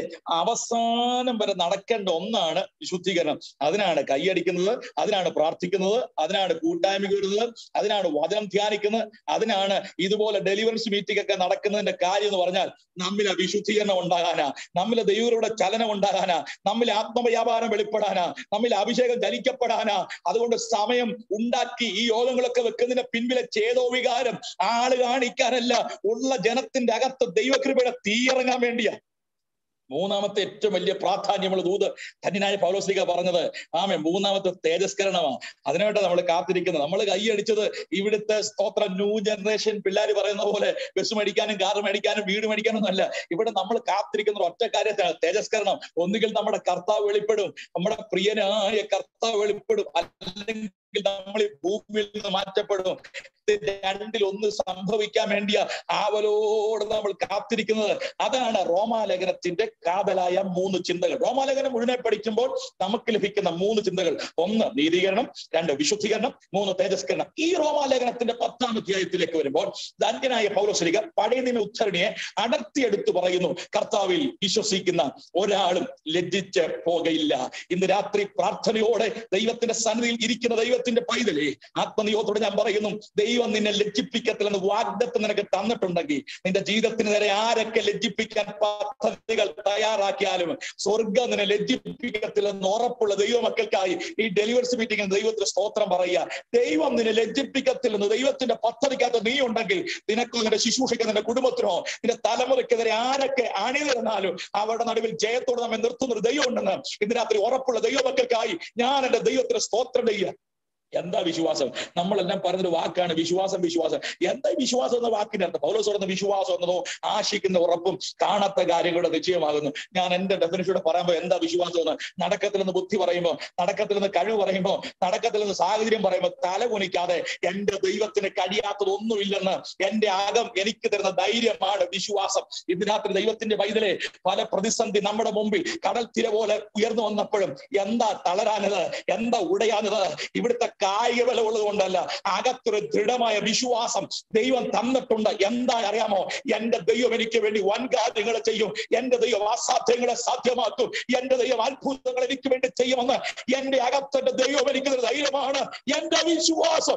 അവസാനം വരെ നടക്കേണ്ട ഒന്നാണ് വിശുദ്ധീകരണം. അതിനാണ് കൈയടിക്കുന്നത്, അതിനാണ് പ്രാർത്ഥിക്കുന്നത്, അതിനാണ് കൂട്ടായ്മയ്ക്ക് വരുന്നത്, അതിനാണ് വചനം ധ്യാനിക്കുന്നത്, അതിനാണ് ഇതുപോലെ ഡെലിവറൻസ് മീറ്റിംഗ് ഒക്കെ നടക്കുന്നതിന്റെ കാര്യം എന്ന് പറഞ്ഞാൽ നമ്മിൽ ആ വിശുദ്ധീകരണം ഉണ്ടാകാനാ, നമ്മിലെ ദൈവരുടെ ചലനം ഉണ്ടാകാനാ, നമ്മിൽ ആത്മവ്യാപാരം വെളിപ്പെടാനാ, നമ്മിൽ അഭിഷേകം ചലിക്കപ്പെടാനാ. അതുകൊണ്ട് സമയം ഉണ്ടാക്കി ഈ യോഗങ്ങളൊക്കെ വെക്കുന്നതിന്റെ പിൻപിലെ ചേതോ വികാരം ആള് കാണിക്കാനല്ല, ഉള്ള ജനത്തിന്റെ അകത്ത് ദൈവകൃപയുടെ തീയിറങ്ങാൻ വേണ്ടിയാ. മൂന്നാമത്തെ ഏറ്റവും വലിയ പ്രാധാന്യമുള്ള ദൂത് ധന്യനായ പൗലോസ്ലീഹ പറഞ്ഞത് ആമേ മൂന്നാമത്തെ തേജസ്കരണമാണ്. അതിനായിട്ട് നമ്മൾ കാത്തിരിക്കുന്നത്. നമ്മൾ കൈയടിച്ചത് ഇവിടുത്തെ സ്തോത്ര ന്യൂ ജനറേഷൻ പിള്ളേർ പറയുന്ന പോലെ ബസ് മേടിക്കാനും കാർ മേടിക്കാനും വീട് മേടിക്കാനും ഒന്നല്ല. ഇവിടെ നമ്മൾ കാത്തിരിക്കുന്ന ഒറ്റ കാര്യത്തിനാണ് തേജസ്കരണം. ഒന്നുകിൽ നമ്മുടെ കർത്താവ് വെളിപ്പെടും, നമ്മുടെ പ്രിയനായ കർത്താവ് വെളിപ്പെടും, അല്ലെങ്കിൽ നമ്മൾ ഈ ഭൂമിയിൽ നിന്ന് മാറ്റപ്പെടും. രണ്ടിൽ ഒന്ന് സംഭവിക്കാൻ വേണ്ടിയ ആവലോട് നമ്മൾ കാത്തിരിക്കുന്നത്. അതാണ് റോമാലേഖനത്തിന്റെ കാതലായ മൂന്ന് ചിന്തകൾ. റോമാലേഖനം മുഴുവൻ പഠിക്കുമ്പോൾ നമുക്ക് ലഭിക്കുന്ന മൂന്ന് ചിന്തകൾ: ഒന്ന് നീതീകരണം, രണ്ട് വിശുദ്ധീകരണം, മൂന്ന് തേജസ്കരണം. ഈ റോമാലേഖനത്തിന്റെ പത്താം അധ്യായത്തിലേക്ക് വരുമ്പോൾ ധന്യനായ പൗലോസ്ലീഹ പഴയ നിയമ ഉദ്ധരണിയെ അടർത്തിയെടുത്ത് പറയുന്നു, കർത്താവിൽ വിശ്വസിക്കുന്ന ഒരാളും ലജ്ജിച്ച് പോകയില്ല. ഇന്ന് രാത്രി പ്രാർത്ഥനയോടെ ദൈവത്തിന്റെ സന്നിധിയിൽ ഇരിക്കുന്ന ദൈവത്തിന്റെ പൈതലേ, ആത്മനിയോഗത്തോടെ ഞാൻ പറയുന്നു, ദൈവം നിന്നെ ലജ്ജിപ്പിക്കത്തില്ലെന്ന് വാഗ്ദത്തം നിനക്ക് തന്നിട്ടുണ്ടെങ്കിൽ നിന്റെ ജീവിതത്തിന് നേരെ ആരൊക്കെ ലജ്ജിപ്പിക്കാൻ പദ്ധതികൾ തയ്യാറാക്കിയാലും സ്വർഗം നിന്നെ ലജ്ജിപ്പിക്കത്തില്ലെന്ന് ഉറപ്പുള്ള ദൈവമക്കൾക്കായി ഈ ഡെലിവറൻസ് മീറ്റിംഗിൽ ദൈവത്തിന് സ്തോത്രം പറയുക. ദൈവം നിന്നെ ലജ്ജിപ്പിക്കത്തില്ലെന്ന് ദൈവത്തിന്റെ പദ്ധതിക്കകത്ത് നീ ഉണ്ടെങ്കിൽ നിനക്കോ നിന്റെ ശുശ്രൂഷയ്ക്ക് നിന്റെ കുടുംബത്തിനോ നിന്റെ തലമുറയ്ക്കെതിരെ ആരൊക്കെ അണിനിരന്നാലും അവരുടെ നടുവിൽ ജയത്തോടെ നമ്മെ നിർത്തുന്ന ഒരു ദൈവം ഉണ്ടെന്ന് ഇന്ന് രാത്രി ഉറപ്പുള്ള ദൈവമക്കൾക്കായി ഞാൻ എന്റെ ദൈവത്തിന് സ്തോത്രം ചെയ്യുക. എന്താ വിശ്വാസം? നമ്മളെല്ലാം പറഞ്ഞൊരു വാക്കാണ് വിശ്വാസം. വിശ്വാസം എന്താ വിശ്വാസം എന്ന വാക്കിന്റെ അർത്ഥം? പൗലോസ് പറയുന്ന വിശ്വാസം എന്നതോ ആശിക്കുന്ന ഉറപ്പും കാണാത്ത കാര്യങ്ങളുടെ നിശ്ചയമാകുന്നു. ഞാൻ എന്റെ ഡെഫിനിഷനോട് പറയുമ്പോൾ എന്താ വിശ്വാസം എന്ന്, നടക്കത്തിൽ നിന്ന് ബുദ്ധി പറയുമ്പോൾ, നടക്കത്തിൽ നിന്ന് കഴിവ് പറയുമ്പോൾ, നടക്കത്തിൽ നിന്ന് സാഹചര്യം പറയുമ്പോൾ തല കുനിക്കാതെ എന്റെ ദൈവത്തിന് കഴിയാത്തതൊന്നുമില്ലെന്ന് എന്റെ അകം എനിക്ക് തരുന്ന ധൈര്യമാണ് വിശ്വാസം. ഇന്ന് രാത്രി ദൈവത്തിന്റെ പൈതലെ, പല പ്രതിസന്ധി നമ്മുടെ മുമ്പിൽ കടൽ തിര പോലെ ഉയർന്നു വന്നപ്പോഴും എന്താ തളരാനത്, എന്താ ഉടയാനത്? ഇവിടുത്തെ കായിക ബലം ഉള്ളത് കൊണ്ടല്ല, അകത്തൊരു ദൃഢമായ വിശ്വാസം ദൈവം തന്നിട്ടുണ്ട്. എന്താ അറിയാമോ? എന്റെ ദൈവം എനിക്ക് വേണ്ടി വൻ കാര്യങ്ങൾ ചെയ്യും, എന്റെ ദൈവം അസാധ്യങ്ങളെ സാധ്യമാക്കും, എന്റെ ദൈവം അത്ഭുതങ്ങൾ എനിക്ക് വേണ്ടി ചെയ്യുമെന്ന് എന്റെ അകത്തിന്റെ ദൈവം എനിക്ക് ധൈര്യമാണ് എന്റെ വിശ്വാസം.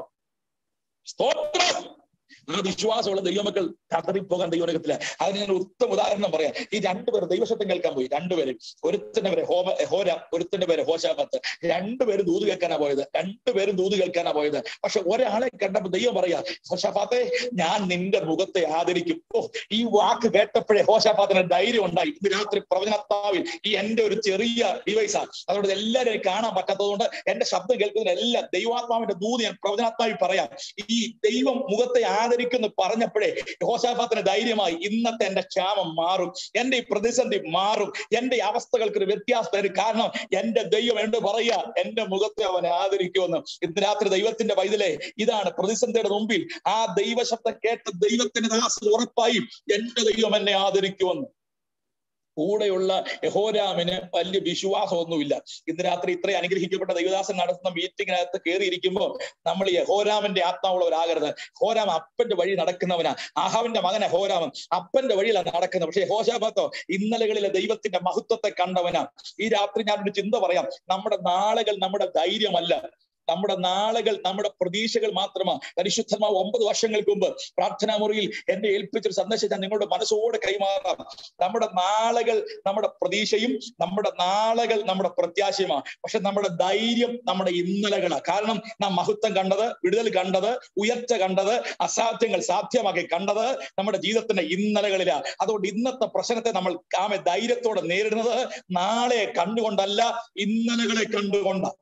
സ്തോത്രം. ആ വിശ്വാസമുള്ള ദൈവമക്കൾ കതറിപ്പോകാൻ ദൈവനകത്തില്ല. അതിന് ഞാൻ ഉത്തമ ഉദാഹരണം പറയാം. ഈ രണ്ടുപേർ ദൈവശബ്ദം കേൾക്കാൻ പോയി. രണ്ടുപേരും, ഒരുത്തിന്റെ പേര് ഹോമ ഹോര, ഒരുത്തിന്റെ പേര് ഹോശാഫത്ത്. രണ്ടുപേരും ദൂത് കേൾക്കാനാ പോയത്. രണ്ടുപേരും ദൂത് കേൾക്കാനാ പോയത്. പക്ഷെ ഒരാളെ കണ്ടപ്പോൾ ദൈവം പറയാ, ഹോശാഫാത്തെ ഞാൻ നിന്റെ മുഖത്തെ ആദരിക്കും. ഓ, ഈ വാക്ക് കേട്ടപ്പോഴേ ഹോശാഫാത്തിന് ധൈര്യം ഉണ്ടായി. ഇന്ന് രാത്രി പ്രവചനത്താവിൽ ഈ എന്റെ ഒരു ചെറിയ ഡിവൈസാണ്, അതുകൊണ്ട് എല്ലാവരും കാണാൻ പറ്റാത്തതുകൊണ്ട് എന്റെ ശബ്ദം കേൾക്കുന്നതിനെല്ലാം ദൈവാത്മാവിന്റെ ദൂത് ഞാൻ പ്രവചനത്താവിൽ പറയാം. ഈ ദൈവം മുഖത്തെ ആദരിക്കുന്നു പറഞ്ഞപ്പോഴേ യഹോശാഫാത്തിന് ധൈര്യമായി. ഇന്നത്തെ എന്റെ ക്ഷാമം മാറും, എന്റെ ഈ പ്രതിസന്ധി മാറും, എന്റെ അവസ്ഥകൾക്ക് ഒരു വ്യത്യാസം വരും. കാരണം എന്റെ ദൈവം എന്ന് പറയാ, എന്റെ മുഖത്തെ അവനെ ആദരിക്കുമെന്ന്. ഇന്ന് രാത്രി ദൈവത്തിന്റെ പൈതലേ, ഇതാണ് പ്രതിസന്ധിയുടെ മുമ്പിൽ ആ ദൈവശബ്ദം കേട്ട ദൈവത്തിന്റെ ദാസൻ ഉറപ്പായും എന്റെ ദൈവം എന്നെ ആദരിക്കുമെന്ന്. കൂടെയുള്ള യഹോരാമിന് വലിയ വിശ്വാസമൊന്നുമില്ല. ഇന്ന് രാത്രി ഇത്രയും അനുഗ്രഹിക്കപ്പെട്ട ദൈവദാസൻ നടത്തുന്ന മീറ്റിങ്ങിനകത്ത് കയറിയിരിക്കുമ്പോൾ നമ്മൾ യഹോരാമിന്റെ ആത്മാവുള്ളവരാകരുത്. ഹോരാം അപ്പന്റെ വഴി നടക്കുന്നവനാ. ആഹാവിന്റെ മകനെ ഹോരാമൻ അപ്പന്റെ വഴിയിലാണ് നടക്കുന്നത്. പക്ഷെ യഹോശാഫാത്തോ ഇന്നലകളിലെ ദൈവത്തിന്റെ മഹത്വത്തെ കണ്ടവനാ. ഈ രാത്രി ഞാനൊരു ചിന്ത പറയാം. നമ്മുടെ നാളുകൾ നമ്മുടെ ധൈര്യമല്ല, നമ്മുടെ നാളുകൾ നമ്മുടെ പ്രതീക്ഷകൾ മാത്രമാണ്. പരിശുദ്ധമായ ഒമ്പത് വർഷങ്ങൾക്ക് മുമ്പ് പ്രാർത്ഥനാ മുറിയിൽ എന്നെ ഏൽപ്പിച്ചൊരു സന്ദേശം ഞാൻ നിങ്ങളുടെ മനസ്സോടെ കൈമാറാം. നമ്മുടെ നാളുകൾ നമ്മുടെ പ്രതീക്ഷയും നമ്മുടെ നാളുകൾ നമ്മുടെ പ്രത്യാശയുമാണ്. പക്ഷെ നമ്മുടെ ധൈര്യം നമ്മുടെ ഇന്നലകളാണ്. കാരണം നാം മഹത്വം കണ്ടത്, വിടുതൽ കണ്ടത്, ഉയർച്ച കണ്ടത്, അസാധ്യങ്ങൾ സാധ്യമാക്കി കണ്ടത് നമ്മുടെ ജീവിതത്തിന്റെ ഇന്നലകളിലാണ്. അതുകൊണ്ട് ഇന്നത്തെ പ്രശ്നത്തെ നമ്മൾ ആമെ ധൈര്യത്തോടെ നേരിടുന്നത് നാളെ കണ്ടുകൊണ്ടല്ല, ഇന്നലകളെ കണ്ടുകൊണ്ടാണ്.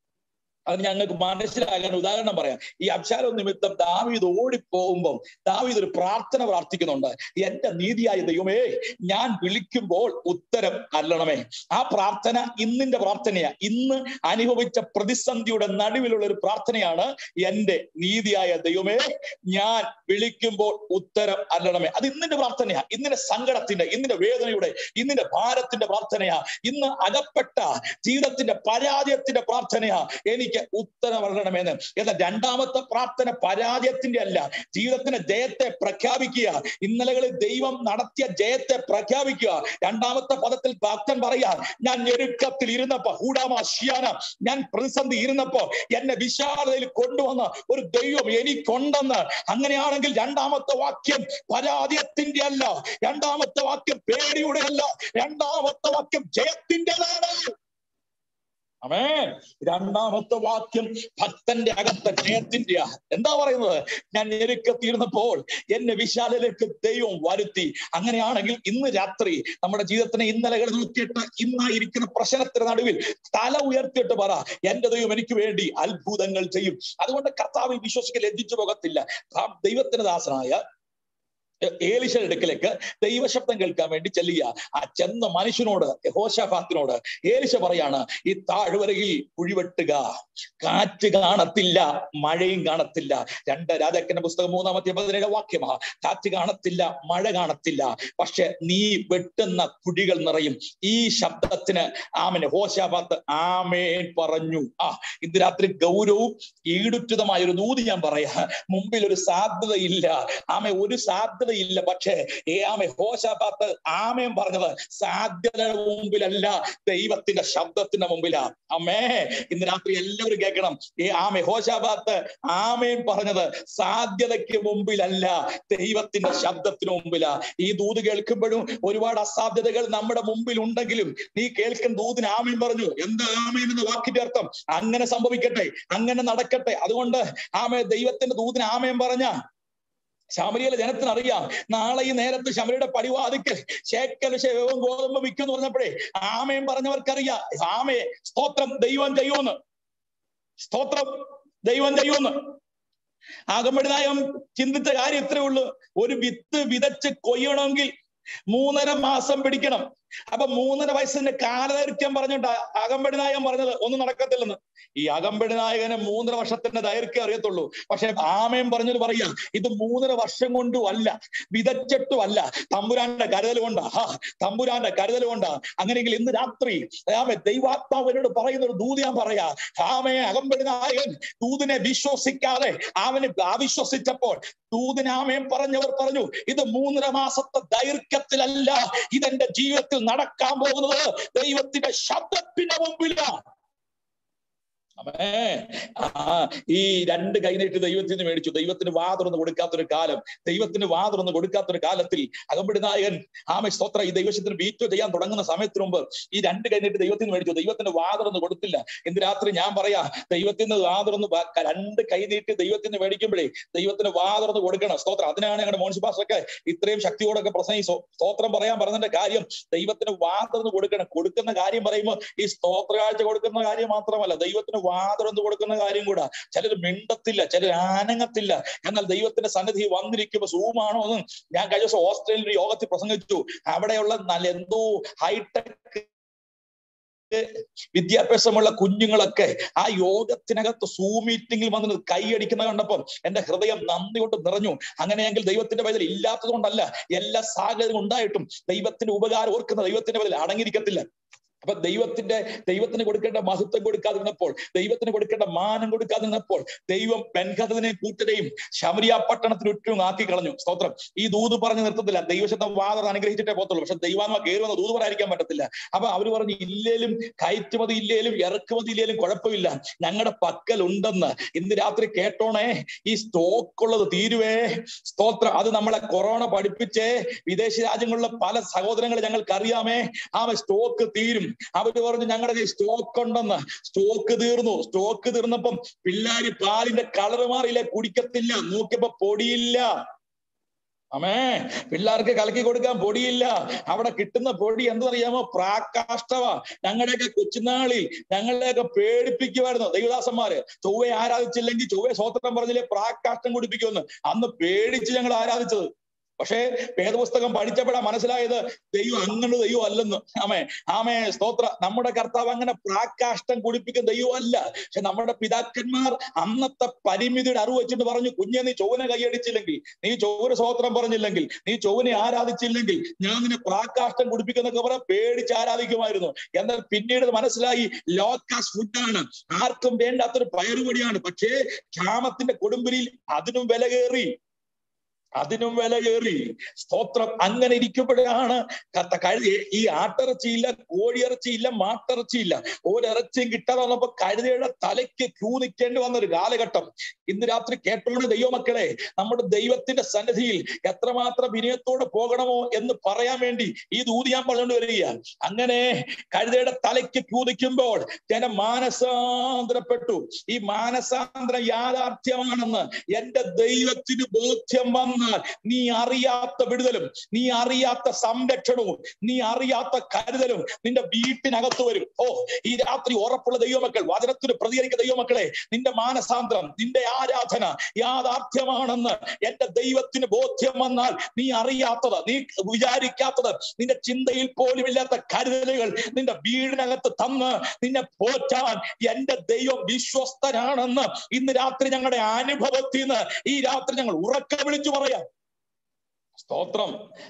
അത് ഞങ്ങൾക്ക് മനസ്സിലാകാൻ ഉദാഹരണം പറയാം. ഈ അബ്ശാലോം നിമിത്തം ദാവീദ് ഓടിപ്പോകുമ്പോൾ ദാവീദ് ഒരു പ്രാർത്ഥന പ്രാർത്ഥിക്കുന്നുണ്ട്. എന്റെ നീതിയായ ദൈവമേ, ഞാൻ വിളിക്കുമ്പോൾ ഉത്തരം അല്ലണമേ. ആ പ്രാർത്ഥന ഇന്നിന്റെ പ്രാർത്ഥനയാ. ഇന്ന് അനുഭവിച്ച പ്രതിസന്ധിയുടെ നടുവിലുള്ള ഒരു പ്രാർത്ഥനയാണ്, എന്റെ നീതിയായ ദൈവമേ, ഞാൻ വിളിക്കുമ്പോൾ ഉത്തരം അല്ലണമേ. അത് ഇന്നിന്റെ പ്രാർത്ഥനയാ. ഇന്നിന്റെ സങ്കടത്തിന്റെ, ഇന്നിന്റെ വേദനയുടെ, ഇന്നിന്റെ ഭാരത്തിന്റെ പ്രാർത്ഥനയാ. ഇന്ന് അകപ്പെട്ട ജീവിതത്തിന്റെ പരാജയത്തിന്റെ പ്രാർത്ഥനയാ, എനിക്ക് ഉത്തരം വരണമെന്ന്. എന്നാൽ രണ്ടാമത്തെ പ്രാർത്ഥന പരാജയത്തിന്റെ അല്ല, ജീവിതത്തിന്റെ ജയത്തെ പ്രഖ്യാപിക്കുക. ഇന്നലകളിൽ ദൈവം നടത്തിയ ജയത്തെ പ്രഖ്യാപിക്കുക. രണ്ടാമത്തെ പദത്തിൽ ഭക്തൻ പറയാ, ഞാൻ ഞെരുക്കത്തിൽ ഇരുന്നപ്പോ ഹൂഡാമാശിയാന, ഞാൻ പ്രതിസന്ധി ഇരുന്നപ്പോ എന്നെ വിശാലതയിൽ കൊണ്ടുവന്ന ഒരു ദൈവം എനിക്കുണ്ടെന്ന്. അങ്ങനെയാണെങ്കിൽ രണ്ടാമത്തെ വാക്യം പരാജയത്തിന്റെ അല്ല, രണ്ടാമത്തെ വാക്യം പേടിയുടെ അല്ല, രണ്ടാമത്തെ വാക്യം ജയത്തിൻ്റെതാണ്. ആമേൻ. രണ്ടാമത്തെ വാക്യം ഭക്തന്റെ അകത്തെ ജയത്തിന്റെയാ. എന്താ പറയുന്നത്? ഞാൻ ഞെരുക്കത്തിയിരുന്നപ്പോൾ എന്നെ വിശാലയിലേക്ക് ദൈവം വരുത്തി. അങ്ങനെയാണെങ്കിൽ ഇന്ന് രാത്രി നമ്മുടെ ജീവിതത്തിനെ ഇന്നലകൾ നോക്കിയിട്ട് ഇന്നായിരിക്കുന്ന പ്രശ്നത്തിന് നടുവിൽ തല ഉയർത്തിയിട്ട് പറ, എന്റെ ദൈവം എനിക്ക് വേണ്ടി അത്ഭുതങ്ങൾ ചെയ്യും. അതുകൊണ്ട് കർത്താവിൽ വിശ്വസിക്കൽ ലജ്ജിച്ചു പോകത്തില്ല. ദൈവത്തിന്റെ ദാസനായ ഏലീശയുടെ അടുക്കലേക്ക് ദൈവശബ്ദം കേൾക്കാൻ വേണ്ടി ചെല്ലുക. ആ ചെന്ന മനുഷ്യനോട്, യഹോശാഫാത്തിനോട് ഏലീശ പറയാണ്, ഈ താഴ്വരയിൽ കുഴിവെട്ടുക, കാറ്റ് കാണത്തില്ല, മഴയും കാണത്തില്ല. രണ്ട് രാജാക്കന്റെ പുസ്തകം മൂന്നാമത്തെ പതിനേഴ് വാക്യമാ. കാറ്റ് കാണത്തില്ല, മഴ കാണത്തില്ല, പക്ഷെ നീ വെട്ടുന്ന കുഴികൾ നിറയും. ഈ ശബ്ദത്തിന് ആമേൻ യഹോശാഫാത്ത് ആമേൻ പറഞ്ഞു. ആ ഇന്ന് രാത്രി ഗൗരവവും ഈടുറ്റതുമായ ഒരു ദൂത് ഞാൻ പറയാ. മുമ്പിൽ ഒരു സാധ്യതയില്ല, ആമേ ഒരു സാധ്യത ഇല്ല. പക്ഷേ ആമേ യഹോശാഫാത്ത് ആമേൻ പറഞ്ഞത് സാധ്യതയുടെ മുമ്പിലല്ല, ദൈവത്തിന്റെ ശബ്ദത്തിന്റെ മുമ്പിലാ. അമ്മേ ഇന്ന് രാത്രി എല്ലാവരും കേൾക്കണം. ഈ ആമേ യഹോശാഫാത്ത് ആമേൻ പറഞ്ഞത് സാധ്യതയ്ക്ക് മുമ്പിലല്ല, ദൈവത്തിന്റെ ശബ്ദത്തിന് മുമ്പിലാ. ഈ ദൂത് കേൾക്കുമ്പോഴും ഒരുപാട് അസാധ്യതകൾ നമ്മുടെ മുമ്പിൽ ഉണ്ടെങ്കിലും നീ കേൾക്കുന്ന ദൂതിന് ആമേൻ പറഞ്ഞു. എന്താ ആമേൻ എന്ന വാക്കിന്റെ അർത്ഥം? അങ്ങനെ സംഭവിക്കട്ടെ, അങ്ങനെ നടക്കട്ടെ. അതുകൊണ്ട് ആമേ ദൈവത്തിന്റെ ദൂതിന് ആമേൻ പറഞ്ഞ ശമരിയിലെ ജനത്തിന് അറിയാം, നാളെ ഈ നേരത്ത് ശമരിയുടെ പടിവാതിക്കൽ ശേക്കൽ ശേവവും ഗോതമ്പ് വിൽക്കും എന്ന് പറഞ്ഞപ്പോഴേ ആമേൻ പറഞ്ഞവർക്കറിയാം, ആമേ സ്തോത്രം, ദൈവം ചെയ്യുമെന്ന്. സ്തോത്രം. ദൈവം ചെയ്യുമെന്ന്. അകമ്പടി നായകൻ ചിന്തിച്ച കാര്യം ഇത്രേ ഉള്ളൂ, ഒരു വിത്ത് വിതച്ച് കൊയ്യണമെങ്കിൽ മൂന്നര മാസം പിടിക്കണം. അപ്പൊ മൂന്നര വയസ്സിന്റെ കാലദൈർഘ്യം പറഞ്ഞിട്ട് അകമ്പടി നായകൻ പറഞ്ഞത് ഒന്നും നടക്കത്തില്ലെന്ന്. ഈ അകമ്പടി നായകന് മൂന്നര വർഷത്തിന്റെ ദൈർഘ്യം അറിയത്തുള്ളൂ. പക്ഷെ ആമേൻ പറഞ്ഞത് പറയാ, ഇത് മൂന്നര വർഷം കൊണ്ടും അല്ല, വിതച്ചിട്ടും അല്ല, തമ്പുരാന്റെ കരുതൽ കൊണ്ടാ. ഹാ തമ്പുരാന്റെ കരുതൽ കൊണ്ടാ. അങ്ങനെയെങ്കിൽ ഇന്ന് രാത്രി ആമേ ദൈവാത്മാവിനോട് പറയുന്ന ഒരു ദൂത് ഞാൻ പറയാ. ആമേ അകമ്പടി നായകൻ ദൂതിനെ വിശ്വസിക്കാതെ അവന് അവിശ്വസിച്ചപ്പോൾ ദൂതിനെ ആമേൻ പറഞ്ഞവർ പറഞ്ഞു, ഇത് മൂന്നര മാസത്തെ ദൈർഘ്യത്തിലല്ല, ഇതെന്റെ ജീവിതത്തിൽ നടക്കാൻ പോകുന്നത് ദൈവത്തിന്റെ ശബ്ദത്തിന്റെ മുമ്പിലാണ്. അമേ ആ ഈ രണ്ട് കൈനീട്ട് ദൈവത്തിന് മേടിച്ചു. ദൈവത്തിന് വാ തുറന്ന് കൊടുക്കാത്തൊരു കാലം, ദൈവത്തിന് വാ തുറന്ന് കൊടുക്കാത്തൊരു കാലത്തിൽ അകമ്പടി നായകൻ ആമേ സ്തോത്ര ഈ ദൈവത്തിന് വീറ്റോ ചെയ്യാൻ തുടങ്ങുന്ന സമയത്തിന് മുമ്പ് ഈ രണ്ട് കൈനീട്ട് ദൈവത്തിന് മേടിച്ചു. ദൈവത്തിന് വാ തുറന്ന് കൊടുത്തില്ല. ഇന്ന് രാത്രി ഞാൻ പറയാ, ദൈവത്തിന് വാ തുറന്ന് രണ്ട് കൈനീട്ട് ദൈവത്തിന് മേടിക്കുമ്പോഴേ ദൈവത്തിന് വാ തുറന്ന് കൊടുക്കണം. സ്തോത്രം. അതിനാണ് ഞങ്ങളുടെ മോൻസി പാസ്റ്ററൊക്കെ ഇത്രയും ശക്തിയോടൊക്കെ പ്രസംഗിച്ചു സ്തോത്രം പറയാൻ പറഞ്ഞതിന്റെ കാര്യം. ദൈവത്തിന് വാ തുറന്ന് കൊടുക്കണം. കൊടുക്കുന്ന കാര്യം പറയുമ്പോൾ ഈ സ്തോത്ര കാഴ്ച കൊടുക്കുന്ന കാര്യം മാത്രമല്ല, ദൈവത്തിന് വാ തുറന്ന് കൊടുക്കുന്ന കാര്യം കൂടാ. ചിലർ മിണ്ടത്തില്ല, ചിലർ ആനങ്ങത്തില്ല. എന്നാൽ ദൈവത്തിന്റെ സന്നിധി വന്നിരിക്കുമ്പോ സൂമാണോ എന്ന് ഞാൻ കഴിഞ്ഞ ദിവസം ഓസ്ട്രേലിയയിൽ ഒരു യോഗത്തിൽ പ്രസംഗിച്ചു. അവിടെയുള്ള നല്ല എന്തോ ഹൈടെക് വിദ്യാഭ്യാസമുള്ള കുഞ്ഞുങ്ങളൊക്കെ ആ യോഗത്തിനകത്ത് സൂം മീറ്റിംഗിൽ വന്ന് കൈയടിക്കുന്ന കണ്ടപ്പം എന്റെ ഹൃദയം നന്ദി കൊണ്ട് നിറഞ്ഞു. അങ്ങനെയെങ്കിൽ ദൈവത്തിന്റെ ബദൽ ഇല്ലാത്തത് കൊണ്ടല്ല, എല്ലാ സാഹചര്യം ഉണ്ടായിട്ടും ദൈവത്തിന്റെ ഉപകാരം ഓർക്കുന്ന ദൈവത്തിന്റെ ബദൽ അടങ്ങിയിരിക്കത്തില്ല. അപ്പൊ ദൈവത്തിന്റെ ദൈവത്തിന് കൊടുക്കേണ്ട മഹത്വം കൊടുക്കാതിരുന്നപ്പോൾ, ദൈവത്തിന് കൊടുക്കേണ്ട മാനം കൊടുക്കാതിരുന്നപ്പോൾ ദൈവം ബെൻഹദദിനെ കൂട്ടരെയും ശമരിയ പട്ടണത്തിന് ചുറ്റും ആക്കി കളഞ്ഞു. സ്തോത്രം. ഈ ദൂത് പറഞ്ഞ് നിർത്തത്തില്ല, ദൈവശബ്ദം വാദം അനുഗ്രഹിച്ചിട്ടേ പോകത്തുള്ളൂ. പക്ഷെ ദൈവാത്മാ കയറി വന്ന ദൂത് പറയാതിരിക്കാൻ പറ്റത്തില്ല. അപ്പൊ അവര് പറഞ്ഞു, ഇല്ലേലും കയറ്റുമതി ഇല്ലേലും ഇറക്കുമതി ഇല്ലേലും കുഴപ്പമില്ല, ഞങ്ങളുടെ പക്കൽ ഉണ്ടെന്ന്. ഇന്ന് രാത്രി കേട്ടോണേ, ഈ സ്റ്റോക്ക് ഉള്ളത് തീരുവേ. സ്തോത്രം. അത് നമ്മളെ കൊറോണ പഠിപ്പിച്ചേ. വിദേശ രാജ്യങ്ങളിലെ പല സഹോദരങ്ങൾ ഞങ്ങൾക്ക് അറിയാമേ, ആ സ്റ്റോക്ക് തീരും. അവര് പറഞ്ഞു ഞങ്ങളുടെ കയ്യിൽ സ്റ്റോക്ക് ഉണ്ടെന്ന്. സ്റ്റോക്ക് തീർന്നു. സ്റ്റോക്ക് തീർന്നപ്പം പിള്ളേര് പാലിന്റെ കളറ് മാറിയില്ല, കുടിക്കത്തില്ല. നോക്കിയപ്പോ പൊടിയില്ല. അമേ പിള്ളേർക്ക് കലക്കി കൊടുക്കാൻ പൊടിയില്ല. അവിടെ കിട്ടുന്ന പൊടി എന്തെന്നറിയാമോ? പ്രാകാഷ്ടവാ. ഞങ്ങളുടെയൊക്കെ കൊച്ചുനാളിൽ ഞങ്ങളെയൊക്കെ പേടിപ്പിക്കുമായിരുന്നു ദൈവദാസന്മാര്. ചൊവ്വെ ആരാധിച്ചില്ലെങ്കിൽ, ചൊവ്വെ സ്വോത്രം പറഞ്ഞില്ലേ പ്രാകാഷ്ടം കുടിപ്പിക്കുമെന്ന്. അന്ന് പേടിച്ച് ഞങ്ങൾ ആരാധിച്ചത്. പക്ഷേ വേദപുസ്തകം പഠിച്ചപ്പോഴാ മനസ്സിലായത് ദൈവം അങ്ങനെ ദൈവം അല്ലെന്ന്. ആമേ ആമേ സ്തോത്ര. നമ്മുടെ കർത്താവ് അങ്ങനെ പ്രാകാഷ്ടം കുടിപ്പിക്കുന്ന ദൈവം അല്ല. പക്ഷെ നമ്മുടെ പിതാക്കന്മാർ അന്നത്തെ പരിമിതിയുടെ അറിവ് വെച്ചിട്ട് പറഞ്ഞു, കുഞ്ഞെ നീ ചൊവ്വനെ കൈയടിച്ചില്ലെങ്കിൽ, നീ ചൊവ്വന് സ്തോത്രം പറഞ്ഞില്ലെങ്കിൽ, നീ ചൊവ്വനെ ആരാധിച്ചില്ലെങ്കിൽ ഞാൻ നിന്നെ പ്രാകാഷ്ടം കുടിപ്പിക്കുന്നൊക്കെ പറഞ്ഞ പേടിച്ച് ആരാധിക്കുമായിരുന്നു. എന്നാൽ പിന്നീട് മനസ്സിലായി ലോ കാസ്റ്റ് ഫുഡാണ്, ആർക്കും വേണ്ടാത്തൊരു പയറുപടിയാണ്. പക്ഷേ ക്ഷാമത്തിന്റെ കൊടുമ്പിരിയിൽ അതിനും വില കയറി, അതിനും വില കയറി. സ്തോത്രം. അങ്ങനെ ഇരിക്കുമ്പോഴാണ് കത്ത കഴുതി ഈ ആട്ടിറച്ചിയില്ല, കോഴിയിറച്ചിയില്ല, മാട്ടിറച്ചിയില്ല, ഒരിറച്ചിയും കിട്ടാതെ വന്നപ്പോ കഴുതയുടെ തലയ്ക്ക് ക്യൂ നിൽക്കേണ്ടി വന്നൊരു കാലഘട്ടം. ഇന്ന് രാത്രി കേട്ടോണ്ട് ദൈവമക്കളെ, നമ്മുടെ ദൈവത്തിന്റെ സന്നിധിയിൽ എത്രമാത്രം വിനയത്തോടെ പോകണമോ എന്ന് പറയാൻ വേണ്ടി ഈ ദൂത് ഞാൻ പറഞ്ഞുകൊണ്ട് വരികയാണ്. അങ്ങനെ കഴുതയുടെ തലയ്ക്ക് ക്യൂ നിൽക്കുമ്പോൾ ജനം മാനസാന്തരപ്പെട്ടു. ഈ മാനസാന്തരം യാഥാർത്ഥ്യമാണെന്ന് എന്റെ ദൈവത്തിന് ബോധ്യം വന്ന് നീ അറിയാത്ത വിടുതലും, നീ അറിയാത്ത സംരക്ഷണവും, നീ അറിയാത്ത കരുതലും നിന്റെ വീട്ടിനകത്ത് വരും. ഓ ഈ രാത്രി ഉറപ്പുള്ള ദൈവമക്കൾ, വചനത്തിന് പ്രതികരിക്കുന്ന ദൈവമക്കളെ, നിന്റെ മാനസാന്തരം, നിന്റെ ആരാധന യാഥാർത്ഥ്യമാണെന്ന് എന്റെ ദൈവത്തിന് ബോധ്യം വന്നാൽ നീ അറിയാത്തത്, നീ വിചാരിക്കാത്തത്, നിന്റെ ചിന്തയിൽ പോലും ഇല്ലാത്ത കരുതലുകൾ നിന്റെ വീടിനകത്ത് തന്ന് നിന്നെ പോറ്റാൻ എന്റെ ദൈവം വിശ്വസ്തനാണെന്ന് ഇന്ന് രാത്രി ഞങ്ങളുടെ അനുഭവത്തിൽ നിന്ന് ഈ രാത്രി ഞങ്ങൾ ഉറക്കെ വിളിച്ചു പറയാം. സ്തോത്രം.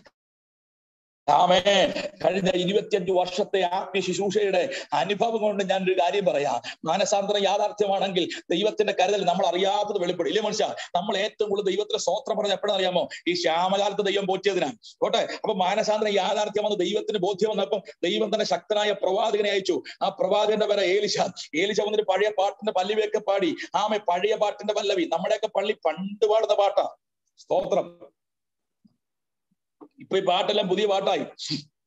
ആമേ. കഴിഞ്ഞ ഇരുപത്തിയഞ്ചു വർഷത്തെ ആത്മീയ ശുശ്രൂഷയുടെ അനുഭവം കൊണ്ട് ഞാൻ ഒരു കാര്യം പറയാം. മാനസാന്തരം യാഥാർത്ഥ്യമാണെങ്കിൽ ദൈവത്തിന്റെ കരുതൽ നമ്മൾ അറിയാത്തത് വെളിപ്പെടും. ഇല്ലേ മനുഷ്യ? നമ്മൾ ഏറ്റവും കൂടുതൽ ദൈവത്തിന്റെ സ്തോത്രം പറഞ്ഞ എപ്പോഴാണ് അറിയാമോ? ഈ ശ്യാമകാലത്ത് ദൈവം പോറ്റിയതിനാണ്. കോട്ടെ. അപ്പൊ മാനസാന്തരം യാഥാർത്ഥ്യമെന്ന് ദൈവത്തിന് ബോധ്യം വന്നപ്പം ദൈവം തന്നെ ശക്തനായ പ്രവാചകനെ അയച്ചു. ആ പ്രവാചകന്റെ പേര് ഏലിശ. ഏലിശ വന്നിട്ട് പഴയ പാട്ടിന്റെ പല്ലിവയൊക്കെ പാടി. ആമേ പഴയ പാട്ടിന്റെ പല്ലവി. നമ്മുടെയൊക്കെ പള്ളി പണ്ട് പാടുന്ന പാട്ടാ. സ്തോത്രം. ഇപ്പൊ ഈ പാട്ടെല്ലാം പുതിയ പാട്ടായി.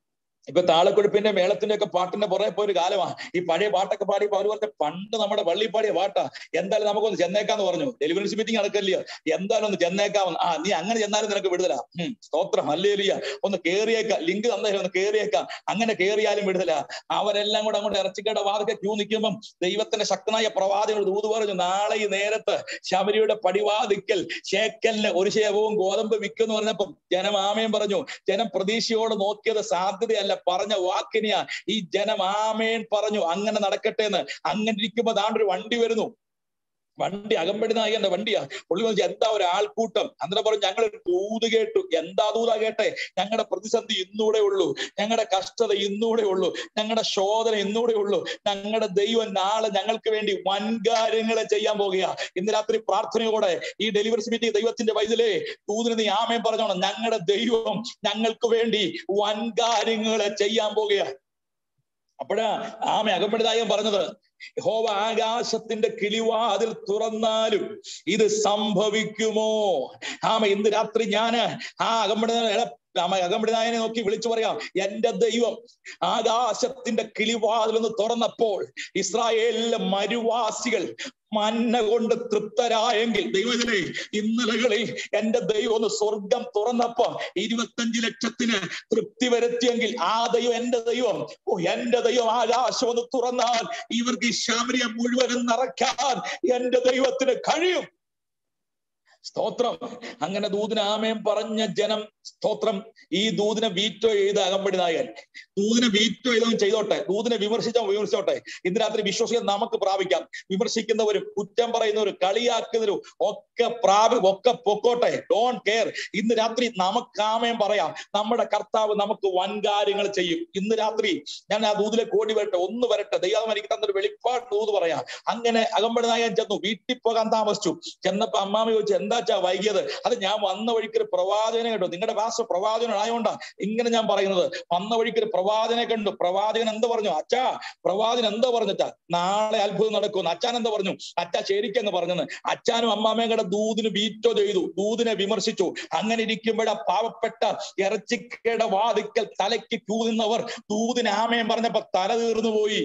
ഇപ്പൊ താളക്കൊഴുപ്പിന്റെ മേളത്തിന്റെ ഒക്കെ പാട്ടിന്റെ പുറകെ പോയ ഒരു കാലമാണ്. ഈ പഴയ പാട്ടൊക്കെ പാടിയപ്പോ അവർ പറഞ്ഞ പണ്ട് നമ്മുടെ പള്ളി പാടിയ പാട്ടാ, എന്തായാലും നമുക്കൊന്ന് ചെന്നേക്കാന്ന് പറഞ്ഞു. ഡെലിവറൻസ് മീറ്റിംഗ് നടക്കില്ലയോ, എന്തായാലും ഒന്ന് ചെന്നേക്കാമെന്ന്. ആ നീ അങ്ങനെ ചെന്നാലും നിനക്ക് വിടുതല. ഉം സ്തോത്രം, ഹല്ലേലൂയ. ഒന്ന് കേറിയേക്കാം, ലിങ്ക് തന്നേലും ഒന്ന് കേറിയേക്കാം. അങ്ങനെ കേറിയാലും വിടുതല. അവരെല്ലാം കൂടെ അങ്ങോട്ട് ഇറച്ചിക്കട വാതൊക്കെ ക്യൂ നിൽക്കുമ്പം ദൈവത്തിന്റെ ശക്തനായ പ്രവാചകൻ ദൂത് പറഞ്ഞു, നാളെ ഈ നേരത്ത് ശബരിയുടെ പടിവാതിക്കൽ ശേക്കലിന് ഒരു ശേവവും ഗോതമ്പ് വിൽക്കുമെന്ന് പറഞ്ഞപ്പം ജനം ആമേൻ പറഞ്ഞു. ജനം പ്രതീക്ഷയോടെ നോക്കിയത് സാധ്യതയല്ല, പറഞ്ഞ വാക്കിനെയാ. ഈ ജനം ആമേൻ പറഞ്ഞു. അങ്ങനെ നടക്കട്ടെ എന്ന്. അങ്ങനെ ഇരിക്കുമ്പോ ദാണ്ടൊരു വണ്ടി വരുന്നു. വണ്ടി അകമ്പടി നായകന്റെ വണ്ടിയാ. പുള്ളി ചോദിച്ചു, എന്താ ഒരു ആൾക്കൂട്ടം? അന്നേരം പറഞ്ഞു, ഞങ്ങളൊരു ദൂത് കേട്ടു. എന്താ ദൂതാ കേട്ടെ? ഞങ്ങളുടെ പ്രതിസന്ധി ഇന്നൂടെ ഉള്ളൂ, ഞങ്ങളുടെ കഷ്ടത ഇന്നൂടെ ഉള്ളൂ, ഞങ്ങളുടെ ശോധന ഇന്നൂടെ ഉള്ളൂ. ഞങ്ങളുടെ ദൈവം നാളെ ഞങ്ങൾക്ക് വേണ്ടി വൻകാര്യങ്ങളെ ചെയ്യാൻ പോകുക. ഇന്ന് രാത്രി പ്രാർത്ഥനയോടെ ഈ ഡെലിവറൻസ് മീറ്റിംഗ് ദൈവത്തിന്റെ വൈദ്യലേ ദൂതിന് നീ ആമേൻ പറഞ്ഞോണം. ഞങ്ങളുടെ ദൈവം ഞങ്ങൾക്ക് വേണ്ടി വൻകാര്യങ്ങളെ ചെയ്യാൻ പോകുക. അപ്പോഴാ ആമേ അകമ്പടിനായകൻ പറഞ്ഞത്, യഹോവ ആകാശത്തിന്റെ കിളിവാതിൽ തുറന്നാലും ഇത് സംഭവിക്കുമോ? ആമ ഇന്ന് രാത്രി ഞാന് ആ അകമ്പടി അകമ്പടിനായനെ നോക്കി വിളിച്ചു പറയാം, എന്റെ ദൈവം ആകാശത്തിന്റെ കിളിവാതിലൊന്ന് തുറന്നപ്പോൾ ഇസ്രായേലിലെ മരുവാസികൾ മന്ന കൊണ്ട് തൃപ്തരായെങ്കിൽ, ദൈവത്തിനെ ഇന്നലകളിൽ എന്റെ ദൈവം ഒന്ന് സ്വർഗം തുറന്നപ്പോ ഇരുപത്തഞ്ച് ലക്ഷത്തിന് തൃപ്തി വരുത്തിയെങ്കിൽ ആ ദൈവം എന്റെ ദൈവം ഓ എന്റെ ദൈവം ആകാശം ഒന്ന് തുറന്നാൽ ഇവർക്ക് ഈ ശമരിയ മുഴുവനും നിറയ്ക്കാൻ എന്റെ ദൈവത്തിന് കഴിയും. സ്തോത്രം. അങ്ങനെ ദൂതിന് ആമേൻ പറഞ്ഞ ജനം, സ്തോത്രം, ഈ ദൂതിനെ വീറ്റോ ചെയ്ത അകമ്പടി നായകൻ ദൂതിനെ വീറ്റോ ചെയ്തവൻ ചെയ്തോട്ടെ, ദൂതിനെ വിമർശിച്ചവൻ വിമർശിച്ചോട്ടെ. ഇന്ന് രാത്രി വിശ്വസിക്കാൻ നമുക്ക് പ്രാപിക്കാം. വിമർശിക്കുന്നവരും കുറ്റം പറയുന്നവരും കളിയാക്കുന്നവരും ഒക്കെ പ്രാപി ഒക്കെ പൊക്കോട്ടെ, ഡോണ്ട് കെയർ. ഇന്ന് രാത്രി നമുക്ക് ആമേൻ പറയാം, നമ്മുടെ കർത്താവ് നമുക്ക് വൻകാര്യങ്ങൾ ചെയ്യും. ഇന്ന് രാത്രി ഞാൻ ആ ദൂതിലേക്ക് ഓടി വരട്ടെ, ഒന്ന് വരട്ടെ. ദൈവം എനിക്ക് തന്നൊരു വെളിപ്പാട് ദൂത് പറയാം. അങ്ങനെ അകമ്പടി നായകൻ ചെന്നു, വീട്ടിൽ പോകാൻ താമസിച്ചു. ചെന്നപ്പോ അമ്മാമ ചോദിച്ചു, എന്താച്ചാ വൈകിയത്? അത് ഞാൻ വന്ന വഴിക്കൊരു പ്രവാചകനെ കണ്ടു. നിങ്ങളുടെ ഭാഷ പ്രവാചകനായോണ്ടാ ഇങ്ങനെ ഞാൻ പറയുന്നത്. വന്ന വഴിക്കൊരു പ്രവാചകനെ കണ്ടു. പ്രവാചകൻ എന്ത് പറഞ്ഞു? അച്ഛാ പ്രവാചകൻ എന്താ പറഞ്ഞാ നാളെ അത്ഭുതം നടക്കുമെന്ന്. അച്ഛൻ എന്താ പറഞ്ഞു? അച്ഛാ ശരിക്കെന്ന് പറഞ്ഞെന്ന്. അച്ഛനും അമ്മാമയും കൂടെ ദൂതിന് വീറ്റോ ചെയ്തു, ദൂതിനെ വിമർശിച്ചു. അങ്ങനെ ഇരിക്കുമ്പോഴ പാവപ്പെട്ട ഇറച്ചിക്കയുടെ വാതിക്കൽ തലയ്ക്ക് ക്യൂ നിന്നവർ ദൂതിന് ആമയം പറഞ്ഞപ്പോ തല തീർന്നു പോയി.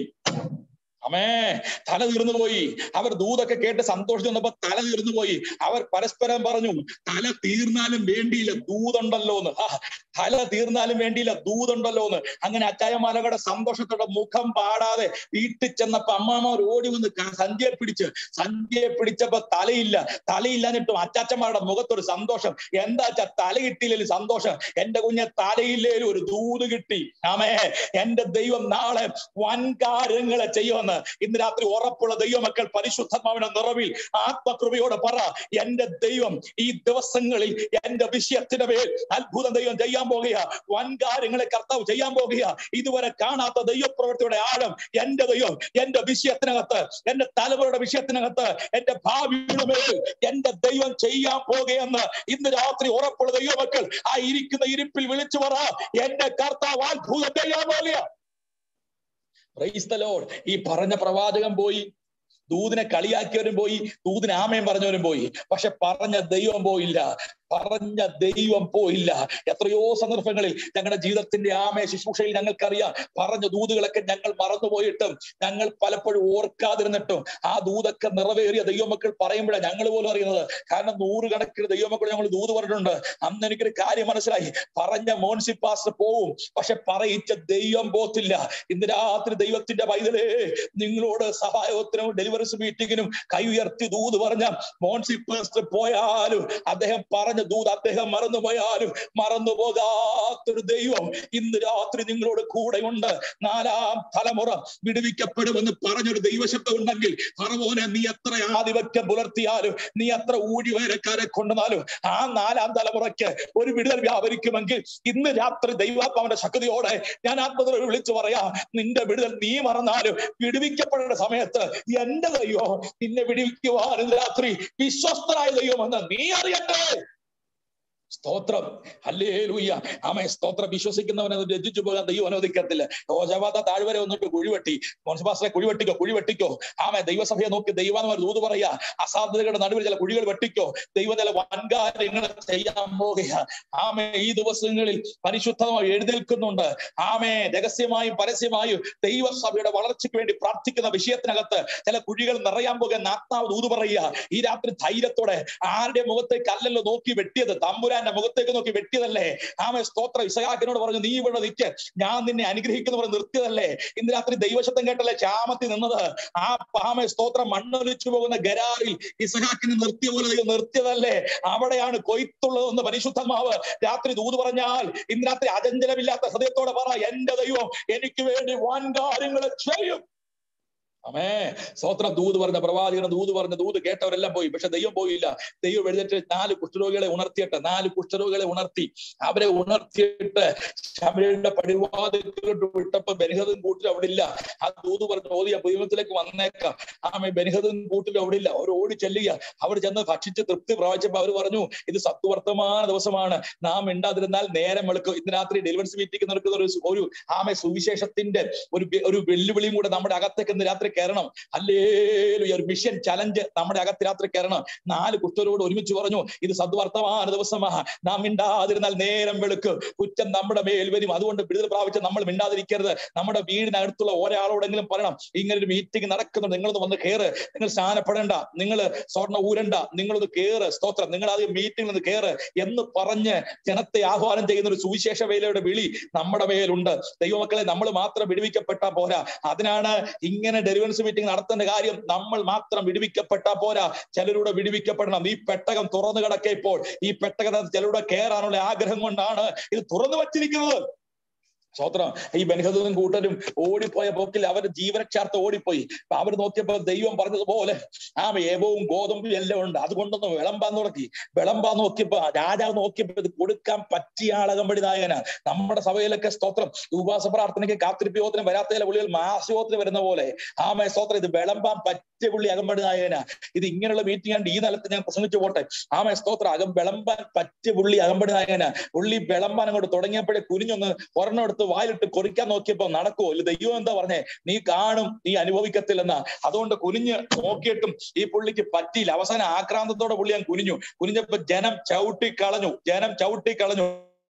അമേ തല തീർന്നു പോയി. അവർ ദൂതൊക്കെ കേട്ട് സന്തോഷിച്ചു വന്നപ്പോ തല തീർന്നു പോയി. അവർ പരസ്പരം പറഞ്ഞു, തല തീർന്നാലും വേണ്ടിയില്ല ദൂതുണ്ടല്ലോ എന്ന്. ആ തല തീർന്നാലും വേണ്ടിയില്ല ദൂതുണ്ടല്ലോ എന്ന്. അങ്ങനെ അച്ചായമാലകളുടെ സന്തോഷത്തോടെ മുഖം പാടാതെ വീട്ടിൽ ചെന്നപ്പോ അമ്മാമ്മ ഓടി വന്ന് സന്ധ്യയെ പിടിച്ച് സന്ധ്യയെ പിടിച്ചപ്പോ തലയില്ല. തലയില്ലാഞ്ഞിട്ടും അച്ചാച്ചന്മാരുടെ മുഖത്തൊരു സന്തോഷം. എന്താ അച്ഛാ തല കിട്ടിയില്ലേലും സന്തോഷം. എന്റെ കുഞ്ഞെ തലയില്ലേലും ഒരു ദൂത് കിട്ടി. ആമേ എന്റെ ദൈവം നാളെ വൻകാര്യങ്ങളെ ചെയ്യുമെന്ന് ഇന്ന് രാത്രി ഉറപ്പുള്ള ദൈവമക്കൾ പരിശുദ്ധാത്മാവിന്റെ നിറവിൽ ആത്മകൃപയോടെ പറ, എന്റെ ദൈവം ഈ ദിവസങ്ങളിൽ എന്റെ വിഷയത്തിന്റെ മേൽ അത്ഭുതം ദൈവം ചെയ്യാൻ പോകുക. വൻകാര്യങ്ങളെ കർത്താവ് ചെയ്യാൻ പോകുക. ഇതുവരെ കാണാത്ത ദൈവപ്രവൃത്തിയുടെ ആഴം എന്റെ ദൈവം എന്റെ വിഷയത്തിനകത്ത്, എന്റെ തലമുറയുടെ വിഷയത്തിനകത്ത്, എന്റെ ഭാവിയുടെ മേൽ എന്റെ ദൈവം ചെയ്യാൻ പോകുകയെന്ന് ഇന്ന് രാത്രി ഉറപ്പുള്ള ദൈവമക്കൾ ആ ഇരിക്കുന്ന ഇരിപ്പിൽ വിളിച്ചു പറ, എന്റെ കർത്താവ് അത്ഭുതം ചെയ്യാൻ പോകുക. Praise the Lord. ഈ പറഞ്ഞ പ്രവാചകൻ പോയി, ദൂതിനെ കളിയാക്കിയവരും പോയി, ദൂതിന് ആമയം പറഞ്ഞവരും പോയി. പക്ഷെ പറഞ്ഞ ദൈവം പോയില്ല. പറഞ്ഞ ദൈവം പോയില്ല. എത്രയോ സന്ദർഭങ്ങളിൽ ഞങ്ങളുടെ ജീവിതത്തിന്റെ ആമയ ശുശ്രൂഷയിൽ ഞങ്ങൾക്കറിയാം, പറഞ്ഞ ദൂതുകളൊക്കെ ഞങ്ങൾ മറന്നുപോയിട്ടും ഞങ്ങൾ പലപ്പോഴും ഓർക്കാതിരുന്നിട്ടും ആ ദൂതൊക്കെ നിറവേറിയ ദൈവമക്കൾ പറയുമ്പോഴാണ് ഞങ്ങൾ പോലും അറിയുന്നത്. കാരണം നൂറുകണക്കിന് ദൈവമക്കൾ ഞങ്ങൾ ദൂത് പറഞ്ഞിട്ടുണ്ട്. അന്ന് എനിക്കൊരു കാര്യം മനസ്സിലായി, പറഞ്ഞ മോൻസി പാസ്റ്റർ പോവും, പക്ഷെ പറയിച്ച ദൈവം പോത്തില്ല. ഇന്ന് രാത്രി ദൈവത്തിന്റെ പൈതലേ, നിങ്ങളോട് സഹായത്തിനും ഡെലിവറൻസ് മീറ്റിങ്ങിനും കൈ ഉയർത്തി ദൂത് പറഞ്ഞ മോൻസി പാസ്റ്റർ പോയാലും അദ്ദേഹം പറഞ്ഞ ദൂത് അദ്ദേഹം മറന്നുപോയാലും മറന്നുപോകാത്തൊരു ദൈവം ഇന്ന് രാത്രി നിങ്ങളോട് കൂടെയുണ്ട്. നാലാം തലമുറ വിടുവിക്കപ്പെടുമെന്ന് പറഞ്ഞൊരു ദൈവശബ്ദം ഉണ്ടെങ്കിൽ, ഫറവോനെ നീ എത്ര ആധിപത്യം പുലർത്തിയാലും, നീ എത്ര ഊഴിവേലക്കാരെ കൊണ്ടുവന്നാലും ആ നാലാം തലമുറയ്ക്ക് ഒരു വിടുതൽ വ്യാപരിക്കുമെങ്കിൽ ഇന്ന് രാത്രി ദൈവാത്മാവിന്റെ ശക്തിയോടെ ഞാൻ ആത്മത്തിൽ വിളിച്ചു പറയാം, നിന്റെ വിടുതൽ നീ മറന്നാലും വിടുവിക്കപ്പെടുന്ന സമയത്ത് എന്റെ ദൈവം നിന്നെ വിടുവിക്കുവാൻ രാത്രി വിശ്വസ്തനായ ദൈവമെന്ന് നീ അറിയട്ടെ. സ്തോത്രം. ഹല്ലേലൂയ. ആമേ. സ്തോത്രം. വിശ്വസിക്കുന്നവനെ രചിച്ചു പോകാൻ ദൈവം അനുവദിക്കത്തില്ല. യോശാഫാത്ത് താഴ്വര വന്നിട്ട് കുഴിവെട്ടി. മോൻസിബാസിനെ കുഴിവെട്ടിക്കോ കുഴിവെട്ടിക്കോ ആമേ. ദൈവസഭയെ നോക്കി ദൈവം ദൂത് പറയാ, അസാധ്യതകളുടെ നടുവിൽ ചില കുഴികൾ വെട്ടിക്കോ, ദൈവം ചില വൻകാര്യങ്ങൾ ചെയ്യാൻ പോകുക. ആമേ. ഈ ദിവസങ്ങളിൽ പരിശുദ്ധമായി എഴുന്നേൽക്കുന്നുണ്ട്. ആമേ. രഹസ്യമായും പരസ്യമായും ദൈവസഭയുടെ വളർച്ചയ്ക്ക് വേണ്ടി പ്രാർത്ഥിക്കുന്ന വിഷയത്തിനകത്ത് ചില കുഴികൾ നിറയാൻ പോകുന്ന ആത്മാവ് ദൂത് പറയുക. ഈ രാത്രി ധൈര്യത്തോടെ ആരുടെ മുഖത്തേക്ക് അല്ലല്ലോ നോക്കി വെട്ടിയത്, തമ്പുരാന്റെ മുഖത്തേക്ക് നോക്കി വെട്ടിയതല്ലേ. ആമേ. സ്തോത്രം. ഇസഹാക്കിനോട് പറഞ്ഞു, നീ ഇവിടെ നിൽക്ക്, ഞാൻ നിന്നെ അനുഗ്രഹിക്കുന്ന പറഞ്ഞ് നിർത്തിയതല്ലേ. ഇന്ന് രാത്രി ദൈവശബ്ദം കേട്ടല്ലേ ക്ഷാമത്തിൽ നിന്നത്. ആ ആമേ. സ്തോത്രം. മണ്ണൊലിച്ചു പോകുന്ന ഗരാറിൽ ഇസഹാക്കിനെ നിർത്തിയ പോലെ ദൈവം നിർത്തിയതല്ലേ. അവിടെയാണ് കൊയ്ത്തുള്ളതെന്ന് പരിശുദ്ധാത്മാവ് രാത്രി ദൂത് പറഞ്ഞാൽ ഇന്ന് രാത്രി അചഞ്ചലമില്ലാത്ത ഹൃദയത്തോടെ പറ, എന്റെ ദൈവം എനിക്ക് വേണ്ടി വൻ കാര്യങ്ങൾ ചെയ്യും. ആമേ. സ്തോത്രം. ദൂത് പറഞ്ഞ പ്രവാചകന് ദൂത് പറഞ്ഞ ദൂത് കേട്ടവരെല്ലാം പോയി, പക്ഷെ ദൈവം പോയില്ല. ദൈവം എഴുന്നേറ്റ് നാല് കുഷ്ഠരോഗികളെ ഉണർത്തിയിട്ട് നാല് കുഷ്ഠരോഗികളെ ഉണർത്തി അവരെ ഉണർത്തിയിട്ട് ശമര്യയുടെ പടിവാതിലോട്ട് വിട്ടപ്പോ ബെൻഹദദ് കൂട്ടിൽ അവിടെ ഇല്ല. ആ ദൂത് പറഞ്ഞ് ഓതിയ ദൈവത്തിലേക്ക് വന്നേക്കാം. ആമേ. ബെൻഹദദ് കൂട്ടിൽ അവിടെ ഇല്ല. അവർ ഓടി ചെല്ലുക. അവർ ചെന്ന് ഭക്ഷിച്ച് തൃപ്തി പ്രാപിച്ചപ്പോ അവർ പറഞ്ഞു, ഇത് സത്വർത്തമാന ദിവസമാണ്, നാം മിണ്ടാതിരുന്നാൽ നേരം വെളുക്കും. ഇന്ന് രാത്രി ഡെലിവൻസ് മീറ്റിംഗ് നടക്കുന്ന ഒരു ഒരു ആമേ സുവിശേഷത്തിന്റെ ഒരു ഒരു വെല്ലുവിളിയും കൂടെ നമ്മുടെ അകത്തേക്ക് ഇന്ന് രാത്രി കയറണം. ഹല്ലേലൂയ. ഒരു മിഷൻ ചലഞ്ച് നമ്മുടെ അകത്ത് രാത്രി കയറണം. നാല് കുഷ്ഠരോട് ഒരുമിച്ച് പറഞ്ഞു, ഇത് സദ്വർത്തമാന ദിവസമാ, നാം മിണ്ടാതിരുന്നാൽ നേരം വെളുക്കും, കുറ്റം നമ്മുടെ മേൽ വരും. അതുകൊണ്ട് വിടുതൽ പ്രാപിച്ച് നമ്മൾ മിണ്ടാതിരിക്കരുത്. നമ്മുടെ വീടിനടുത്തുള്ള ഒരാളോടെങ്കിലും പറയണം, ഇങ്ങനെ ഒരു മീറ്റിംഗ് നടക്കുന്നുണ്ട്, നിങ്ങളൊന്ന് വന്ന് കയറ്, നിങ്ങൾ സ്ഥാനപ്പെടേണ്ട, നിങ്ങൾ സ്വർണ്ണ ഊരണ്ട, നിങ്ങളൊന്ന് കയറ്. സ്തോത്രം. നിങ്ങൾ ആദ്യം മീറ്റിംഗിൽ ഒന്ന് കയറ് എന്ന് പറഞ്ഞ് ജനത്തെ ആഹ്വാനം ചെയ്യുന്ന ഒരു സുവിശേഷ വേലയുടെ വിളി നമ്മുടെ മേലുണ്ട്. ദൈവമക്കളെ, നമ്മൾ മാത്രം വിടുവിക്കപ്പെട്ടാ പോരാ. അതിനാണ് ഇങ്ങനെ ഡെലിവൻസ് മീറ്റിംഗ് നടത്തേണ്ട കാര്യം. നമ്മൾ മാത്രം വിടുവിക്കപ്പെട്ടാ പോരാ, ചിലരുടെ വിടുവിക്കപ്പെടണം. ഈ പെട്ടകം തുറന്നു കിടക്കപ്പോൾ ഈ പെട്ടകത്തിൽ ചിലരുടെ കയറാനുള്ള ആഗ്രഹം കൊണ്ടാണ് ഇത് തുറന്നു വച്ചിരിക്കുന്നത്. സ്തോത്രം. ഈ ബെൻഹദദും കൂട്ടരും ഓടിപ്പോയ പോക്കിൽ അവർ ജീവരക്ഷാർത്ഥം ഓടിപ്പോയി. അപ്പൊ അവർ നോക്കിയപ്പോ ദൈവം പറഞ്ഞതുപോലെ ആ ഏവവും ഗോതമ്പും എല്ലാം ഉണ്ട്, അതുകൊണ്ടൊന്ന് വിളമ്പാൻ തുടങ്ങി. വിളമ്പാൻ നോക്കിയപ്പോ രാജാവ് നോക്കിയപ്പോ ഇത് കൊടുക്കാൻ പറ്റിയ ആളകമ്പടി നായകനാ. നമ്മുടെ സഭയിലൊക്കെ സ്തോത്രം ഉപവാസ പ്രാർത്ഥനയ്ക്ക് കാത്തിരിപ്യോത്തിന് വരാത്ത ചില പുള്ളികൾ മാസയോത്തിന് വരുന്ന പോലെ ആമേ. സ്തോത്രം. ഇത് വിളമ്പാൻ പറ്റിയ പുള്ളി അകമ്പടി നായകനാ. ഇത് ഇങ്ങനെയുള്ള മീറ്റിംഗ് ആണ്. ഈ നിലത്ത് ഞാൻ പ്രസംഗിച്ചു പോട്ടെ. ആമേ. സ്തോത്രം. അകം വിളമ്പാൻ പറ്റിയ പുള്ളി അകമ്പടി നായകനാ. പുള്ളി വിളമ്പാൻ അങ്ങോട്ട് തുടങ്ങിയപ്പോഴേ കുനിഞ്ഞൊന്ന് ഒരെണ്ണം എടുത്ത് വായിലിട്ട് കൊറിക്കാൻ നോക്കിയപ്പോ നടക്കുമോ ഇല്ല. ദൈവം എന്താ പറഞ്ഞേ, നീ കാണും, നീ അനുഭവിക്കത്തില്ലെന്നാ. അതുകൊണ്ട് കുനിഞ്ഞ് നോക്കിയിട്ടും ഈ പുള്ളിക്ക് പറ്റിയില്ല. അവസാനം ആക്രാന്തത്തോടെ പുള്ളി ഞാൻ കുനിഞ്ഞു. കുനിഞ്ഞപ്പോ ജനം ചവിട്ടി കളഞ്ഞു. ജനം ചവിട്ടി കളഞ്ഞു.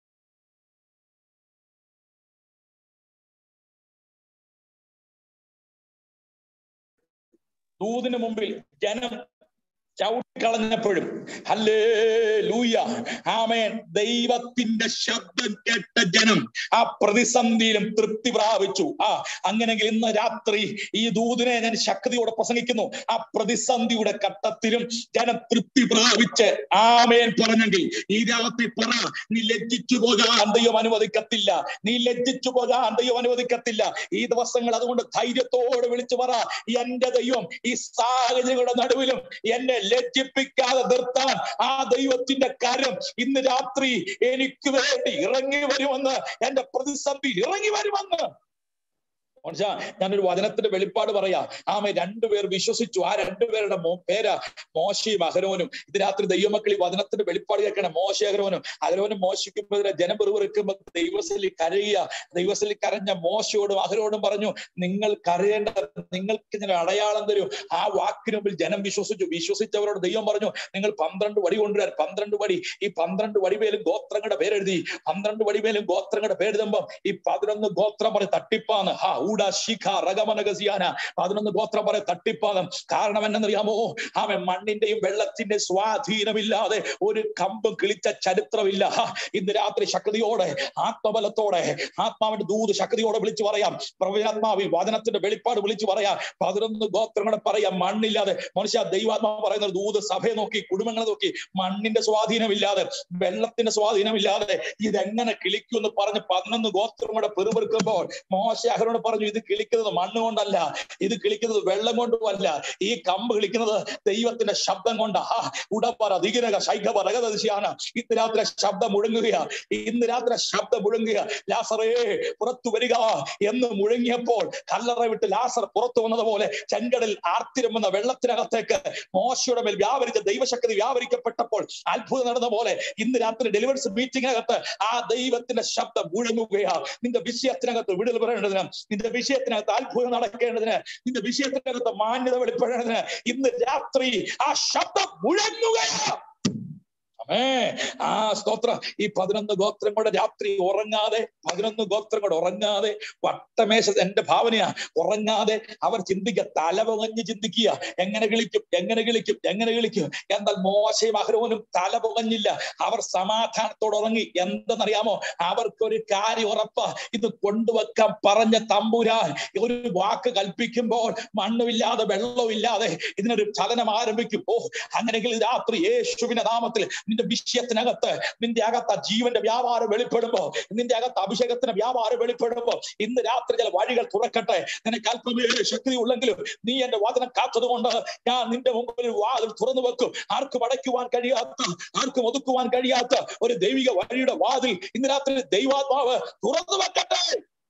ദൂതിന് മുമ്പിൽ ജനം ചവിട്ടിക്കളഞ്ഞപ്പോഴും ഹല്ലേലൂയ ആമേൻ, ദൈവത്തിന്റെ ശബ്ദം കേട്ട ജനം ആ പ്രതിസന്ധിയിലും തൃപ്തി പ്രാപിച്ചു. ആ അങ്ങനെങ്കിൽ ഇന്ന് രാത്രി ഈ ദൂതിനെ ഞാൻ ശക്തിയോടെ പ്രസംഗിക്കുന്നു. ആ പ്രതിസന്ധിയുടെ ഘട്ടത്തിലും ജനം തൃപ്തി പ്രാപിച്ച് ആമേൻ പറഞ്ഞെങ്കിൽ ഈ രാത്രി പറ, നീ ലജ്ജിച്ചു പോകാൻ ദൈവം അനുവദിക്കത്തില്ല. നീ ലജ്ജിച്ചു പോകാൻ ദൈവം അനുവദിക്കത്തില്ല. ഈ ദിവസങ്ങൾ അതുകൊണ്ട് ധൈര്യത്തോടെ വിളിച്ചു പറ, എന്റെ ദൈവം ഈ സാഹചര്യങ്ങളുടെ നടുവിലും എന്നെ ലജ്ജിപ്പിക്കാതെ നിർത്താൻ ആ ദൈവത്തിന്റെ കരം ഇന്ന് രാത്രി എനിക്ക് വേണ്ടി ഇറങ്ങി വരുമെന്ന്, എന്റെ പ്രതിസന്ധി ഇറങ്ങി വരുമെന്ന്. മനസ്സിലാ, ഞാനൊരു വചനത്തിന്റെ വെളിപ്പാട് പറയാ. ആമേ. രണ്ടുപേർ വിശ്വസിച്ചു. ആ രണ്ടുപേരുടെ പേരാ മോശയും അഹരോനും. ഇത് രാത്രി ദൈവമക്കൾ ഈ വചനത്തിന്റെ വെളിപ്പാട് കേൾക്കണം. മോശ അഹരോനും. അഹരോനും മോശിക്കുമ്പോഴേ ജനം വെറുവെറുക്കുമ്പോ ദൈവസ്ഥലിൽ കരയുക. ദൈവസ്ഥലിൽ കരഞ്ഞ മോശയോടും അഹരോടും പറഞ്ഞു, നിങ്ങൾ കരയേണ്ട, നിങ്ങൾക്ക് ഞാൻ അടയാളം തരൂ. ആ വാക്കിന് മുമ്പിൽ ജനം വിശ്വസിച്ചു. വിശ്വസിച്ചവരോട് ദൈവം പറഞ്ഞു, നിങ്ങൾ പന്ത്രണ്ട് വടി കൊണ്ടുവരാൻ. പന്ത്രണ്ട് വടി. ഈ പന്ത്രണ്ട് വടിമേലും ഗോത്രങ്ങളുടെ പേരെഴുതി. പന്ത്രണ്ട് വടിമേലും ഗോത്രങ്ങളുടെ പേരെഴുതുമ്പോ ഈ പതിനൊന്ന് ഗോത്രം പറയും തട്ടിപ്പാന്ന്. ഹാ പതിനൊന്ന് ഗോത്രം പറയും തട്ടിപ്പാദം. കാരണം എന്നറിയാമോ? ആമേ. മണ്ണിന്റെയും വെള്ളത്തിന്റെയും സ്വാധീനമില്ലാതെ ഒരു കമ്പും കിളിച്ച ചരിത്രമില്ല. ഇന്ന് രാത്രി ശക്തിയോടെ ആത്മബലത്തോടെ ആത്മാവിന്റെ ദൂത് ശക്തിയോടെ വിളിച്ചു പറയാം. പ്രവചനാത്മാവിൽ വചനത്തിന്റെ വെളിപ്പാട് വിളിച്ചു പറയാം. പതിനൊന്ന് ഗോത്രങ്ങളെ പറയാം മണ്ണില്ലാതെ. മനുഷ്യ, ദൈവാത്മാവ് പറയുന്ന ദൂത് സഭയെ നോക്കി, കുടുംബങ്ങളെ നോക്കി, മണ്ണിന്റെ സ്വാധീനമില്ലാതെ, വെള്ളത്തിന്റെ സ്വാധീനമില്ലാതെ ഇതെങ്ങനെ കിളിക്കുമെന്ന് പറഞ്ഞ് പതിനൊന്ന് ഗോത്രങ്ങളുടെ പെറുപെറുക്കുമ്പോൾ മോശ അഹരോനോട് പറഞ്ഞു, പറഞ്ഞു ഇത് കിളിക്കുന്നത് മണ്ണ് കൊണ്ടല്ല, ഇത് കിളിക്കുന്നത് വെള്ളം കൊണ്ടുമല്ല, ഈ കമ്പ് കിളിക്കുന്നത് ദൈവത്തിന്റെ ശബ്ദം കൊണ്ടാ. ഉടപ്പറ ദിഗിരക ശൈഖപരകദശിയാണ്. ഇന്ന് രാത്രി ശബ്ദം മുഴങ്ങുകയാ, ഇന്ന് രാത്രി ശബ്ദം മുഴങ്ങുക. ലാസറേ പുറത്തു വരിക എന്ന് മുഴങ്ങിയപ്പോൾ കല്ലറ വിട്ട് ലാസർ പുറത്തു വന്നതുപോലെ ചെങ്കടൽ ആർത്തിരമ്പുന്ന വെള്ളത്തിനകത്തേക്ക് മോശയുടെ മേൽ വ്യാപരിച്ച ദൈവശക്തി വ്യാപരിക്കപ്പെട്ടപ്പോൾ അത്ഭുതം നടന്ന പോലെ ഇന്ന് രാത്രി ഡെലിവറൻസ് മീറ്റിംഗിനകത്ത് ആ ദൈവത്തിന്റെ ശബ്ദം മുഴങ്ങുകയാ. നിന്റെ വിഷയത്തിനകത്ത് വിടുതൽ പറയേണ്ടതിന്, നിന്റെ വിഷയത്തിനകത്ത് അത്ഭുതം നടക്കേണ്ടതിന്, നിന്റെ വിഷയത്തിനകത്ത് മാന്യത വെളിപ്പെടേണ്ടതിന് ഇന്ന് രാത്രി ആ ശബ്ദം മുഴങ്ങുകയാ. ഏ ആ സ്തോത്രം. ഈ പതിനൊന്ന് ഗോത്രം കൂടെ രാത്രി ഉറങ്ങാതെ, പതിനൊന്ന് ഗോത്രം കൂടെ ഉറങ്ങാതെ വട്ടമേശ, എന്റെ ഭാവനയാ, ഉറങ്ങാതെ അവർ ചിന്തിക്കുക, തലപുകഞ്ഞ് ചിന്തിക്കുക, എങ്ങനെ കിളിക്കും എങ്ങനെ കിളിക്കും എങ്ങനെ കിളിക്കും. എന്നാൽ മോശയും അഹരോനും തലപുകഞ്ഞില്ല, അവർ സമാധാനത്തോടെ ഉറങ്ങി. എന്തെന്നറിയാമോ? അവർക്കൊരു കാര്യം ഉറപ്പാ, ഇത് കൊണ്ടുവെക്കാൻ പറഞ്ഞ തമ്പുരാൻ ഒരു വാക്ക് കൽപ്പിക്കുമ്പോൾ മണ്ണുമില്ലാതെ വെള്ളമില്ലാതെ ഇതിനൊരു ചലനം ആരംഭിക്കും. ഓ, അങ്ങനെയെങ്കിൽ രാത്രി യേശുവിന്റെ നാമത്തിൽ നിന്റെ വിഷയത്തിനകത്ത്, നിന്റെ അകത്ത് ജീവന്റെ വ്യാപാരം വെളിപ്പെടുമ്പോ, നിന്റെ അകത്ത് അഭിഷേകത്തിന്റെ വ്യാപാരം വെളിപ്പെടുമ്പോ ഇന്ന് രാത്രി ചില വഴികൾ തുറക്കട്ടെ. നിനക്ക് അല്പമേ ശക്തി ഉള്ളെങ്കിലും നീ എന്റെ വചനം കാത്തതുകൊണ്ട് ഞാൻ നിന്റെ മുമ്പിൽ വാതിൽ തുറന്നു വെക്കും. ആർക്കും അടയ്ക്കുവാൻ കഴിയാത്ത, ആർക്കും ഒതുക്കുവാൻ കഴിയാത്ത ഒരു ദൈവിക വഴിയുടെ വാതിൽ ഇന്ന് രാത്രി ദൈവാത്മാവ് തുറന്നു വെക്കട്ടെ.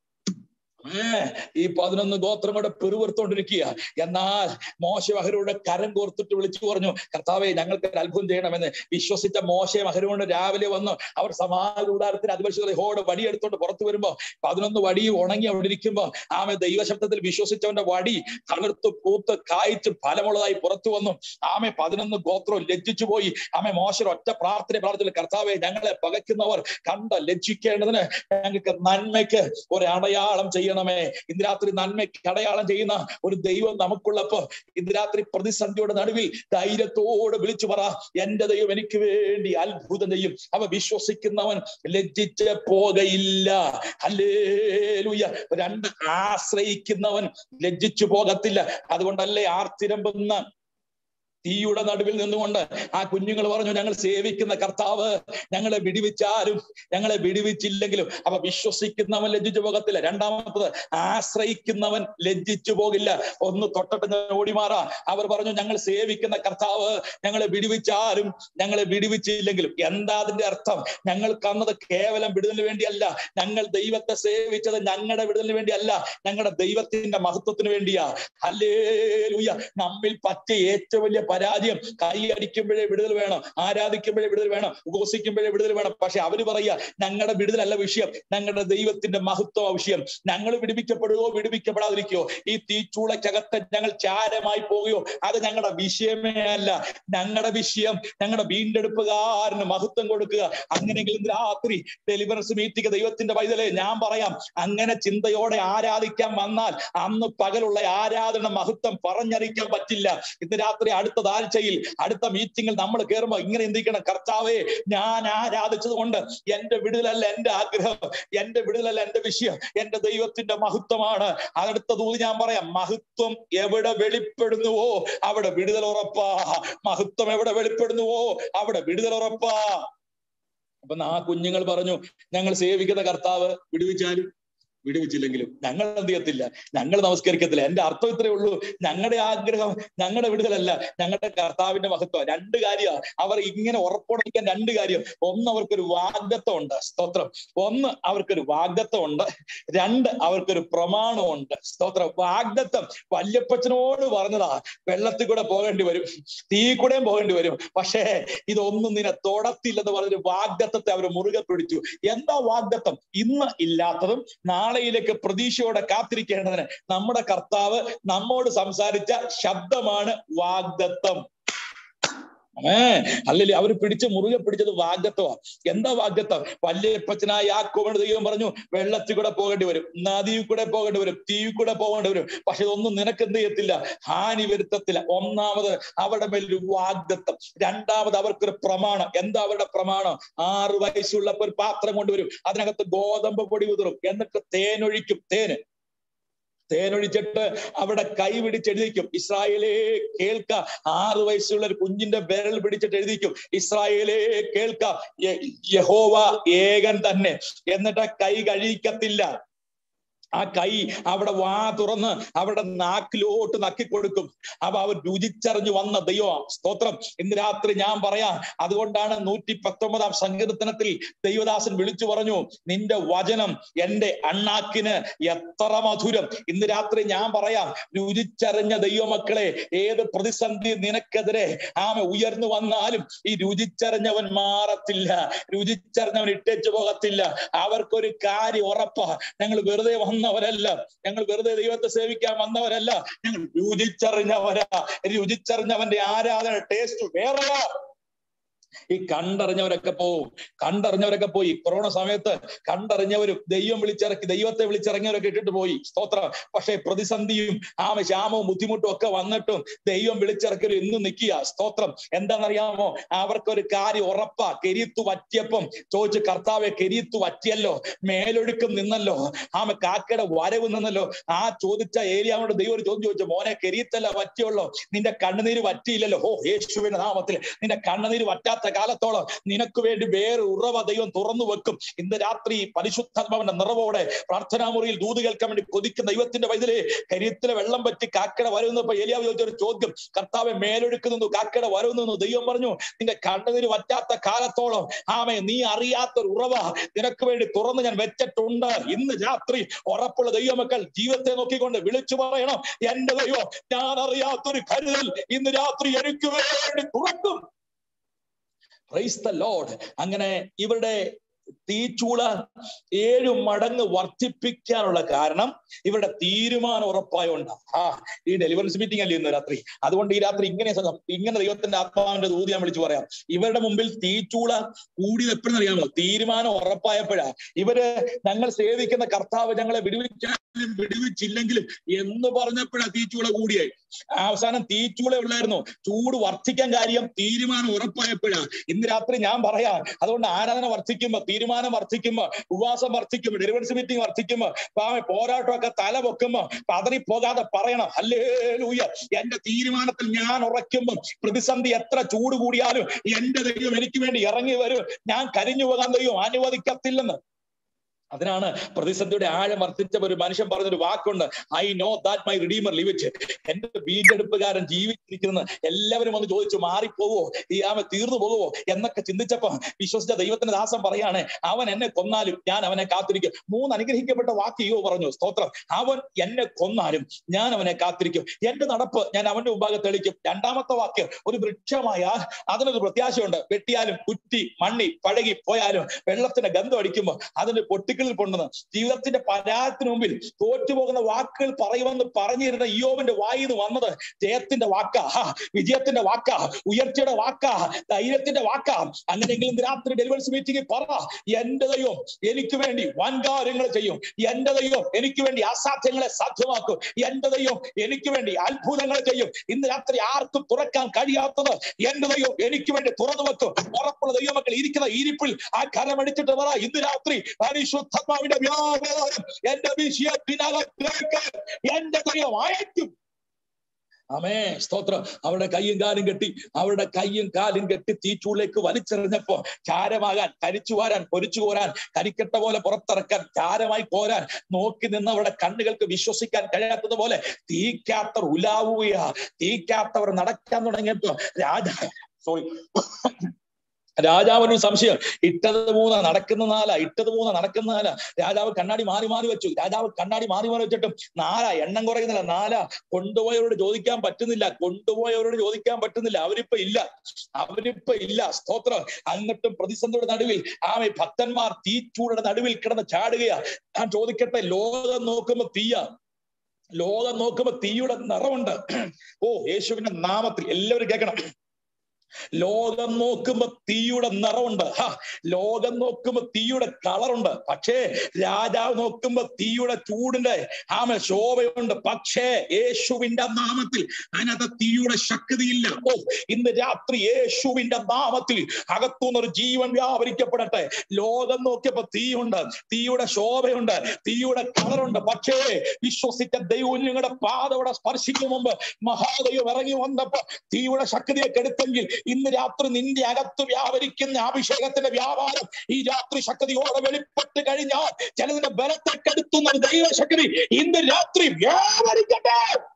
ഈ പതിനൊന്ന് ഗോത്രം കൂടെ പെരുവരുത്തോണ്ടിരിക്കുക. എന്നാൽ മോശെ അഹരോന്റെ കരം കോർത്തിട്ട് വിളിച്ചു പറഞ്ഞു, കർത്താവേ ഞങ്ങൾക്ക് ഒരു അത്ഭുതം ചെയ്യണമെന്ന്. വിശ്വസിച്ച മോശെ അഹരോന് രാവിലെ വന്നു അവർ സമാഗ കൂടാരത്തിന് അതിപരിശുദ്ധ യഹോവയുടെ വടി എടുത്തോണ്ട് പുറത്തു വരുമ്പോ പതിനൊന്ന് വടി ഉണങ്ങി അവിടെ ഇരിക്കുമ്പോ ആമെ ദൈവശബ്ദത്തിൽ വിശ്വസിച്ചവന്റെ വടി തളിർത്ത് പൂത്ത് കായ്ച്ച് ഫലമുള്ളതായി പുറത്തു വന്നു. ആമെ പതിനൊന്ന് ഗോത്രവും ലജ്ജിച്ചു പോയി. ആമെ മോശ ഒറ്റ പ്രാർത്ഥന പ്രാർത്ഥിച്ചു, കർത്താവേ ഞങ്ങളെ പകയ്ക്കുന്നവർ കണ്ട ലജ്ജിക്കേണ്ടതിന് ഞങ്ങൾക്ക് നന്മയ്ക്ക് ഒരു അടയാളം ചെയ്യും ണമേ. ഇന്ന് രാത്രി നന്മയ്ക്ക് അടയാളം ചെയ്യുന്ന ഒരു ദൈവം നമുക്കുള്ളപ്പോ ഇന്ന് രാത്രി പ്രതിസന്ധിയുടെ നടുവിൽ ധൈര്യത്തോടെ വിളിച്ചു പറ, എന്റെ ദൈവം എനിക്ക് വേണ്ടി അത്ഭുതം ചെയ്യും. അവ വിശ്വസിക്കുന്നവൻ ലജ്ജിച്ച് പോകയില്ല. ഹല്ലേലൂയ. രണ്ട്, ആശ്രയിക്കുന്നവൻ ലജ്ജിച്ചു പോകത്തില്ല. അതുകൊണ്ടല്ലേ ആർത്തിരമ്പുന്ന തീയുടെ നടുവിൽ നിന്നുകൊണ്ട് ആ കുഞ്ഞുങ്ങൾ പറഞ്ഞു, ഞങ്ങൾ സേവിക്കുന്ന കർത്താവ് ഞങ്ങളെ വിടിവിച്ചാലും ഞങ്ങളെ വിടിവിച്ചില്ലെങ്കിലും അവ വിശ്വസിക്കുന്നവൻ ലജ്ജിച്ചു പോകത്തില്ല. രണ്ടാമത്തത്, ആശ്രയിക്കുന്നവൻ ലജ്ജിച്ചു പോകില്ല. ഒന്ന് തൊട്ടിട്ട് ഞാൻ ഓടിമാറാ. അവർ പറഞ്ഞു, ഞങ്ങൾ സേവിക്കുന്ന കർത്താവ് ഞങ്ങളെ വിടിവിച്ചാലും ഞങ്ങളെ വിടിവിച്ചില്ലെങ്കിലും. എന്താ അതിന്റെ അർത്ഥം? ഞങ്ങൾ കന്നത് കേവലം വിടുതലിന് വേണ്ടിയല്ല, ഞങ്ങൾ ദൈവത്തെ സേവിച്ചത് ഞങ്ങളുടെ വിടുതലിന് വേണ്ടിയല്ല, ഞങ്ങളുടെ ദൈവത്തിന്റെ മഹത്വത്തിന് വേണ്ടിയാ. ഹല്ലേലൂയ. നമ്മിൽ പറ്റിയ ഏറ്റവും വലിയ പരാജയം കൈ അടിക്കുമ്പോഴേ വിടുതൽ വേണം, ആരാധിക്കുമ്പോഴേ വിടുതൽ വേണം, ഉപവസിക്കുമ്പോഴേ വിടുതൽ വേണം. പക്ഷെ അവര് പറയുക, ഞങ്ങളുടെ വിടുതലല്ല വിഷയം, ഞങ്ങളുടെ ദൈവത്തിന്റെ മഹത്വ വിഷയം. ഞങ്ങൾ വിടുവിക്കപ്പെടുകയോ വിടുവിക്കപ്പെടാതിരിക്കുകയോ, ഈ തീച്ചൂളക്കകത്ത് ഞങ്ങൾ ചാരമായി പോകുകയോ, അത് ഞങ്ങളുടെ വിഷയമേ അല്ല. ഞങ്ങളുടെ വിഷയം ഞങ്ങളുടെ വീണ്ടെടുപ്പുകാരന് മഹത്വം കൊടുക്കുക. അങ്ങനെയെങ്കിൽ രാത്രി ഡെലിവറൻസ് മീറ്റിംഗ് ദൈവത്തിന്റെ പൈതലേ, ഞാൻ പറയാം, അങ്ങനെ ചിന്തയോടെ ആരാധിക്കാൻ വന്നാൽ അന്ന് പകലുള്ള ആരാധന മഹത്വം പറഞ്ഞറിയിക്കാൻ പറ്റില്ല. ഇന്ന് രാത്രി അടുത്ത ആഴ്ചയിൽ അടുത്ത മീറ്റിംഗിൽ നമ്മൾ കയറുമ്പോ ഇങ്ങനെ ചിന്തിക്കണം, കർത്താവേ ഞാൻ ആരാധിച്ചത് കൊണ്ട് എന്റെ വിടുതലല്ല എന്റെ ആഗ്രഹം, എന്റെ വിടുതലല്ല എന്റെ വിഷയം, എന്റെ ദൈവത്തിന്റെ മഹത്വമാണ്. അടുത്ത ദൂത് ഞാൻ പറയാം, മഹത്വം എവിടെ വെളിപ്പെടുന്നുവോ അവിടെ വിടുതൽ ഉറപ്പാ. മഹത്വം എവിടെ വെളിപ്പെടുന്നുവോ അവിടെ വിടുതൽ ഉറപ്പാ. അപ്പൊ ആ കുഞ്ഞുങ്ങൾ പറഞ്ഞു, ഞങ്ങൾ സേവിക്കുന്ന കർത്താവ് വിടുവിച്ചാലും വിടുവിച്ചില്ലെങ്കിലും ഞങ്ങൾ എന്ത് ചെയ്യത്തില്ല, ഞങ്ങൾ നമസ്കരിക്കത്തില്ല. എന്റെ അർത്ഥം ഇത്രയേ ഉള്ളൂ, ഞങ്ങളുടെ ആഗ്രഹം ഞങ്ങളുടെ വിടുതലല്ല, ഞങ്ങളുടെ കർത്താവിന്റെ മഹത്വം. രണ്ട് കാര്യമാണ് അവർ ഇങ്ങനെ ഉറപ്പുണയ്ക്കാൻ. രണ്ട് കാര്യം, ഒന്ന് അവർക്കൊരു വാഗ്ദത്തം ഉണ്ട്, സ്തോത്രം. ഒന്ന് അവർക്കൊരു വാഗ്ദത്തം ഉണ്ട്, രണ്ട് അവർക്കൊരു പ്രമാണമുണ്ട്, സ്തോത്രം. വാഗ്ദത്തം വല്യപ്പച്ചനോട് പറഞ്ഞതാ, വെള്ളത്തിൽ കൂടെ പോകേണ്ടി വരും, തീ കൂടെയും പോകേണ്ടി വരും, പക്ഷേ ഇതൊന്നും നിന്നെ തൊടത്തില്ലെന്ന് പറഞ്ഞൊരു വാഗ്ദത്തത്തെ അവർ മുറുകെ പിടിച്ചു. എന്താ വാഗ്ദത്തം? ഇന്ന് ഇല്ലാത്തതും നാളെയിലേക്ക് പ്രതീക്ഷയോടെ കാത്തിരിക്കേണ്ടതിന് നമ്മുടെ കർത്താവ് നമ്മോട് സംസാരിച്ച ശബ്ദമാണ് വാഗ്ദത്തം. അല്ലല്ലേ, അവർ പിടിച്ച് മുറുകെ പിടിച്ചത് വാഗ്ദത്തമാണ്. എന്താ വാഗ്ദത്തം? വല്യപ്പച്ചനായ യാക്കോബിന്റെ ദൈവം പറഞ്ഞു, വെള്ളത്തിൽ കൂടെ പോകേണ്ടി വരും, നദിയിൽ കൂടെ പോകേണ്ടി വരും, തീയിൽ കൂടെ പോകേണ്ടി വരും, പക്ഷെ ഇതൊന്നും നിനക്ക് എന്ത് ചെയ്യത്തില്ല, ഹാനി വരുത്തത്തില്ല. ഒന്നാമത് അവരുടെ മേലൊരു വാഗ്ദത്തം, രണ്ടാമത് അവർക്കൊരു പ്രമാണം. എന്താ അവരുടെ പ്രമാണം? ആറ് വയസ്സുള്ളപ്പോൾ ഒരു പാത്രം കൊണ്ടുവരും, അതിനകത്ത് ഗോതമ്പ് പൊടി ഉതിറും, എന്നിട്ട് തേനൊഴിക്കും. തേന് തേനൊഴിച്ചിട്ട് അവിടെ കൈ പിടിച്ചെഴുതിക്കും, ഇസ്രായേലേ കേൾക്ക. ആറ് വയസ്സുള്ള ഒരു കുഞ്ഞിന്റെ വിരൽ പിടിച്ചിട്ട് എഴുതിക്കും, ഇസ്രായേലേ കേൾക്ക, യഹോവ ഏകൻ തന്നെ. എന്നിട്ട് കൈ കഴിക്കത്തില്ല. ആ കൈ അവിടെ വാ തുറന്ന് അവിടെ നാക്കിലോട്ട് നക്കിക്കൊടുക്കും. അപ്പൊ അവർ രുചിച്ചറിഞ്ഞു വന്ന ദൈവം. സ്തോത്രം. ഇന്ന് രാത്രി ഞാൻ പറയാം, അതുകൊണ്ടാണ് നൂറ്റി പത്തൊമ്പതാം സങ്കീർത്തനത്തിൽ ദൈവദാസൻ വിളിച്ചു പറഞ്ഞു, നിന്റെ വചനം എന്റെ അണ്ണാക്കിന് എത്ര മധുരം. ഇന്ന് രാത്രി ഞാൻ പറയാം, രുചിച്ചറിഞ്ഞ ദൈവമക്കളെ, ഏത് പ്രതിസന്ധി നിനക്കെതിരെ ആമ ഉയർന്നു വന്നാലും ഈ രുചിച്ചറിഞ്ഞവൻ മാറത്തില്ല, രുചിച്ചറിഞ്ഞവൻ ഇട്ടേച്ചു പോകത്തില്ല. അവർക്കൊരു കാര്യം ഉറപ്പാ, ഞങ്ങൾ വെറുതെ വന്നവരല്ല, ഞങ്ങൾ വെറുതെ ദൈവത്തെ സേവിക്കാൻ വന്നവരല്ല, ഞങ്ങൾ രുചിച്ചറിഞ്ഞവരാ. രുചിച്ചറിഞ്ഞവന്റെ ആരാധന ടേസ്റ്റ് വേറെയാ. ഈ കണ്ടറിഞ്ഞവരൊക്കെ പോവും, കണ്ടറിഞ്ഞവരൊക്കെ പോയി. കൊറോണ സമയത്ത് കണ്ടറിഞ്ഞവരും ദൈവം വിളിച്ചിറക്കി ദൈവത്തെ വിളിച്ചിറങ്ങിയവരൊക്കെ ഇട്ടിട്ട് പോയി. സ്തോത്രം. പക്ഷെ പ്രതിസന്ധിയും ആമ ശാമവും ബുദ്ധിമുട്ടും ഒക്കെ വന്നിട്ടും ദൈവം വിളിച്ചിറക്കലും ഇന്നും നിൽക്കുക. സ്തോത്രം. എന്താണെന്നറിയാമോ? അവർക്കൊരു കാര്യം ഉറപ്പാ. കെരീത്ത് വറ്റിയപ്പം ചോദിച്ചു, കർത്താവെ കെരീത്ത് വറ്റിയല്ലോ, മേലൊഴുക്കും നിന്നല്ലോ, ആമ കാക്കയുടെ വരവ് നിന്നല്ലോ. ആ ചോദിച്ച ഏലിയാവോട് ദൈവം ഒരു ചോദ്യം ചോദിച്ചു, മോനെ കെരീത്തല്ല വറ്റിയുള്ളോ, നിന്റെ കണ്ണുനീര് വറ്റിയില്ലല്ലോ. ഓ യേശുവിന്റെ നാമത്തിൽ നിന്റെ കണ്ണുനീര് വറ്റാത്ത കാലത്തോളം നിനക്ക് വേണ്ടി വേറെ ഉറവ ദൈവം തുറന്നു വെക്കും. ഇന്ന് രാത്രി പരിശുദ്ധാത്മാവിന്റെ നിറവോടെ പ്രാർത്ഥനാ മുറിയിൽ ദൂത് കേൾക്കാൻ വേണ്ടി കൊതിക്കുന്ന ദൈവത്തിന്റെ വൈതലേ, കരീത്തിലെ വെള്ളം പറ്റി കാക്കയുടെ വരുന്നപ്പോ ഏലിയാവ് ചോദിച്ചൊരു ചോദ്യം, കർത്താവെ മേലൊഴുക്കുന്നു, കാക്കയുടെ വരുന്നു. ദൈവം പറഞ്ഞു, നിന്റെ കണ്ണുനീര് വറ്റാത്ത കാലത്തോളം ആമേ നീ അറിയാത്തൊരു ഉറവ നിനക്ക് വേണ്ടി തുറന്ന് ഞാൻ വെച്ചിട്ടുണ്ട്. ഇന്ന് രാത്രി ഉറപ്പുള്ള ദൈവമക്കൾ ജീവിതത്തെ നോക്കിക്കൊണ്ട് വിളിച്ചു പറയണം, എന്റെ ദൈവം ഞാൻ അറിയാത്തൊരു കരുതൽ ഇന്ന് രാത്രി എനിക്ക് വേണ്ടി തുറക്കും. Praise the Lord. അങ്ങനെ ഇവരുടെ തീച്ചൂള ഏഴു മടങ്ങ് വർദ്ധിപ്പിക്കാനുള്ള കാരണം ഇവരുടെ തീരുമാനം ഉറപ്പായോണ്ടാ. ആ ഈ ഡെലിവറൻസ് മീറ്റിംഗ് അല്ലേ ഇന്ന് രാത്രി. അതുകൊണ്ട് ഈ രാത്രി ഇങ്ങനെ ഇങ്ങനെ ദൈവത്തിന്റെ ആത്മാവിന്റെ ദൂതി ഞാൻ വിളിച്ചു പറയാം. ഇവരുടെ മുമ്പിൽ തീച്ചൂള കൂടിയത് എപ്പോഴും അറിയാമോ? തീരുമാനം ഉറപ്പായപ്പോഴാ. ഇവര് ഞങ്ങൾ സേവിക്കുന്ന കർത്താവ് ഞങ്ങളെ വിടുവിച്ചാലും വിടുവിച്ചില്ലെങ്കിലും എന്ന് പറഞ്ഞപ്പോഴാ തീച്ചൂള കൂടിയായി. അവസാനം തീച്ചൂള ഉള്ളായിരുന്നു. ചൂട് വർദ്ധിക്കാൻ കാര്യം തീരുമാനം ഉറപ്പായപ്പോഴാ. ഇന്ന് രാത്രി ഞാൻ പറയാം, അതുകൊണ്ട് ആരാധന വർദ്ധിക്കുമ്പോ, തീരുമാനം വർദ്ധിക്കുമ്പോ, ഉപവാസം വർദ്ധിക്കുമ്പോ, ഡെലിവറൻസ് മീറ്റിംഗ് വർദ്ധിക്കുമ്പോ, പോരാട്ടമൊക്കെ തല പൊക്കുമ്പോ പതറിപ്പോകാതെ പറയണം, ഹല്ലേലൂയ, എന്റെ തീരുമാനത്തിൽ ഞാൻ ഉറയ്ക്കുമ്പോൾ പ്രതിസന്ധി എത്ര ചൂട് കൂടിയാലും എന്റെ ദൈവം എനിക്ക് വേണ്ടി ഇറങ്ങി വരും, ഞാൻ കരിഞ്ഞു പോകാൻ ദൈവം അനുവദിക്കത്തില്ലെന്ന്. അതിനാണ് പ്രതിസന്ധിയുടെ ആഴം വർദ്ധിച്ച ഒരു മനുഷ്യൻ പറഞ്ഞൊരു വാക്കുണ്ട്, I know that my redeemer liveth. എന്റെ വീണ്ടെടുപ്പുകാരൻ ജീവിച്ചിരിക്കുന്ന എല്ലാവരും ഒന്ന് ചോദിച്ചു, മാറിപ്പോവോ, ഈ ആമ തീർന്നു പോകുവോ എന്നൊക്കെ ചിന്തിച്ചപ്പോ വിശ്വസിച്ച ദൈവത്തിന്റെ ദാസൻ പറയാണ്, അവൻ എന്നെ കൊന്നാലും ഞാൻ അവനെ കാത്തിരിക്കും. മൂന്ന് അനുഗ്രഹിക്കപ്പെട്ട വാക്ക് യോ പറഞ്ഞു. സ്തോത്രം. അവൻ എന്നെ കൊന്നാലും ഞാൻ അവനെ കാത്തിരിക്കും, എന്റെ നടപ്പ് ഞാൻ അവന്റെ മുമ്പാകെ തെളിക്കും. രണ്ടാമത്തെ വാക്ക്, ഒരു വൃക്ഷമായാൽ അതിനൊരു പ്രത്യാശയുണ്ട്, വെട്ടിയാലും കുറ്റി മണ്ണി പഴകി പോയാലും വെള്ളത്തിന്റെ ഗന്ധം അടിക്കുമ്പോൾ അതിന് പൊട്ടി കൊണ്ടുവന്ന് ജീവിതത്തിന്റെ പരാജയത്തിന് മുമ്പിൽ തോറ്റുപോകുന്ന വാക്കുകൾ പറയുമെന്ന് പറഞ്ഞിരുന്ന ഇയ്യോബിന്റെ വായിൽ നിന്ന് വന്നത് ജയത്തിന്റെ വാക്കാ, വിജയത്തിന്റെ വാക്കാ, ഉയർച്ചയുടെ വാക്കാ, ധൈര്യത്തിന്റെ വാക്കാ. അങ്ങനെയെങ്കിലും രാത്രി ഡെലിവറൻസ് മീറ്റിംഗിൽ പറ, എന്റെ ദൈവം എനിക്ക് വേണ്ടി വൻകാര്യങ്ങൾ ചെയ്യും, എന്റെ ദൈവം എനിക്ക് വേണ്ടി അസാധ്യങ്ങളെ സാധ്യമാക്കും, എന്റെ ദൈവം എനിക്ക് വേണ്ടി അത്ഭുതങ്ങൾ ചെയ്യും. ഇന്ന് രാത്രി ആർക്കും തുറക്കാൻ കഴിയാത്തത് എന്റെ ദൈവം എനിക്ക് വേണ്ടി തുറന്നു വെക്കും. ഉറപ്പുള്ള ദൈവമക്കൾ ഇരിക്കുന്ന ഇരിപ്പിൽ ആ കരമടിച്ചിട്ട് പറ, ഇന്ന് രാത്രി പരിശുദ്ധ ആത്മാവിന്റെ വ്യാപാരം എന്റെ വിഷയത്തിനകത്തേക്ക് എന്റെ ദൈവം അയക്കും. ആമേ സ്തോത്രം. അവരുടെ കയ്യും കാലും കെട്ടി അവരുടെ കയ്യും കാലും കെട്ടി തീച്ചൂളിലേക്ക് വലിച്ചെറിഞ്ഞപ്പോ ചാരമാകാൻ, കരിച്ചു വാരാൻ, പൊരിച്ചു കോരാൻ, കരിക്കട്ട പോലെ പുറത്തിറക്കാൻ, ചാരമായി കോരാൻ നോക്കി നിന്ന് അവരുടെ കണ്ണുകൾക്ക് വിശ്വസിക്കാൻ കഴിയാത്തതുപോലെ തീക്കാത്തവർ ഉലാവുകയാ. തീക്കാത്തവർ നടക്കാൻ തുടങ്ങിയപ്പോ രാജാ സോറി രാജാവിനൊരു സംശയം, ഇട്ടത് മൂന്ന് നടക്കുന്ന നാല ഇട്ടത് മൂന്ന് നടക്കുന്ന നാല രാജാവ് കണ്ണാടി മാറി മാറി വെച്ചു. രാജാവ് കണ്ണാടി മാറി മാറി വെച്ചിട്ടും നാല എണ്ണം കുറയുന്നില്ല. നാല കൊണ്ടുപോയവരോട് ചോദിക്കാൻ പറ്റുന്നില്ല, കൊണ്ടുപോയവരോട് ചോദിക്കാൻ പറ്റുന്നില്ല. അവരിപ്പോ ഇല്ല, അവരിപ്പോ ഇല്ല. സ്തോത്രം. എന്നിട്ടും പ്രതിസന്ധിയുടെ നടുവിൽ ആമേ ഭക്തന്മാർ തീച്ചൂടയുടെ നടുവിൽ കിടന്ന് ചാടുകയാ. ഞാൻ ചോദിക്കട്ടെ, ലോകം നോക്കുമ്പോ തീയ ലോകം നോക്കുമ്പോ തീയുടെ നിറമുണ്ട്. ഓ യേശുവിന്റെ നാമത്തിൽ എല്ലാവരും കേൾക്കണം. ലോകം നോക്കുമ്പോ തീയുടെ നിറമുണ്ട്, ലോകം നോക്കുമ്പോ തീയുടെ കളറുണ്ട്. പക്ഷേ രാജാവ് നോക്കുമ്പോ തീയുടെ ചൂടിന്റെ ആമ ശോഭയുണ്ട്. പക്ഷേ യേശുവിന്റെ നാമത്തിൽ അതിനകത്ത് തീയുടെ ശക്തിയില്ല. ഓ ഇന്ന് രാത്രി യേശുവിന്റെ നാമത്തിൽ അകത്തുനിന്നൊരു ജീവൻ വ്യാപരിക്കപ്പെടട്ടെ. ലോകം നോക്കിയപ്പോ തീയുണ്ട്, തീയുടെ ശോഭയുണ്ട്, തീയുടെ കളറുണ്ട്. പക്ഷേ വിശ്വസിച്ച ദൈവം നിങ്ങളുടെ പാതവിടെ സ്പർശിക്കും മുമ്പ് മഹാദൈവം ഇറങ്ങി വന്നപ്പോ തീയുടെ ശക്തിയെ കെടുത്തെങ്കിൽ ഇന്ന് രാത്രി നിന്റെ അകത്ത് വ്യാപരിക്കുന്ന അഭിഷേകത്തിന്റെ വ്യാപാരം ഈ രാത്രി ശക്തിയോടെ വെളിപ്പെട്ട് കഴിഞ്ഞാൽ ചിലതിന്റെ ബലത്തെ കെടുത്തുന്ന ദൈവശക്തി ഇന്ന് രാത്രി വ്യാപരിക്കട്ടെ.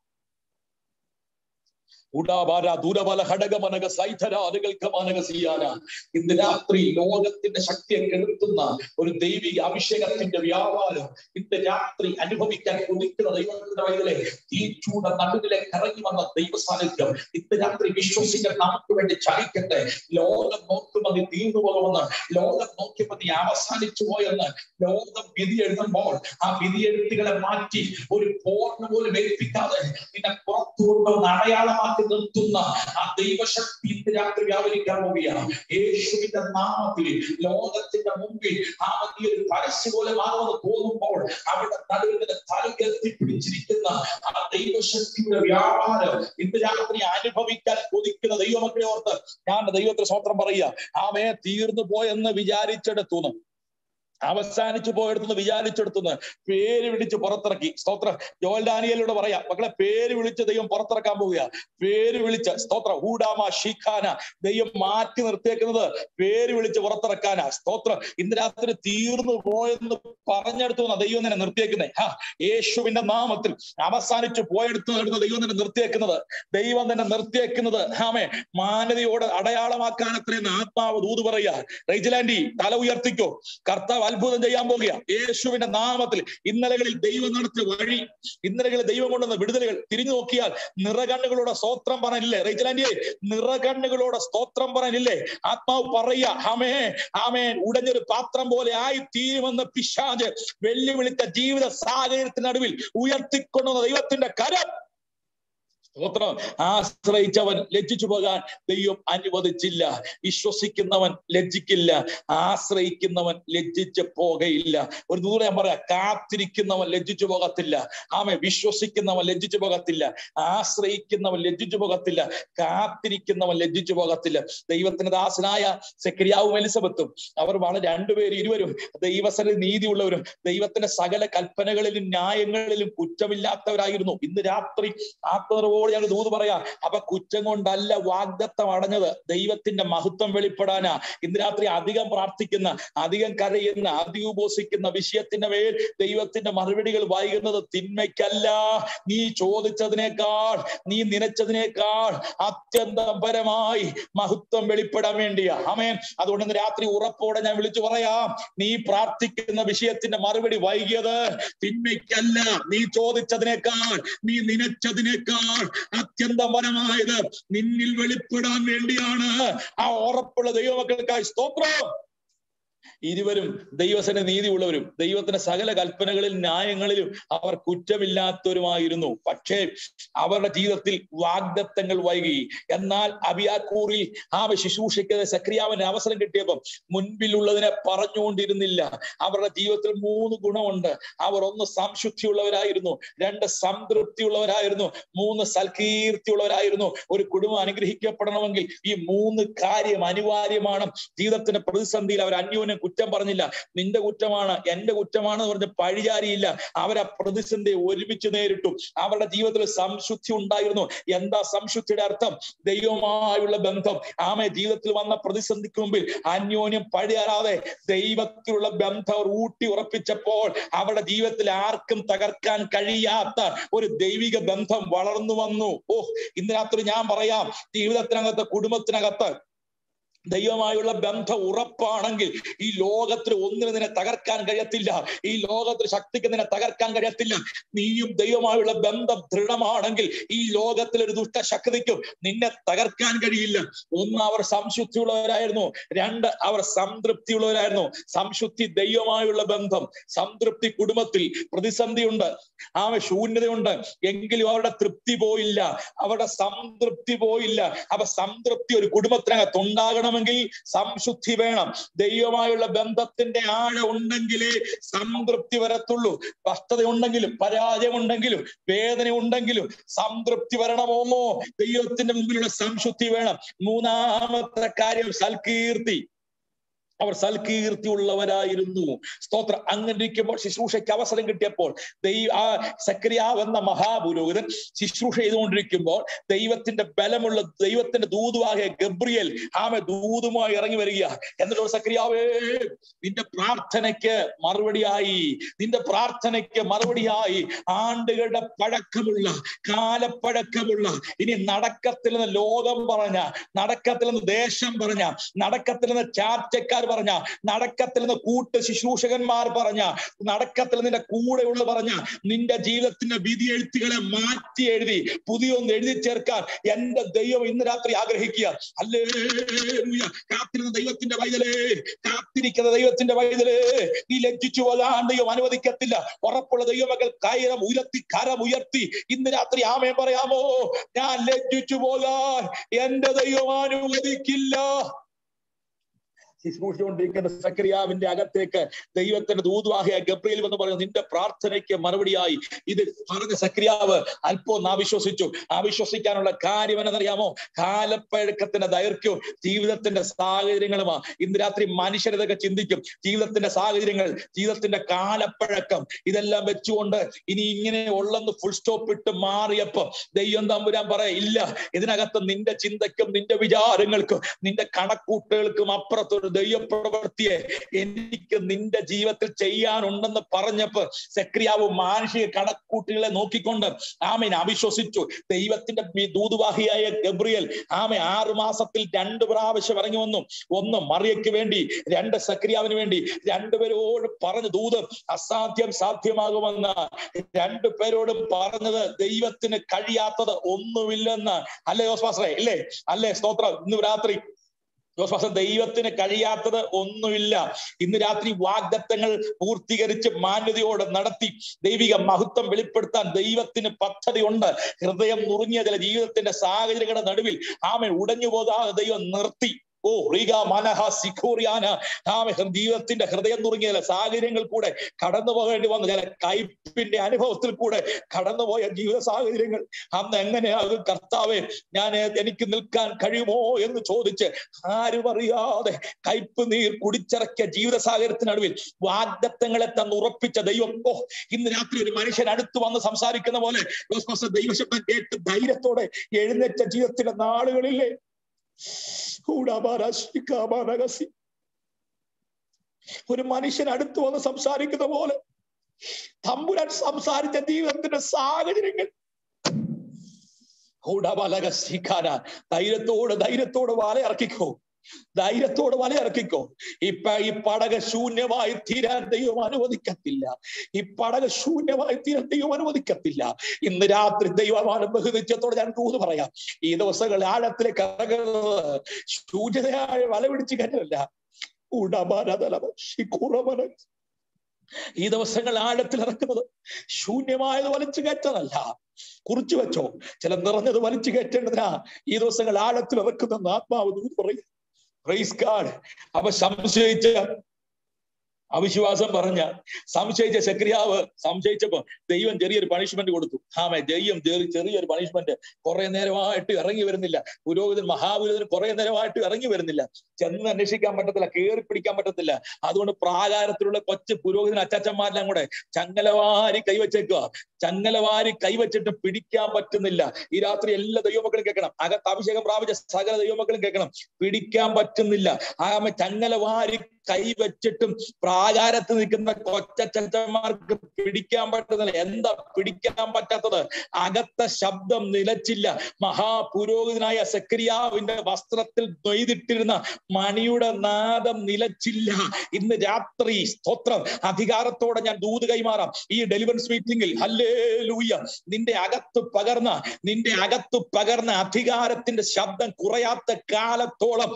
ഇന്ന് രാത്രി ലോകത്തിന്റെ ശക്തിയെ കെടുത്തുന്ന ഒരു ദൈവിക അഭിഷേകത്തിന്റെ വ്യാപാരം ഇന്ന് രാത്രി അനുഭവിക്കാൻ കൊതിക്കുന്ന ദൈവത്തിന്റെ വൈദ്യരെ ഈ ചൂട നടുവിലേക്ക് ഇറങ്ങി വന്ന ദൈവ സാന്നിധ്യം ഇന്ന് രാത്രി വിശ്വസിക്കാൻ നമുക്ക് വേണ്ടി ചലിക്കട്ടെ. ലോകം നോക്കുമ്പോൾ നീ തീർന്നു പോകുമെന്ന്, ലോകം നോക്കിയപ്പോൾ നീ അവസാനിച്ചു പോയെന്ന് ലോകം വിധി എഴുതുമ്പോൾ ആ വിധിയെഴുത്തുകളെ മാറ്റി ഒരു പോർന്ന് പോലും ഏൽപ്പിക്കാതെ നിന്നെ പുറത്തു കൊണ്ടുവന്ന് അടയാളമാക്കി നിർത്തുന്ന ആ ദൈവശക്തി ഇന്ന് രാത്രി വ്യാപരിക്കാൻ പോവുകയാണ്. യേശുവിന്റെ നാമത്തിൽ ലോകത്തിന്റെ മുമ്പിൽ ആ വലിയ ഒരു പരസ്യ പോലെ മാറുമെന്ന് തോന്നുമ്പോൾ അവിടെ നടുവിന്റെ തലകെത്തി പിടിച്ചിരിക്കുന്ന ആ ദൈവശക്തിയുടെ വ്യാപാരം ഇന്ന് രാത്രി അനുഭവിക്കാൻ കൊതിക്കുന്ന ദൈവമക്കളെ ഓർത്ത് ഞാൻ ദൈവത്തിന് സ്തോത്രം പറയുക. ആമേ തീർന്നു പോയെന്ന് വിചാരിച്ചെടുത്തുന്നു, അവസാനിച്ചു പോയെടുത്തുനിന്ന് വിചാരിച്ചെടുത്തുനിന്ന് പേര് വിളിച്ച് പുറത്തിറക്കി. സ്തോത്രം. ജോൽ ഡാനിയേലോട് പറയാം, മക്കളെ പേര് വിളിച്ച് ദൈവം പുറത്തിറക്കാൻ പോവുക. പേര് വിളിച്ച് സ്തോത്രം ഹൂഡാമ ഷീഖാന ദൈവം മാറ്റി നിർത്തിയേക്കുന്നത് പേര് വിളിച്ച് പുറത്തിറക്കാനാ. സ്തോത്രം. ഇന്ന് രാത്രി തീർന്നു പോയെന്ന് പറഞ്ഞെടുത്തു ദൈവം തന്നെ നിർത്തിയേക്കുന്നേ. ആ യേശുവിന്റെ നാമത്തിൽ അവസാനിച്ചു പോയെടുത്ത് ദൈവം തന്നെ നിർത്തിയേക്കുന്നത് ദൈവം തന്നെ നിർത്തിയേക്കുന്നത് ആമേ മാനവയോട് അടയാളമാക്കാൻ അത്രയും ആത്മാവ് ദൂത് പറയുക. റൈജലാൻഡി തല ഉയർത്തിക്കോ, കർത്താവ് അത്ഭുതം ചെയ്യാൻ പോകുക യേശുവിന്റെ നാമത്തിൽ. ഇന്നലകളിൽ ദൈവം നടത്തിയ വഴി, ഇന്നലകളിൽ ദൈവം കൊണ്ടുവന്ന വിടുതലുകൾ തിരിഞ്ഞു നോക്കിയാൽ നിറകണ്ണുകളോടെ സ്തോത്രം പറയാനില്ലേ? റൈജലാൻഡിയെ നിറകണ്ണുകളോടെ സ്തോത്രം പറയാനില്ലേ? ആത്മാവ് പറയുക ആമേ ആമേൻ ഉടഞ്ഞൊരു പാത്രം പോലെ ആയി തീരുമെന്ന് പിശാച് വെല്ലുവിളിച്ച ജീവിത സാഹചര്യത്തിനടുവിൽ ഉയർത്തിക്കൊണ്ടുവന്ന ദൈവത്തിന്റെ കരം സ്തോത്രം. ആശ്രയിച്ചവൻ ലജ്ജിച്ചു പോകാൻ ദൈവം അനുവദിച്ചില്ല. വിശ്വസിക്കുന്നവൻ ലജ്ജിക്കില്ല, ആശ്രയിക്കുന്നവൻ ലജ്ജിച്ച് പോകയില്ല. ഒരു ദൂരെ ഞാൻ പറയാം, കാത്തിരിക്കുന്നവൻ ലജ്ജിച്ചു പോകത്തില്ല. ആമേ വിശ്വസിക്കുന്നവൻ ലജ്ജിച്ചു പോകത്തില്ല, ആശ്രയിക്കുന്നവൻ ലജ്ജിച്ചു പോകത്തില്ല, കാത്തിരിക്കുന്നവൻ ലജ്ജിച്ചു പോകത്തില്ല. ദൈവത്തിന്റെ ദാസനായ സെക്കരിയാവും എലിസബത്തും അവർ വളരെ രണ്ടുപേരും ഇരുവരും ദൈവസന നീതിയുള്ളവരും ദൈവത്തിന്റെ സകല കൽപ്പനകളിലും ന്യായങ്ങളിലും കുറ്റമില്ലാത്തവരായിരുന്നു. ഇന്ന് രാത്രി ആത്മനിർവോട് ഞാൻ ദൂത് പറയാ, അപ്പൊ കുറ്റം കൊണ്ടല്ല വാഗ്ദത്തം അടഞ്ഞത്, ദൈവത്തിന്റെ മഹത്വം വെളിപ്പെടാനാ. ഇന്ന് രാത്രി അധികം പ്രാർത്ഥിക്കുന്ന, അധികം കരയുന്ന, അധികം ഉപസിക്കുന്ന വിഷയത്തിന്റെ മേൽ ദൈവത്തിന്റെ മറുപടികൾ വൈകുന്നത് തിന്മയ്ക്കല്ല, നീ ചോദിച്ചതിനേക്കാൾ നീ നനച്ചതിനേക്കാൾ അത്യന്തം പരമായി മഹത്വം വെളിപ്പെടാൻ വേണ്ടിയാ. ആമേൻ. അതുകൊണ്ട് ഇന്ന് രാത്രി ഉറപ്പോടെ ഞാൻ വിളിച്ചു പറയാം, നീ പ്രാർത്ഥിക്കുന്ന വിഷയത്തിന്റെ മറുപടി വൈകിയത് തിന്മയ്ക്കല്ല, നീ ചോദിച്ചതിനേക്കാൾ നീ നനച്ചതിനേക്കാൾ അത്യന്തപരമായത് നിന്നിൽ വെളിപ്പെടാൻ വേണ്ടിയാണ്. ആ ഉറപ്പുള്ള ദൈവമക്കൾക്കായി സ്തോത്രം. ഇരുവരും ദൈവസന നീതിയുള്ളവരും ദൈവത്തിന്റെ സകല കൽപ്പനകളിലും ന്യായങ്ങളിലും അവർ കുറ്റമില്ലാത്തവരുമായിരുന്നു. പക്ഷേ അവരുടെ ജീവിതത്തിൽ വാഗ്ദത്തങ്ങൾ വൈകി. എന്നാൽ അബിയാക്കൂറിൽ ആ ശുശ്രൂഷയ്ക്ക് സെക്രിയാവിന് അവസരം കിട്ടിയപ്പം മുൻപിലുള്ളതിനെ പറഞ്ഞുകൊണ്ടിരുന്നില്ല. അവരുടെ ജീവിതത്തിൽ മൂന്ന് ഗുണമുണ്ട്. അവർ ഒന്ന് സംശുദ്ധിയുള്ളവരായിരുന്നു, രണ്ട് സംതൃപ്തിയുള്ളവരായിരുന്നു, മൂന്ന് സൽകീർത്തിയുള്ളവരായിരുന്നു. ഒരു കുടുംബം അനുഗ്രഹിക്കപ്പെടണമെങ്കിൽ ഈ മൂന്ന് കാര്യം അനിവാര്യമാണ്. ജീവിതത്തിന്റെ പ്രതിസന്ധിയിൽ അവർ അന്യോന്യം കുറ്റം പറഞ്ഞില്ല. നിന്റെ കുറ്റമാണ്, എന്റെ കുറ്റമാണ് എന്ന് പറഞ്ഞ് പഴിചാരിയില്ല. അവർ ആ പ്രതിസന്ധിയെ ഒരുമിച്ച് നേരിട്ടു. അവരുടെ ജീവിതത്തിൽ സംശുദ്ധി ഉണ്ടായിരുന്നു. എന്താ സംശുദ്ധിയുടെ അർത്ഥം? ദൈവവുമായുള്ള ബന്ധം. ആമേ ജീവിതത്തിൽ വന്ന പ്രതിസന്ധിക്ക് മുമ്പിൽ അന്യോന്യം പഴിയാറാതെ ദൈവത്തിലുള്ള ബന്ധം അവർ ഊട്ടി ഉറപ്പിച്ചപ്പോൾ അവരുടെ ജീവിതത്തിൽ ആർക്കും തകർക്കാൻ കഴിയാത്ത ഒരു ദൈവിക ബന്ധം വളർന്നു വന്നു. ഓ ഇന്ന് രാത്രി ഞാൻ പറയാം, ജീവിതത്തിനകത്ത്, കുടുംബത്തിനകത്ത് ദൈവമായുള്ള ബന്ധം ഉറപ്പാണെങ്കിൽ ഈ ലോകത്തിൽ ഒന്നിനും നിന്നെ തകർക്കാൻ കഴിയത്തില്ല. ഈ ലോകത്തിൽ ശക്തിക്ക് നിന്നെ തകർക്കാൻ കഴിയത്തില്ല. നീയും ദൈവമായുള്ള ബന്ധം ദൃഢമാണെങ്കിൽ ഈ ലോകത്തിൽ ഒരു ദുഷ്ടശക്തിക്കും നിന്നെ തകർക്കാൻ കഴിയില്ല. ഒന്ന്, അവർ സംശുദ്ധിയുള്ളവരായിരുന്നു. രണ്ട്, അവർ സംതൃപ്തിയുള്ളവരായിരുന്നു. സംശുദ്ധി ദൈവമായുള്ള ബന്ധം, സംതൃപ്തി കുടുംബത്തിൽ. പ്രതിസന്ധിയുണ്ട്, ആ ശൂന്യതയുണ്ട്, എങ്കിലും അവരുടെ തൃപ്തി പോയില്ല, അവരുടെ സംതൃപ്തി പോയില്ല. അപ്പൊ സംതൃപ്തി ഒരു കുടുംബത്തിനകത്ത് ഉണ്ടാകണം െങ്കിൽ സംശുദ്ധി വേണം. ദൈവമായുള്ള ബന്ധത്തിന്റെ ആഴം ഉണ്ടെങ്കിലേ സംതൃപ്തി വരത്തുള്ളൂ. കഷ്ടതയുണ്ടെങ്കിലും പരാജയമുണ്ടെങ്കിലും വേദന ഉണ്ടെങ്കിലും സംതൃപ്തി വരണമോ? ദൈവത്തിന്റെ മുമ്പിലുള്ള സംശുദ്ധി വേണം. മൂന്നാമത്തെ കാര്യം സൽകീർത്തി. അവർ സൽകീർത്തിയുള്ളവരായിരുന്നു. സ്തോത്രം. അങ്ങനെ ഇരിക്കുമ്പോൾ ശുശ്രൂഷയ്ക്ക് അവസരം കിട്ടിയപ്പോൾ ദൈവ ആ സക്രിയാവ് എന്ന മഹാപുരോഹിതൻ ശുശ്രൂഷ ചെയ്തുകൊണ്ടിരിക്കുമ്പോൾ ദൈവത്തിന്റെ ബലമുള്ള ദൈവത്തിന്റെ ദൂതുവാകിയ ഗബ്രിയേൽ ആമെ ദൂതുമായി ഇറങ്ങി വരിക. എന്നിട്ട് സക്രിയാവേ, നിന്റെ പ്രാർത്ഥനയ്ക്ക് മറുപടിയായി, നിന്റെ പ്രാർത്ഥനയ്ക്ക് മറുപടിയായി ആണ്ടുകളുടെ പഴക്കമുള്ള കാലപ്പഴക്കമുള്ള ഇനി നടക്കത്തിൽ നിന്ന് ലോകം പറഞ്ഞ, നടക്കത്തിൽ നിന്ന് ദേശം പറഞ്ഞ, നടക്കത്തിൽ നിന്ന് ചാറ്റക്കാർ പറഞ്ഞ, നടക്കത്തിൽ നിന്ന് കൂട്ട് ശുശ്രൂഷകന്മാർ പറഞ്ഞ, നടക്കത്തിൽ നിന്റെ കൂടെയുള്ള പറഞ്ഞ നിന്റെ ജീവിതത്തിന്റെ വിധി എഴുത്തുകളെ മാറ്റി എഴുതി പുതിയൊന്ന് എഴുതി ചേർക്കാൻ എന്റെ ദൈവം ഇന്ന് രാത്രി ആഗ്രഹിക്കുക. ഹല്ലേലൂയ. കാത്തിരുന്ന ദൈവത്തിന്റെ വൈതലേ, കാത്തിരിക്കുന്ന ദൈവത്തിന്റെ വൈതലേ, നീ ലജ്ജിച്ചു പോകാൻ ദൈവം അനുവദിക്കത്തില്ല. ഉറപ്പുള്ള ദൈവമക്കൾ കയറം ഉയർത്തി കരം ഉയർത്തി ഇന്ന് രാത്രി ആമേൻ പറയാമോ? ഞാൻ ലജ്ജിച്ചു പോകാൻ എന്റെ ദൈവം അനുവദിക്കില്ല. ശുശ്രൂഷിച്ചുകൊണ്ടിരിക്കുന്ന സക്രിയാവിന്റെ അകത്തേക്ക് ദൈവത്തിന്റെ ദൂതുവാഹിയ ഗബ്രിയേൽ എന്ന് പറയുന്നത് നിന്റെ പ്രാർത്ഥനയ്ക്ക് മറുപടിയായി. ഇത് പറഞ്ഞ സക്രിയാവ് അല്പം അവിശ്വസിച്ചു. അവിശ്വസിക്കാനുള്ള കാര്യം എന്നറിയാമോ? കാലപ്പഴക്കത്തിന്റെ ദൈർഘ്യവും ജീവിതത്തിന്റെ സാഹചര്യങ്ങളുമാ. ഇന്ന് രാത്രി മനുഷ്യരതൊക്കെ ചിന്തിക്കും. ജീവിതത്തിന്റെ സാഹചര്യങ്ങൾ, ജീവിതത്തിന്റെ കാലപ്പഴക്കം, ഇതെല്ലാം വെച്ചുകൊണ്ട് ഇനി ഇങ്ങനെ ഉള്ളെന്ന് ഫുൾ സ്റ്റോപ്പ് ഇട്ട് മാറിയപ്പോ ദൈവം തമ്പുരാൻ പറയാ, ഇല്ല, ഇതിനകത്ത് നിന്റെ ചിന്തയ്ക്കും നിന്റെ വിചാരങ്ങൾക്കും നിന്റെ കണക്കൂട്ടുകൾക്കും അപ്പുറത്തൊരു ദൈവപ്രവൃത്തിയെ എനിക്ക് നിന്റെ ജീവിതത്തിൽ ചെയ്യാനുണ്ടെന്ന് പറഞ്ഞപ്പോ സക്രിയാവ് മാനുഷിക കണക്കൂട്ടുകളെ നോക്കിക്കൊണ്ട് ആമേൻ അവിശ്വസിച്ചു. ദൈവത്തിന്റെ ദൂതുവാഹിയായ ഗബ്രിയേൽ ആമേ ആറു മാസത്തിൽ രണ്ട് പ്രാവശ്യം ഇറങ്ങി വന്നു. ഒന്ന് മറിയയ്ക്ക് വേണ്ടി, രണ്ട് സക്രിയാവിന് വേണ്ടി. രണ്ടുപേരോട് പറഞ്ഞ ദൂത് അസാധ്യം സാധ്യമാകുമെന്ന് രണ്ടു പേരോടും പറഞ്ഞത് ദൈവത്തിന് കഴിയാത്തത് ഒന്നുമില്ലെന്ന്. അല്ലേ ജോസ്പാസ്റ്ററെ? ഇല്ലേ? അല്ലേ? സ്തോത്രം. ഇന്ന് രാത്രി ജോസ്പാസ്റ്റർ, ദൈവത്തിന് കഴിയാത്തത് ഒന്നുമില്ല. ഇന്ന് രാത്രി വാഗ്ദത്തങ്ങൾ പൂർത്തീകരിച്ച് മാന്യതയോടെ നടത്തി ദൈവിക മഹത്വം വെളിപ്പെടുത്താൻ ദൈവത്തിന് പദ്ധതി ഉണ്ട്. ഹൃദയം നുറുങ്ങിയ ചില ജീവിതത്തിന്റെ സാഹചര്യങ്ങളുടെ നടുവിൽ ആമേൻ ഉടഞ്ഞു പോകാതെ ദൈവം നിർത്തി. ഓ റീഗ മനഹ സിഖോറിയാന ആമേൻ ജീവിതത്തിന്റെ ഹൃദയം നുറുങ്ങിയ ചില സാഹചര്യങ്ങൾ കൂടെ കടന്നു പോകേണ്ടി വന്ന ചില കയ്പിന്റെ അനുഭവത്തിൽ കൂടെ കടന്നുപോയ ജീവിത സാഹചര്യങ്ങൾ അന്ന് എങ്ങനെയാകും കർത്താവേ ഞാൻ എനിക്ക് നിൽക്കാൻ കഴിയുമോ എന്ന് ചോദിച്ച് ആരും അറിയാതെ കയ്പ് നീർ കുടിച്ചിറക്കിയ ജീവിത സാഹചര്യത്തിനടുവിൽ വാഗ്ദത്തങ്ങളെ തന്ന് ഉറപ്പിച്ച ദൈവം ഓ ഇന്ന് രാത്രി ഒരു മനുഷ്യൻ അടുത്ത് വന്ന് സംസാരിക്കുന്ന പോലെ ദൈവശബ്ദം കേട്ട് ധൈര്യത്തോടെ എഴുന്നേറ്റ ജീവിതത്തിന്റെ നാളുകളില്ലേ? ഒരു മനുഷ്യൻ അടുത്ത് വന്ന് സംസാരിക്കുന്ന പോലെ തമ്പുരാൻ സംസാരിച്ച ജീവിതത്തിന്റെ സാഹചര്യങ്ങൾ ധൈര്യത്തോട് ധൈര്യത്തോട് വാല ഇറക്കിക്കോ, ധൈര്യത്തോട് വലയിറക്കിക്കോ. ഇപ്പൊ ഈ പടക ശൂന്യമായി തീരാൻ ദൈവം അനുവദിക്കത്തില്ല. ഈ പടക ശൂന്യമായി തീരാൻ ദൈവം അനുവദിക്കത്തില്ല. ഇന്ന് രാത്രി ദൈവമാണ് ബഹുനിശ്ചയത്തോടെ ഞാൻ കൂന്ന് പറയാം. ഈ ദിവസങ്ങൾ ആഴത്തിലേക്ക് ഇറങ്ങുന്നത് ശൂന്യതയായ വല പിടിച്ച് കയറ്റല്ല. ഈ ദിവസങ്ങൾ ആഴത്തിൽ ഇറക്കുന്നത് ശൂന്യമായത് വലിച്ചു കയറ്റതല്ല. കുറിച്ചു വെച്ചോ, ചില നിറഞ്ഞത് വലിച്ചു കയറ്റേണ്ടതിനാ ഈ ദിവസങ്ങൾ ആഴത്തിൽ ഇറക്കുന്ന ആത്മാവ് പറയും. Praise God. അപ്പൊ സംശയിച്ച അവിശ്വാസം പറഞ്ഞ സംശയിച്ച സക്രിയാവ് സംശയിച്ചപ്പോ ദൈവം ചെറിയൊരു പണിഷ്മെന്റ് കൊടുത്തു. ആമേ ദൈവം ചെറിയൊരു പണിഷ്മെന്റ്. കുറെ നേരമായിട്ട് ഇറങ്ങി വരുന്നില്ല പുരോഹിതൻ, മഹാപുരോഹിതൻ കുറെ നേരമായിട്ട് ഇറങ്ങി വരുന്നില്ല. ചെന്ന് അന്വേഷിക്കാൻ പറ്റത്തില്ല, കയറി പിടിക്കാൻ പറ്റത്തില്ല. അതുകൊണ്ട് പ്രാകാരത്തിലുള്ള കൊച്ചു പുരോഹിതൻ അച്ചാച്ചന്മാരെല്ലാം കൂടെ ചങ്ങലവാരി കൈവച്ചേക്കുക. ചങ്ങലവാരി കൈവച്ചിട്ട് പിടിക്കാൻ പറ്റുന്നില്ല. ഈ രാത്രി എല്ലാ ദൈവമക്കളും കേൾക്കണം, അകത്ത് അഭിഷേകം പ്രാപിച്ച സകല ദൈവമക്കളും കേൾക്കണം, പിടിക്കാൻ പറ്റുന്നില്ല. ആമേ ചങ്ങലവാരി കൈവച്ചിട്ടും പ്രാകാരത്ത് നിൽക്കുന്ന കൊച്ചച്ചന്മാർക്ക് പിടിക്കാൻ പറ്റുന്നില്ല. എന്താ പിടിക്കാൻ പറ്റാത്തത്? അകത്തെ ശബ്ദം നിലച്ചില്ല. മഹാപുരോഹിതനായ സക്രിയാവിന്റെ വസ്ത്രത്തിൽ നെയ്തിട്ടിരുന്ന മണിയുടെ നാദം നിലച്ചില്ല. ഇന്ന് രാത്രി സ്തോത്രം അധികാരത്തോടെ ഞാൻ ദൂത് കൈമാറാം. ഈ ഡെലിവറൻസ് മീറ്റിംഗിൽ ഹല്ലേലൂയ നിന്റെ അകത്ത് പകർന്ന നിന്റെ അകത്ത് പകർന്ന അധികാരത്തിന്റെ ശബ്ദം കുറയാത്ത കാലത്തോളം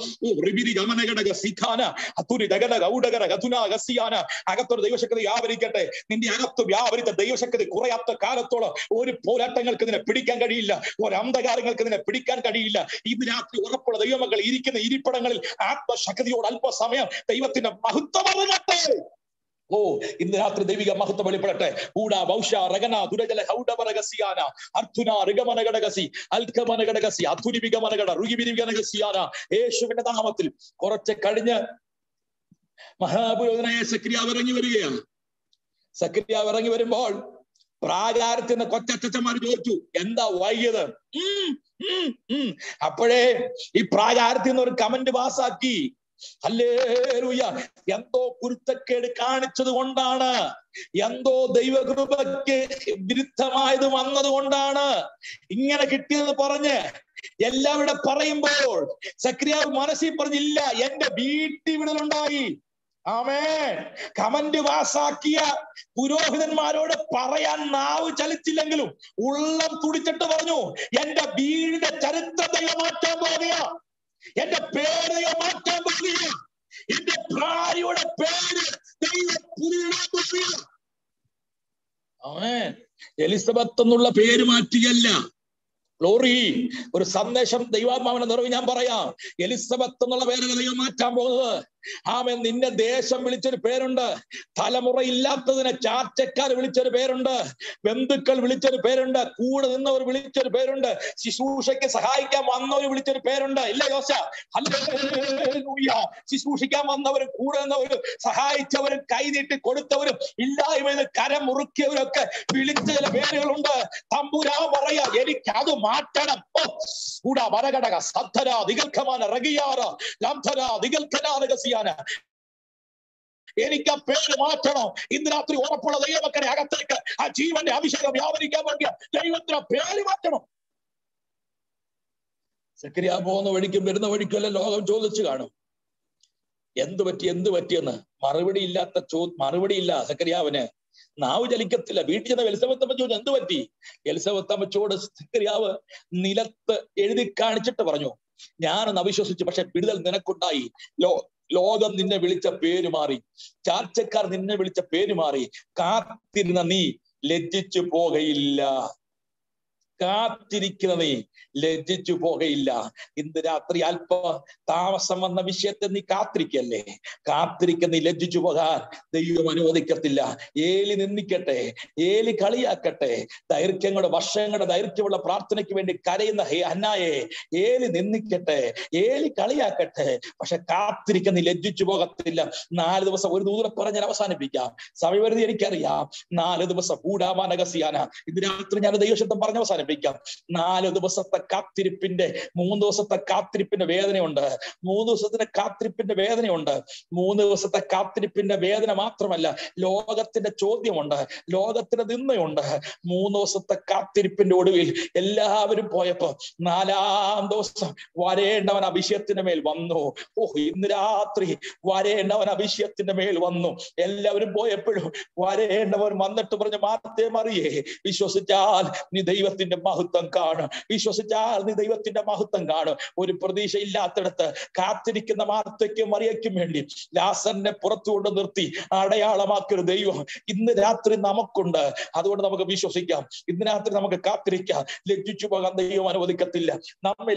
അകത്തൊരു ദൈവശക്തി വ്യാപരിക്കട്ടെ. നിന്റെ അകത്ത് വ്യാപരിച്ച ദൈവശക്തി കുറയാത്ത കാലത്തോളം ഒരു പോരാട്ടങ്ങൾക്ക് ഇതിനെ പിടിക്കാൻ കഴിയില്ല, ഒരു അന്ധകാരങ്ങൾക്ക് ഇതിനെ പിടിക്കാൻ കഴിയില്ല. ഇന്ന് രാത്രി ഉറപ്പുള്ള ദൈവമക്കൾ ഇരിക്കുന്ന ഇരിപ്പിടങ്ങളിൽ ആത്മശക്തിയോട് അല്പസമയം ദൈവത്തിന്റെ മഹത്വം അറിയട്ടെ. ഓ ഇന്ന് രാത്രി ദൈവിക മഹത്വം വെളിപ്പെടട്ടെ. ഊടാ ബൗഷ റഗന ദുരജല ഹൗഡമനഗസിയാന അർത്തുന ഋഗമനഗടഗസി അൽക്കമനഗടഗസി അധുരിവിഗമനഗട റുഗിബിരിഗനഗസിയാന യേശുവിന്റെ നാമത്തിൽ കുറച്ച് കഴിഞ്ഞ് മഹാപുരോഹിതനായ സക്രിയാവ് ഇറങ്ങി വരികയാണ്. സക്രിയാവ് ഇറങ്ങി വരുമ്പോൾ പ്രാകാരത്തിൽ നിന്ന് കൊച്ചച്ചന്മാർ ചോദിച്ചു, എന്താ വൈകിയത്? ഉം ഉം ഉം അപ്പോഴേ ഈ പ്രാകാരത്തിൽ നിന്ന് ഒരു കമന്റ് പാസാക്കി, ഹല്ലേലൂയ, എന്തോ കുരുത്തക്കേട് കാണിച്ചത് കൊണ്ടാണ്, എന്തോ ദൈവകൃപയ്ക്ക് വിരുദ്ധമായത് വന്നത് കൊണ്ടാണ് ഇങ്ങനെ കിട്ടിയെന്ന് പറഞ്ഞ് എല്ലാവിടെ പറയുമ്പോൾ സക്രിയാവ് മനസ്സിൽ പറഞ്ഞില്ല, എന്റെ വീട്ടിൽ വിടലുണ്ടായി. ആമേൻ. കമന്റ് പാസാക്കിയ പുരോഹിതന്മാരോട് പറയാൻ നാവ് ചലിച്ചില്ലെങ്കിലും ഉള്ളം തുടിച്ചിട്ട് പറഞ്ഞു, എന്റെ വീടിന്റെ ചരിത്രം ദൈവം മാറ്റാൻ പോകുക, എന്റെ പേര് മാറ്റാൻ പോകുക, എന്റെ ഭാര്യയുടെ പേര് ദൈവം പുതിയ. ആമേൻ. എലിസബത്ത് എന്നുള്ള പേര് മാറ്റുകയല്ല. ഗ്ലോറി. ഒരു സന്ദേശം ദൈവാത്മാവിന്റെ നിറവ് ഞാൻ പറയാം. എലിസബത്ത് എന്നുള്ള പേരല്ല ദൈവം മാറ്റാൻ പോകുന്നത്. ആമേൻ. നിന്നെ ദേശം വിളിച്ചൊരു പേരുണ്ട്, തലമുറയില്ലാത്തതിനെ ചാറ്റക്കാർ വിളിച്ചൊരു പേരുണ്ട്, ബന്ധുക്കൾ വിളിച്ചൊരു പേരുണ്ട്, കൂടെ നിന്നവർ വിളിച്ചൊരു പേരുണ്ട്, ശുശ്രൂഷയ്ക്ക് സഹായിക്കാൻ വന്നവർ വിളിച്ചൊരു പേരുണ്ട്. ഇല്ല യോശ? ഹല്ലേലൂയ. ശുശ്രൂഷിക്കാൻ വന്നവരും കൂടെ നിന്നവരും സഹായിച്ചവരും കൈനീട്ടി കൊടുത്തവരും ഇല്ലായ്മയിൽ കരം മുറുക്കിയവരൊക്കെ വിളിച്ച ചില പേരുകളുണ്ട്. തമ്പുരാൻ പറയാ, എനിക്ക് അത് മാറ്റണം. കൂടാ വരകടക സദ്ധര ദിഗൽഖമാന റഗിയാറ ലംധര ദിഗൽഖനാരകസിയാന, എനിക്ക് ആ പേര് മാറ്റണം. ഇന്ന് രാത്രി ഉറപ്പുള്ള ദൈവമക്കളെ അകത്തേക്ക് ആ ജീവന്റെ അഭിഷേകം വ്യാപരിക്കാൻ വേണ്ടിയ ദൈവത്തിന് പേര് മാറ്റണം. സക്രിയ പോകുന്ന വഴിക്കും വരുന്ന വഴിക്കും എല്ലാം ലോകം ചോദിച്ചു കാണും, എന്ത് പറ്റി എന്ത് പറ്റിയെന്ന്. മറുപടി ഇല്ലാത്ത ചോ മറുപടി ഇല്ല സക്രിയാവിന്. നാവ് ചലിക്കത്തില്ല. വീട്ടിൽ ചെന്ന എലിസബത്ത് അമ്മ ചോദിച്ചു, എന്ത് പറ്റി? എലിസബത്ത് അമ്മച്ചോട് സക്രിയാവ് നിലത്ത് എഴുതി കാണിച്ചിട്ട് പറഞ്ഞു, ഞാനൊന്ന് അവിശ്വസിച്ചു, പക്ഷെ വിടുതൽ നിനക്കുണ്ടായി. ലോ ലോകം നിന്നെ വിളിച്ച പേര് മാറി, ചാർച്ചക്കാർ നിന്നെ വിളിച്ച പേര് മാറി. കാത്തിരുന്ന നീ ലജ്ജിച്ചു പോകയില്ല, കാത്തിരിക്കുന്ന നീ ലജ്ജിച്ചു പോകയില്ല. ഇന്ന് രാത്രി അല്പ താമസം വന്ന വിഷയത്തെ നീ കാത്തിരിക്കല്ലേ. കാത്തിരിക്കുന്ന നീ ലജ്ജിച്ചു പോകാൻ ദൈവം അനുവദിക്കത്തില്ല. ഏലി നിന്ദിക്കട്ടെ, ഏലി കളിയാക്കട്ടെ, ദൈർഘ്യങ്ങളുടെ വർഷങ്ങളുടെ ദൈർഘ്യമുള്ള പ്രാർത്ഥനയ്ക്ക് വേണ്ടി കരയുന്ന ഹേ ഹന്നായെ ഏലി നിന്ദിക്കട്ടെ, ഏലി കളിയാക്കട്ടെ, പക്ഷെ കാത്തിരിക്കുന്ന നീ ലജ്ജിച്ചു പോകത്തില്ല. നാല് ദിവസം ഒരു ദൂരെ പറഞ്ഞാൽ അവസാനിപ്പിക്കാം, സമയപരിധി എനിക്കറിയാം. നാല് ദിവസം കൂടാമാനകസിയാന. ഇന്ന് രാത്രി ഞാൻ ദൈവശബ്ദം പറഞ്ഞ അവസാനിപ്പിക്കാം. നാല് ദിവസത്തെ കാത്തിരിപ്പിന്റെ മൂന്ന് ദിവസത്തെ കാത്തിരിപ്പിന്റെ വേദനയുണ്ട്. മൂന്ന് ദിവസത്തിന്റെ കാത്തിരിപ്പിന്റെ വേദനയുണ്ട്. മൂന്ന് ദിവസത്തെ കാത്തിരിപ്പിന്റെ വേദന മാത്രമല്ല, ലോകത്തിന്റെ ചോദ്യമുണ്ട്, ലോകത്തിന്റെ നിന്ദയുണ്ട്. മൂന്ന് ദിവസത്തെ കാത്തിരിപ്പിന്റെ ഒടുവിൽ എല്ലാവരും പോയപ്പോ നാലാം ദിവസം വരേണ്ടവൻ അഭിഷേകത്തിന്റെ മേൽ വന്നു. ഓ, ഇന്ന് രാത്രി വരേണ്ടവൻ അഭിഷേകത്തിന്റെ മേൽ വന്നു. എല്ലാവരും പോയപ്പോഴും വരേണ്ടവൻ വന്നിട്ട് പറഞ്ഞു, മാർത്തേ മറിയേ, വിശ്വസിച്ചാൽ നീ ദൈവത്തിന്റെ മഹത്വം കാണും, വിശ്വസിച്ചാൽ നീ ദൈവത്തിന്റെ മഹത്വം കാണും. ഒരു പ്രതീക്ഷ ഇല്ലാത്തിടത്ത് കാത്തിരിക്കുന്ന മാർത്തയ്ക്കും മറിയയ്ക്കും വേണ്ടി ലാസറിനെ പുറത്തു കൊണ്ട് നിർത്തി അടയാളമാക്കിയൊരു ദൈവം ഇന്ന് രാത്രി നമുക്കുണ്ട്. അതുകൊണ്ട് നമുക്ക് വിശ്വസിക്കാം. ഇന്ന് രാത്രി നമുക്ക് കാത്തിരിക്കാം. ലജ്ജിച്ചു പോകാൻ ദൈവം അനുവദിക്കത്തില്ല. നമ്മെ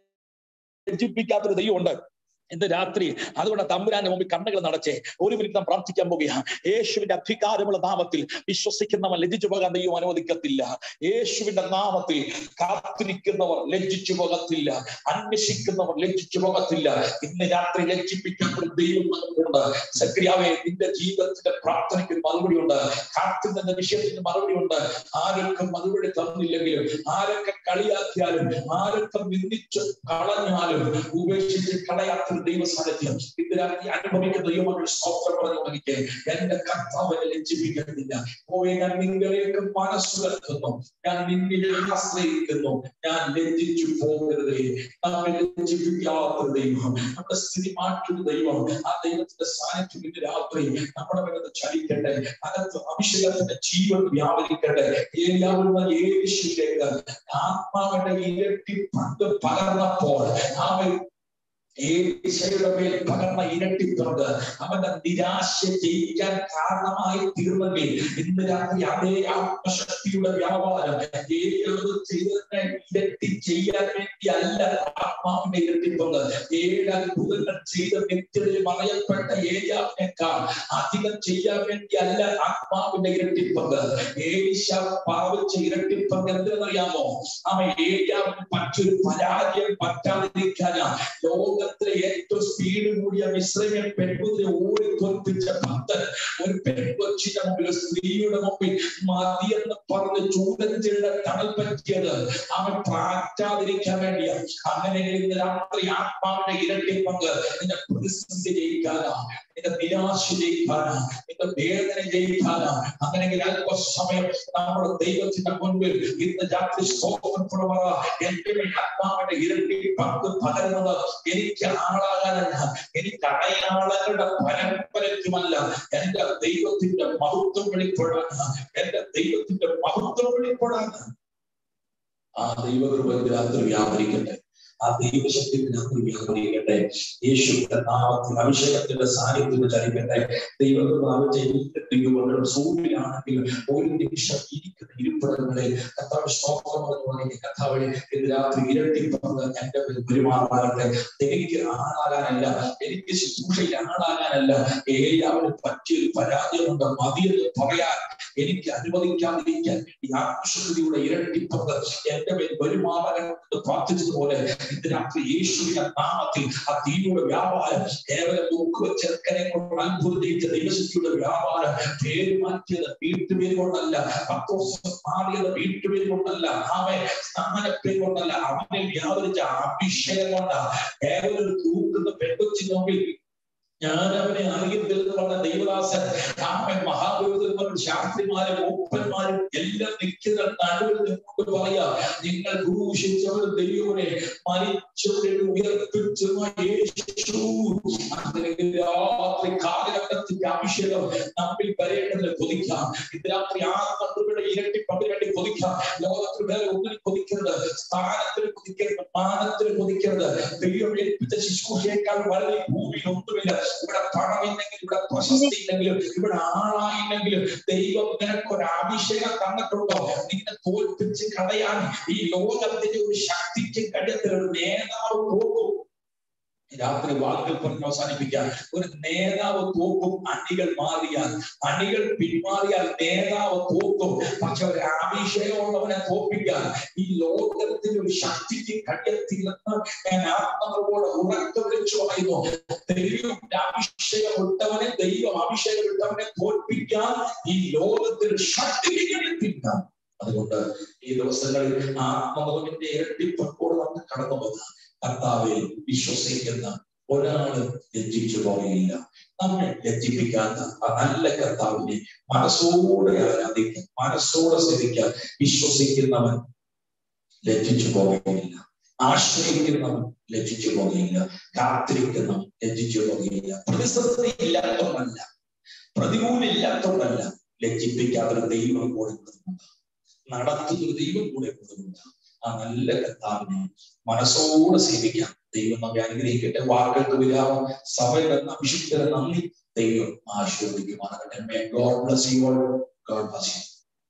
ലജ്ജിപ്പിക്കാത്തൊരു ദൈവമുണ്ട് ഇന്ന് രാത്രി. അതുകൊണ്ട് തമ്പുരാന്റെ മുമ്പിൽ കണ്ണുകൾ നടച്ചേ ഒരു മിനിറ്റ് നാം പ്രാർത്ഥിക്കാൻ പോകുകയാണ്. യേശുവിന്റെ അധികാരമുള്ള നാമത്തിൽ വിശ്വസിക്കുന്നവർ ലജ്ജിച്ചു പോകാൻ ദൈവം അനുവദിക്കത്തില്ല. യേശുവിന്റെ നാമത്തിൽ കാത്തിരിക്കുന്നവർ ലജ്ജിച്ചു പോകത്തില്ല, അന്വേഷിക്കുന്നവർ ലജ്ജിച്ചു പോകത്തില്ല. ഇന്ന് രാത്രി ലജ്ജിപ്പിക്കാത്തൊരു ദൈവം നമുക്കുണ്ട്. സക്രിയാവേ, നിന്റെ ജീവിതത്തിന്റെ പ്രാർത്ഥനയ്ക്ക് മറുപടി ഉണ്ട്, കാത്തിരുന്ന വിഷയത്തിന് മറുപടി ഉണ്ട്. ആരൊക്കെ മറുപടി തന്നില്ലെങ്കിലും, ആരൊക്കെ കളിയാക്കിയാലും, ആരൊക്കെ നിന്ദിച്ച് കളഞ്ഞാലും ഉപേക്ഷിച്ച് കളയാത്ത ദൈവ സാന്നിധ്യം ഇന്ന് രാത്രി അനുഭവിക്കുന്ന ദൈവമക്കൾ സ്തോത്രം പറഞ്ഞു തുടങ്ങിക്കേ. എന്റെ കർത്താവിനെ ലജ്ജിപ്പിക്കുന്നില്ല. ഓ, ഞാൻ നിങ്ങളെയൊക്കെ മനസ്സുകർക്കുന്നു, ഞാൻ നിന്നിനെ ആശ്രയിക്കുന്നു, ഞാൻ ലജ്ജിച്ചു പോകരുതേ. നമ്മെ ലജ്ജിപ്പിക്കാത്ത ദൈവം, നമ്മുടെ സ്ഥിതി മാറ്റുന്ന ദൈവം, ആ ദൈവത്തിന്റെ സാന്നിധ്യം ഇന്ന് രാത്രി നമ്മുടെ മേലത്ത് ചലിക്കട്ടെ. അകത്ത് അഭിഷേകത്തിന്റെ ജീവൻ വ്യാപരിക്കട്ടെ. എല്ലാവരും യേശുവിലേക്ക് ആത്മാവിന്റെ ഇരട്ടി പങ്ക് പകർന്നപ്പോൾ അവൻ ഏശയുടെ മേൽ പകർന്ന ഇരട്ടിപ്പുറത്ത് അവന്റെ നിരാശ ജയിക്കാൻ കാരണമായി തീർന്നെങ്കിൽ ഇന്ന് രാത്രി അതേ ആത്മശക്തിയുടെ വ്യാപാരം ഏഴ് ചെയ്തതിനെ ഇരട്ടി ചെയ്യാൻ വേണ്ടി അല്ല ആത്മാവിന്റെ ഇരട്ടിപ്പുറത്ത്. ഏഴ് അത്ഭുതങ്ങൾ ചെയ്ത വ്യക്തികളിൽ മറയപ്പെട്ട ഏഴാവിനേക്കാൾ അധികം ചെയ്യാൻ വേണ്ടി അല്ല ആത്മാവിന്റെ ഇരട്ടിപ്പുറത്ത്. ഏശ പാവിച്ച ഇരട്ടിപ്പുറത്ത് എന്തെന്നറിയാമോ? അവൻ ഏഴാവിന് മറ്റൊരു പരാജയം പറ്റാതിരിക്കാനാ ലോക ലോകത്തിലെ ഏറ്റവും സ്പീഡ് കൂടിയ മിശ്രമ പെൺകുതിരെ ഓടി തോൽപ്പിച്ച ഭക്തൻ ഒരു പെൺകൊച്ചിന്റെ മുമ്പിൽ, സ്ത്രീയുടെ മുമ്പിൽ മതിയെന്ന് പറഞ്ഞ് ചൂടഞ്ചിയുടെ തണൽ പറ്റിയത് അവൻ പ്രാറ്റാതിരിക്കാൻ വേണ്ടിയാ. അങ്ങനെ ഇന്ന് രാത്രി ആത്മാവിന്റെ ഇരട്ടി പങ്ക് നിന്റെ പ്രതിസന്ധി ജയിക്കാനാ, നിന്റെ നിരാശ ജയിക്കാനാ, നിന്റെ വേദന ജയിക്കാനാ. അങ്ങനെയെങ്കിൽ അല്പസമയം നമ്മുടെ ദൈവത്തിന്റെ മുൻപിൽ ഇന്ന് രാത്രി എന്റെ ആത്മാവിന്റെ ഇരട്ടി പങ്ക് പകരുന്നത് എനിക്ക് ആളാകാനല്ല, എനിക്ക് അടയാളങ്ങളുടെ പരമ്പരയ്ക്കുമല്ല, എന്റെ ദൈവത്തിന്റെ മഹത്വം വെളിപ്പെടാണ്, എന്റെ ദൈവത്തിന്റെ മഹത്വം വെളിപ്പെടാണ്. ആ ദൈവകൃപ രാത്രി വ്യാപരിക്കട്ടെ, ആ ദൈവശക്തിക്ക് വ്യാപരിക്കട്ടെ. യേശുവിന്റെ നാമത്തിൽ അഭിഷേകത്തിന്റെ സാന്നിധ്യം ചലിക്കട്ടെ. ദൈവകൃപ സൂര്യനാണെങ്കിൽ ഒരു നിമിഷം ഇരിക്കുന്ന ഇരിപ്പിടങ്ങളെ കർത്താവ് സ്തോത്രം കർത്താവ് ഇന്ന് രാത്രി ഇരട്ടിപ്പറന്ന് എന്റെ പെരുമാറാകട്ടെ. എനിക്ക് ആളാകാനല്ല, എനിക്ക് ശുശ്രൂഷയിൽ ആളാകാനല്ല, ഏയാവിന് പറ്റിയൊരു പരാജയമുണ്ട് മതിയെന്ന് പറയാൻ എനിക്ക് അനുവദിക്കാതിരിക്കാൻ ഈ ആത്മശക്തിയുടെ ഇരട്ടിപ്പറന്ന് എന്റെ പേര് പെരുമാറാൻ പ്രാർത്ഥിച്ചതുപോലെ ഇന്ന് രാത്രി യേശുവിന്റെ നാമത്തിൽ ആ തീയുടെ വ്യാപാരം കേവലം നോക്കുക ചെറുക്കനെ കൊണ്ട് അത്ഭുതം ചെയ്ത ദൈവശക്തിയുടെ വ്യാപാരം പേര് മാറ്റിയത് വീട്ടുപേര് കൊണ്ടല്ല, പത്തോസം മാറിയത് വീട്ടുപേര് കൊണ്ടല്ല, അവൻ സ്ഥാനപ്പേര് കൊണ്ടല്ല, അവനെ വ്യാപരിച്ച അഭിഷേകം കൊണ്ടാ. കേവലം തൂക്കുന്ന പെൺകൊച്ചിന് മുമ്പിൽ ഞാൻ അവനെ അറിയത്തില്ലെന്ന് പറഞ്ഞ ദൈവദാസൻ അവൻ മഹാപുരോഹിതന്മാരും ശാസ്ത്രിമാരും മൂപ്പന്മാരും എല്ലാം നിൽക്കുന്ന നടുവിൽ നിന്നുകൊണ്ട് പറയാ, നിങ്ങൾ ക്രൂശിച്ചവരും ദൈവനെ മരിച്ചവരെ ഉയർപ്പിച്ചു യേശു. അങ്ങനെ രാത്രി കാലഘട്ടത്തിന്റെ അഭിഷേകം നമ്മിൽ വരേണ്ടതിന് കൊതിക്കാം. ഇന്ന് രാത്രി ആത്മകൃപയുടെ ഇരട്ടി പങ്കിന് വേണ്ടി കൊതിക്കാം. ലോകത്തിൽ വേറെ ഒന്നിനും കൊതിക്കരുത്, സ്ഥാനത്തിന് കൊതിക്കരുത്, മാനത്തിന് കൊതിക്കരുത്. ദൈവം ഏൽപ്പിച്ച ശുശ്രൂഷയേക്കാൾ വളരെ ഭൂമിയിൽ ഒന്നുമില്ല. ഇവിടെ പണമില്ലെങ്കിലും, ഇവിടെ പ്രശസ്തി ഇല്ലെങ്കിലും, ഇവിടെ ആളായില്ലെങ്കിലും ദൈവം നിനക്കൊരു അഭിഷേകം തന്നിട്ടുണ്ടോ? നിന്നെ തോൽപ്പിച്ച് കളയാൻ ഈ ലോകത്തിന്റെ ഒരു ശക്തിക്ക് കഴിയത്തില്ല. ഒരു നേതാവ് പോകും. രാത്രി വാക്കുകൾ പറഞ്ഞ് അവസാനിപ്പിക്കാൻ, ഒരു നേതാവ് തോക്കും അണികൾ മാറിയാൽ, അണികൾ പിന്മാറിയാൽ നേതാവ് തോക്കും. പക്ഷെ ഒരു അഭിഷേകമുള്ളവനെ തോൽപ്പിക്കാൻ ഈ ലോകത്തിന്റെ ഒരു ശക്തിക്ക് കഴിയത്തില്ലെന്ന് ഞാൻ ആത്മാവോടെ ഉറക്കെ വിളിച്ചു പറയുന്നു. ദൈവത്തിന്റെ അഭിഷേകം ഇട്ടവനെ, ദൈവം അഭിഷേകം ഇട്ടവനെ തോൽപ്പിക്കാൻ ഈ ലോകത്തിൽ ശക്തിക്ക് കഴിയത്തില്ല. അതുകൊണ്ട് ഈ ദിവസങ്ങളിൽ ആത്മാവിന്റെ ഇരട്ടിപ്പക്കോട് നമുക്ക് കടന്നു വന്ന കർത്താവിൽ വിശ്വസിക്കുന്ന ഒരാള് ലജ്ജിച്ചു പോവുകയില്ല. നമ്മെ ലജ്ജിപ്പിക്കാത്ത ആ നല്ല കർത്താവിനെ മനസ്സോടെ ആരാധിക്കാൻ, മനസ്സോടെ സേവിക്കാൻ വിശ്വസിക്കുന്നവൻ ലജ്ജിച്ചു പോവുകയില്ല. ആശ്രയിക്കുന്നവൻ ലജ്ജിച്ചു പോകുകയില്ല. കാത്തിരിക്കുന്നവൻ ലജ്ജിച്ചു പോകുകയില്ല. പ്രതിസന്ധി ഇല്ലാത്തവനല്ല, പ്രതികൂലില്ലാത്തവനല്ല, ലജ്ജിപ്പിക്കാത്തൊരു ദൈവം കൂടെ ഉള്ളതുകൊണ്ട്, നടത്തുന്നൊരു ദൈവം കൂടെ ഉള്ളതുകൊണ്ട് ആ നല്ല കർത്താവിനെ മനസ്സോടെ സേവിക്കാം. ദൈവം നമ്മെ അനുഗ്രഹിക്കട്ടെ. വാക്കുകൾക്ക് വിരാമം. സഭയുടെ അഭിഷിക്തരെ നന്ദി. ദൈവം ആശീർവദിക്കുമാറാകട്ടെ. May God bless you all. God bless you.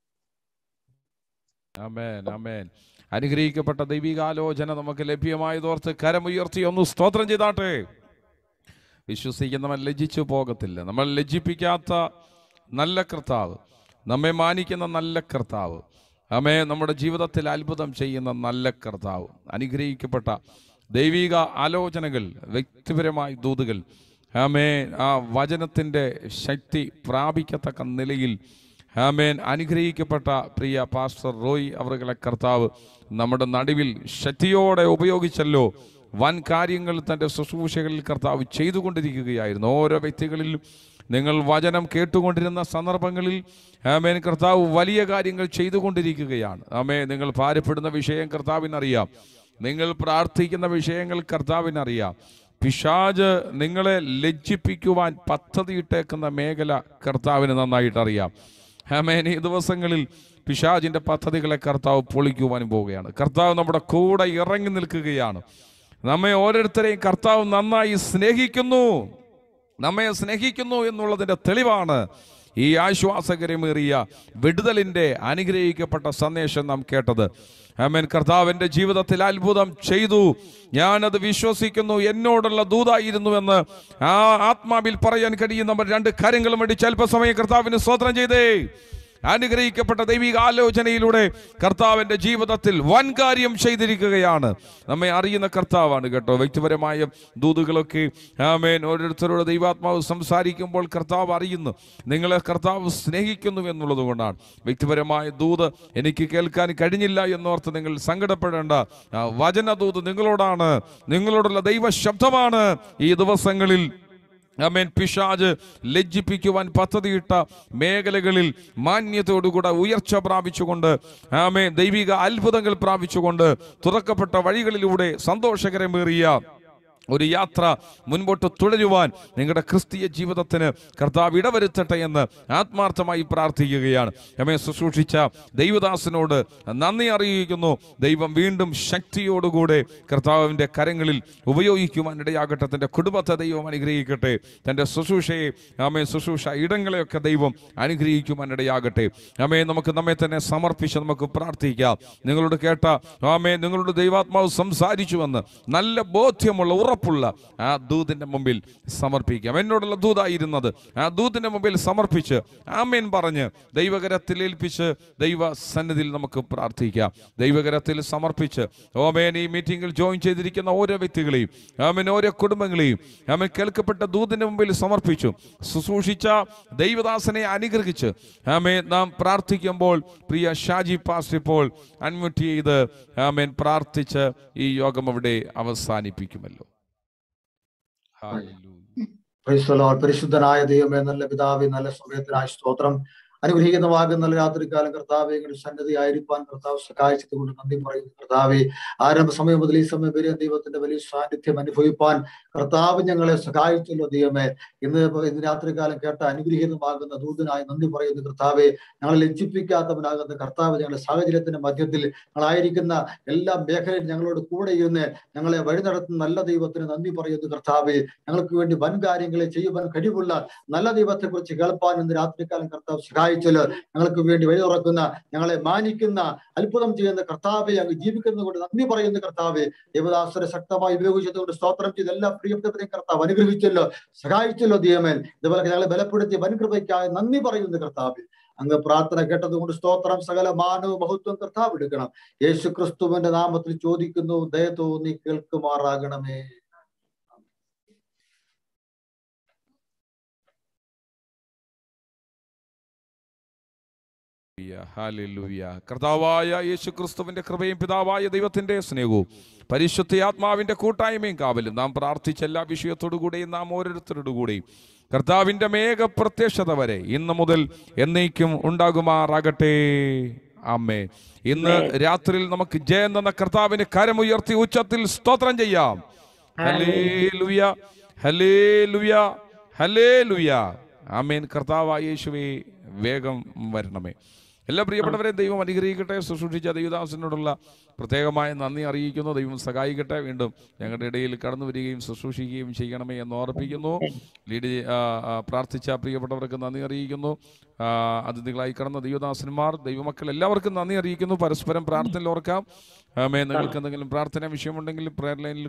ആമേൻ, ആമേൻ. അനുഗ്രഹിക്കപ്പെട്ട ദൈവികാലോചന നമുക്ക് ലഭ്യമായതോർത്ത് കരമുയർത്തി ഒന്ന് സ്തോത്രം ചെയ്താട്ടെ. വിശ്വസിക്കുന്നവൻ ലജ്ജിച്ചു പോകത്തില്ല. നമ്മൾ ലജ്ജിപ്പിക്കാത്ത നല്ല കർത്താവ്, നമ്മെ മാനിക്കുന്ന നല്ല കർത്താവ്, ആമേ, നമ്മുടെ ജീവിതത്തിൽ അത്ഭുതം ചെയ്യുന്ന നല്ല കർത്താവ്. അനുഗ്രഹിക്കപ്പെട്ട ദൈവിക ആലോചനകൾ, വ്യക്തിപരമായ ദൂതുകൾ, ആമേൻ, ആ വചനത്തിൻ്റെ ശക്തി പ്രാപിക്കത്തക്ക നിലയിൽ, ആമേൻ, അനുഗ്രഹിക്കപ്പെട്ട പ്രിയ പാസ്റ്റർ റോയ് അവരുടെ കർത്താവ് നമ്മുടെ നടുവിൽ ശക്തിയോടെ ഉപയോഗിച്ചല്ലോ. വൻ കാര്യങ്ങൾ തൻ്റെ ശുശ്രൂഷകളിൽ കർത്താവ് ചെയ്തുകൊണ്ടിരിക്കുകയായിരുന്നു. ഓരോ വ്യക്തികളിലും നിങ്ങൾ വചനം കേട്ടുകൊണ്ടിരുന്ന സന്ദർഭങ്ങളിൽ ആമേൻ, കർത്താവ് വലിയ കാര്യങ്ങൾ ചെയ്തുകൊണ്ടിരിക്കുകയാണ്. ആമേ, നിങ്ങൾ ഭാരപ്പെടുന്ന വിഷയം കർത്താവിനറിയാം. നിങ്ങൾ പ്രാർത്ഥിക്കുന്ന വിഷയങ്ങൾ കർത്താവിനറിയാം. പിശാച് നിങ്ങളെ ലജ്ജിപ്പിക്കുവാൻ പദ്ധതിയിട്ടേക്കുന്ന മേഖല കർത്താവിന് നന്നായിട്ടറിയാം. ആമേൻ, ഈ ദിവസങ്ങളിൽ പിശാചിൻ്റെ പദ്ധതികളെ കർത്താവ് പൊളിക്കുവാനും പോവുകയാണ്. കർത്താവ് നമ്മുടെ കൂടെ ഇറങ്ങി നിൽക്കുകയാണ്. നമ്മെ ഓരോരുത്തരെയും കർത്താവ് നന്നായി സ്നേഹിക്കുന്നു. നമ്മെ സ്നേഹിക്കുന്നു എന്നുള്ളതിൻ്റെ തെളിവാണ് ഈ ആശ്വാസകരമേറിയ വിടുതലിൻ്റെ അനുഗ്രഹിക്കപ്പെട്ട സന്ദേശം നാം കേട്ടത്. ആമേൻ. കർത്താവിൻ്റെ ജീവിതത്തിൽ അത്ഭുതം ചെയ്തു, ഞാനത് വിശ്വസിക്കുന്നു, എന്നോടുള്ള ദൂതായിരുന്നുവെന്ന് ആ ആത്മാവിൽ പറയാൻ കഴിയും. നമ്മൾ രണ്ട് കാര്യങ്ങളും വേണ്ടി അല്പസമയം കർത്താവിന് സ്തോത്രം ചെയ്തേ. അനുഗ്രഹിക്കപ്പെട്ട ദൈവിക ആലോചനയിലൂടെ കർത്താവിൻ്റെ ജീവിതത്തിൽ വൻ കാര്യം ചെയ്തിരിക്കുകയാണ്. നമ്മെ അറിയുന്ന കർത്താവാണ് കേട്ടോ. വ്യക്തിപരമായ ദൂതുകളൊക്കെ ആമേൻ ഓരോരുത്തരോട് ദൈവാത്മാവ് സംസാരിക്കുമ്പോൾ കർത്താവ് അറിയുന്നു, നിങ്ങളെ കർത്താവ് സ്നേഹിക്കുന്നു എന്നുള്ളത് കൊണ്ടാണ്. വ്യക്തിപരമായ ദൂത് എനിക്ക് കേൾക്കാൻ കഴിഞ്ഞില്ല എന്നോർത്ത് നിങ്ങൾ സങ്കടപ്പെടേണ്ട. വചനദൂത് നിങ്ങളോടാണ്, നിങ്ങളോടുള്ള ദൈവ ശബ്ദമാണ്. ഈ ദിവസങ്ങളിൽ ആമേൻ പിശാച് ലജ്ജിപ്പിക്കുവാൻ പദ്ധതിയിട്ട മേഖലകളിൽ മാന്യതയോടുകൂടെ ഉയർച്ച പ്രാപിച്ചുകൊണ്ട് ആമേൻ ദൈവിക അത്ഭുതങ്ങൾ പ്രാപിച്ചുകൊണ്ട് തുറക്കപ്പെട്ട വഴികളിലൂടെ സന്തോഷകരമേറിയ ഒരു യാത്ര മുൻപോട്ട് തുടരുവാൻ നിങ്ങളുടെ ക്രിസ്തീയ ജീവിതത്തിന് കർത്താവ് ഇടവരുത്തട്ടെ എന്ന് ആത്മാർത്ഥമായി പ്രാർത്ഥിക്കുകയാണ്. നമ്മെ ശുശ്രൂഷിച്ച ദൈവദാസനോട് നന്ദി അറിയിക്കുന്നു. ദൈവം വീണ്ടും ശക്തിയോടുകൂടെ കർത്താവിൻ്റെ കരങ്ങളിൽ ഉപയോഗിക്കുവാൻ ഇടയാകട്ടെ. തൻ്റെ കുടുംബത്തെ ദൈവം അനുഗ്രഹിക്കട്ടെ. തൻ്റെ ശുശ്രൂഷയെ ആമേ ശുശ്രൂഷ ഇടങ്ങളെയൊക്കെ ദൈവം അനുഗ്രഹിക്കുവാൻ ഇടയാകട്ടെ. ആമേ നമുക്ക് നമ്മെ തന്നെ സമർപ്പിച്ച് നമുക്ക് പ്രാർത്ഥിക്കാം. നിങ്ങളോട് കേട്ട ആമേ നിങ്ങളോട് ദൈവാത്മാവ് സംസാരിച്ചുവെന്ന് നല്ല ബോധ്യമുള്ള ഉറപ്പുള്ള ആ ദൂതിൻ്റെ മുമ്പിൽ സമർപ്പിക്കാം. എന്നോടുള്ള ദൂതായിരുന്നത് ആ ദൂതിൻ്റെ മുമ്പിൽ സമർപ്പിച്ച് ആമേൻ പറഞ്ഞ് ദൈവകരത്തിൽ ഏൽപ്പിച്ച് ദൈവ സന്നിധിയിൽ നമുക്ക് പ്രാർത്ഥിക്കാം. ദൈവകരത്തിൽ സമർപ്പിച്ച് ആമേൻ ഈ മീറ്റിംഗിൽ ജോയിൻ ചെയ്തിരിക്കുന്ന ഓരോ വ്യക്തികളെയും ആമേൻ ഓരോ കുടുംബങ്ങളെയും ആമേൻ കേൾക്കപ്പെട്ട ദൂതിൻ്റെ മുമ്പിൽ സമർപ്പിച്ചു ശുശ്രൂഷിച്ച ദൈവദാസനെ അനുഗ്രഹിച്ച് ആമേൻ നാം പ്രാർത്ഥിക്കുമ്പോൾ പ്രിയ ഷാജി പാസ്റ്റർ ഇപ്പോൾ അൺമ്യൂട്ട് ചെയ്ത് ആമേൻ പ്രാർത്ഥിച്ച് ഈ യോഗം അവിടെ അവസാനിപ്പിക്കുമല്ലോ. പരിശുദ്ധനായ ദൈവമേ, നല്ല പിതാവേ, നല്ല സമയത്തിനായ സ്തോത്രം. അനുഗ്രഹീതമാകുന്ന നല്ല രാത്രികാലം കർത്താവെ എങ്ങളുടെ സന്നദ്ധി ആയിരിക്കാൻ കർത്താവ് സഹായിച്ചത് കൊണ്ട് നന്ദി പറയുന്നു. കർത്താവെ ആരംഭ സമയം മുതൽ ഈ സമയം വരെ ദൈവത്തിന്റെ വലിയ സാന്നിധ്യം അനുഭവിപ്പാൻ കർത്താവ് ഞങ്ങളെ സഹായിച്ചല്ലോ ദൈവമേ. ഇന്ന് ഇന്ന് രാത്രികാലം കേട്ട അനുഗ്രഹീതമാകുന്ന ദൂതനായി നന്ദി പറയുന്നു. കർത്താവെ ഞങ്ങളെ ലജ്ജിപ്പിക്കാത്തവനാകുന്ന കർത്താവ് ഞങ്ങളുടെ സാഹചര്യത്തിന്റെ മധ്യത്തിൽ ഞങ്ങളായിരിക്കുന്ന എല്ലാ മേഖലയിലും ഞങ്ങളോട് കൂടെ ഇരുന്ന് ഞങ്ങളെ വഴി നടത്തുന്ന നല്ല ദൈവത്തിന് നന്ദി പറയുന്നു. കർത്താവെ ഞങ്ങൾക്ക് വേണ്ടി വൻ കാര്യങ്ങളെ ചെയ്യുവാൻ കഴിവുള്ള നല്ല ദൈവത്തെ കുറിച്ച് കേൾപ്പാൻ ഇന്ന് രാത്രികാലം കർത്താവ് സഹായിച്ചു. ഞങ്ങൾക്ക് വേണ്ടി വഴി തുറക്കുന്ന, ഞങ്ങളെ മാനിക്കുന്ന, അത്ഭുതം ചെയ്യുന്ന കർത്താവെ അങ്ങ് ജീവിക്കുന്നത് കൊണ്ട് നന്ദി പറയുന്ന കർത്താവെ. ദേവദാസരെ ശക്തമായി ഉപയോഗിച്ചതുകൊണ്ട് സ്തോത്രം ചെയ്ത് എല്ലാ പ്രിയപ്പെട്ടവരെയും കർത്താവ് അനുഗ്രഹിച്ചല്ലോ, സഹായിച്ചല്ലോ ദൈവമേൽ. ഇതുപോലെ ഞങ്ങളെ ബലപ്പെടുത്തി വൻകൃപയ്ക്കായി നന്ദി പറയുന്ന കർത്താവെ. അങ്ങ് പ്രാർത്ഥന കേട്ടതുകൊണ്ട് സ്തോത്രം. സകല മാനവും മഹത്വം കർത്താവ് എടുക്കണം. യേശു ക്രിസ്തുവിന്റെ നാമത്തിൽ ചോദിക്കുന്നു, ദയ തോന്നി കേൾക്കുമാറാകണമേ. കർത്താവായ യേശു ക്രിസ്തുവിന്റെ കൃപയും പിതാവായ ദൈവത്തിന്റെ സ്നേഹവും പരിശുദ്ധ ആത്മാവിന്റെ കൂട്ടായ്മയും കാവലും നാം പ്രാർത്ഥിച്ച എല്ലാ വിഷയത്തോടുകൂടെയും നാം ഓരോരുത്തരോടുകൂടെയും കർത്താവിന്റെ മേഘ പ്രത്യക്ഷത വരെ ഇന്ന് മുതൽ എന്നേക്കും ഉണ്ടാകുമാറാകട്ടെ. ആമേൻ. ഇന്ന് രാത്രിയിൽ നമുക്ക് ജയം തന്ന കർത്താവിന് കരമുയർത്തി ഉച്ചത്തിൽ സ്തോത്രം ചെയ്യാം. ഹല്ലേലൂയ, ഹല്ലേലൂയ, ഹല്ലേലൂയ. ആമേൻ. കർത്താവായ യേശുവേ വേഗം വരണമേ. എല്ലാ പ്രിയപ്പെട്ടവരെ ദൈവം അനുഗ്രഹിക്കട്ടെ. ശുശ്രൂഷിച്ച ദൈവദാസനോടുള്ള പ്രത്യേകമായ നന്ദി അറിയിക്കുന്നു. ദൈവം സഹായിക്കട്ടെ. വീണ്ടും ഞങ്ങളുടെ ഇടയിൽ കടന്നു വരികയും ശുശ്രൂഷിക്കുകയും ചെയ്യണമേ എന്ന് ഓർപ്പിക്കുന്നു. ലീഡ് പ്രാർത്ഥിച്ച പ്രിയപ്പെട്ടവർക്ക് നന്ദി അറിയിക്കുന്നു. അതിഥികളായി കടന്ന ദൈവദാസന്മാർ, ദൈവമക്കൾ എല്ലാവർക്കും നന്ദി അറിയിക്കുന്നു. പരസ്പരം പ്രാർത്ഥനയിൽ ഓർക്കാം. ആമേൻ. നിങ്ങൾക്ക് എന്തെങ്കിലും പ്രാർത്ഥന വിഷയമുണ്ടെങ്കിൽ പ്രയർ ലൈനിൽ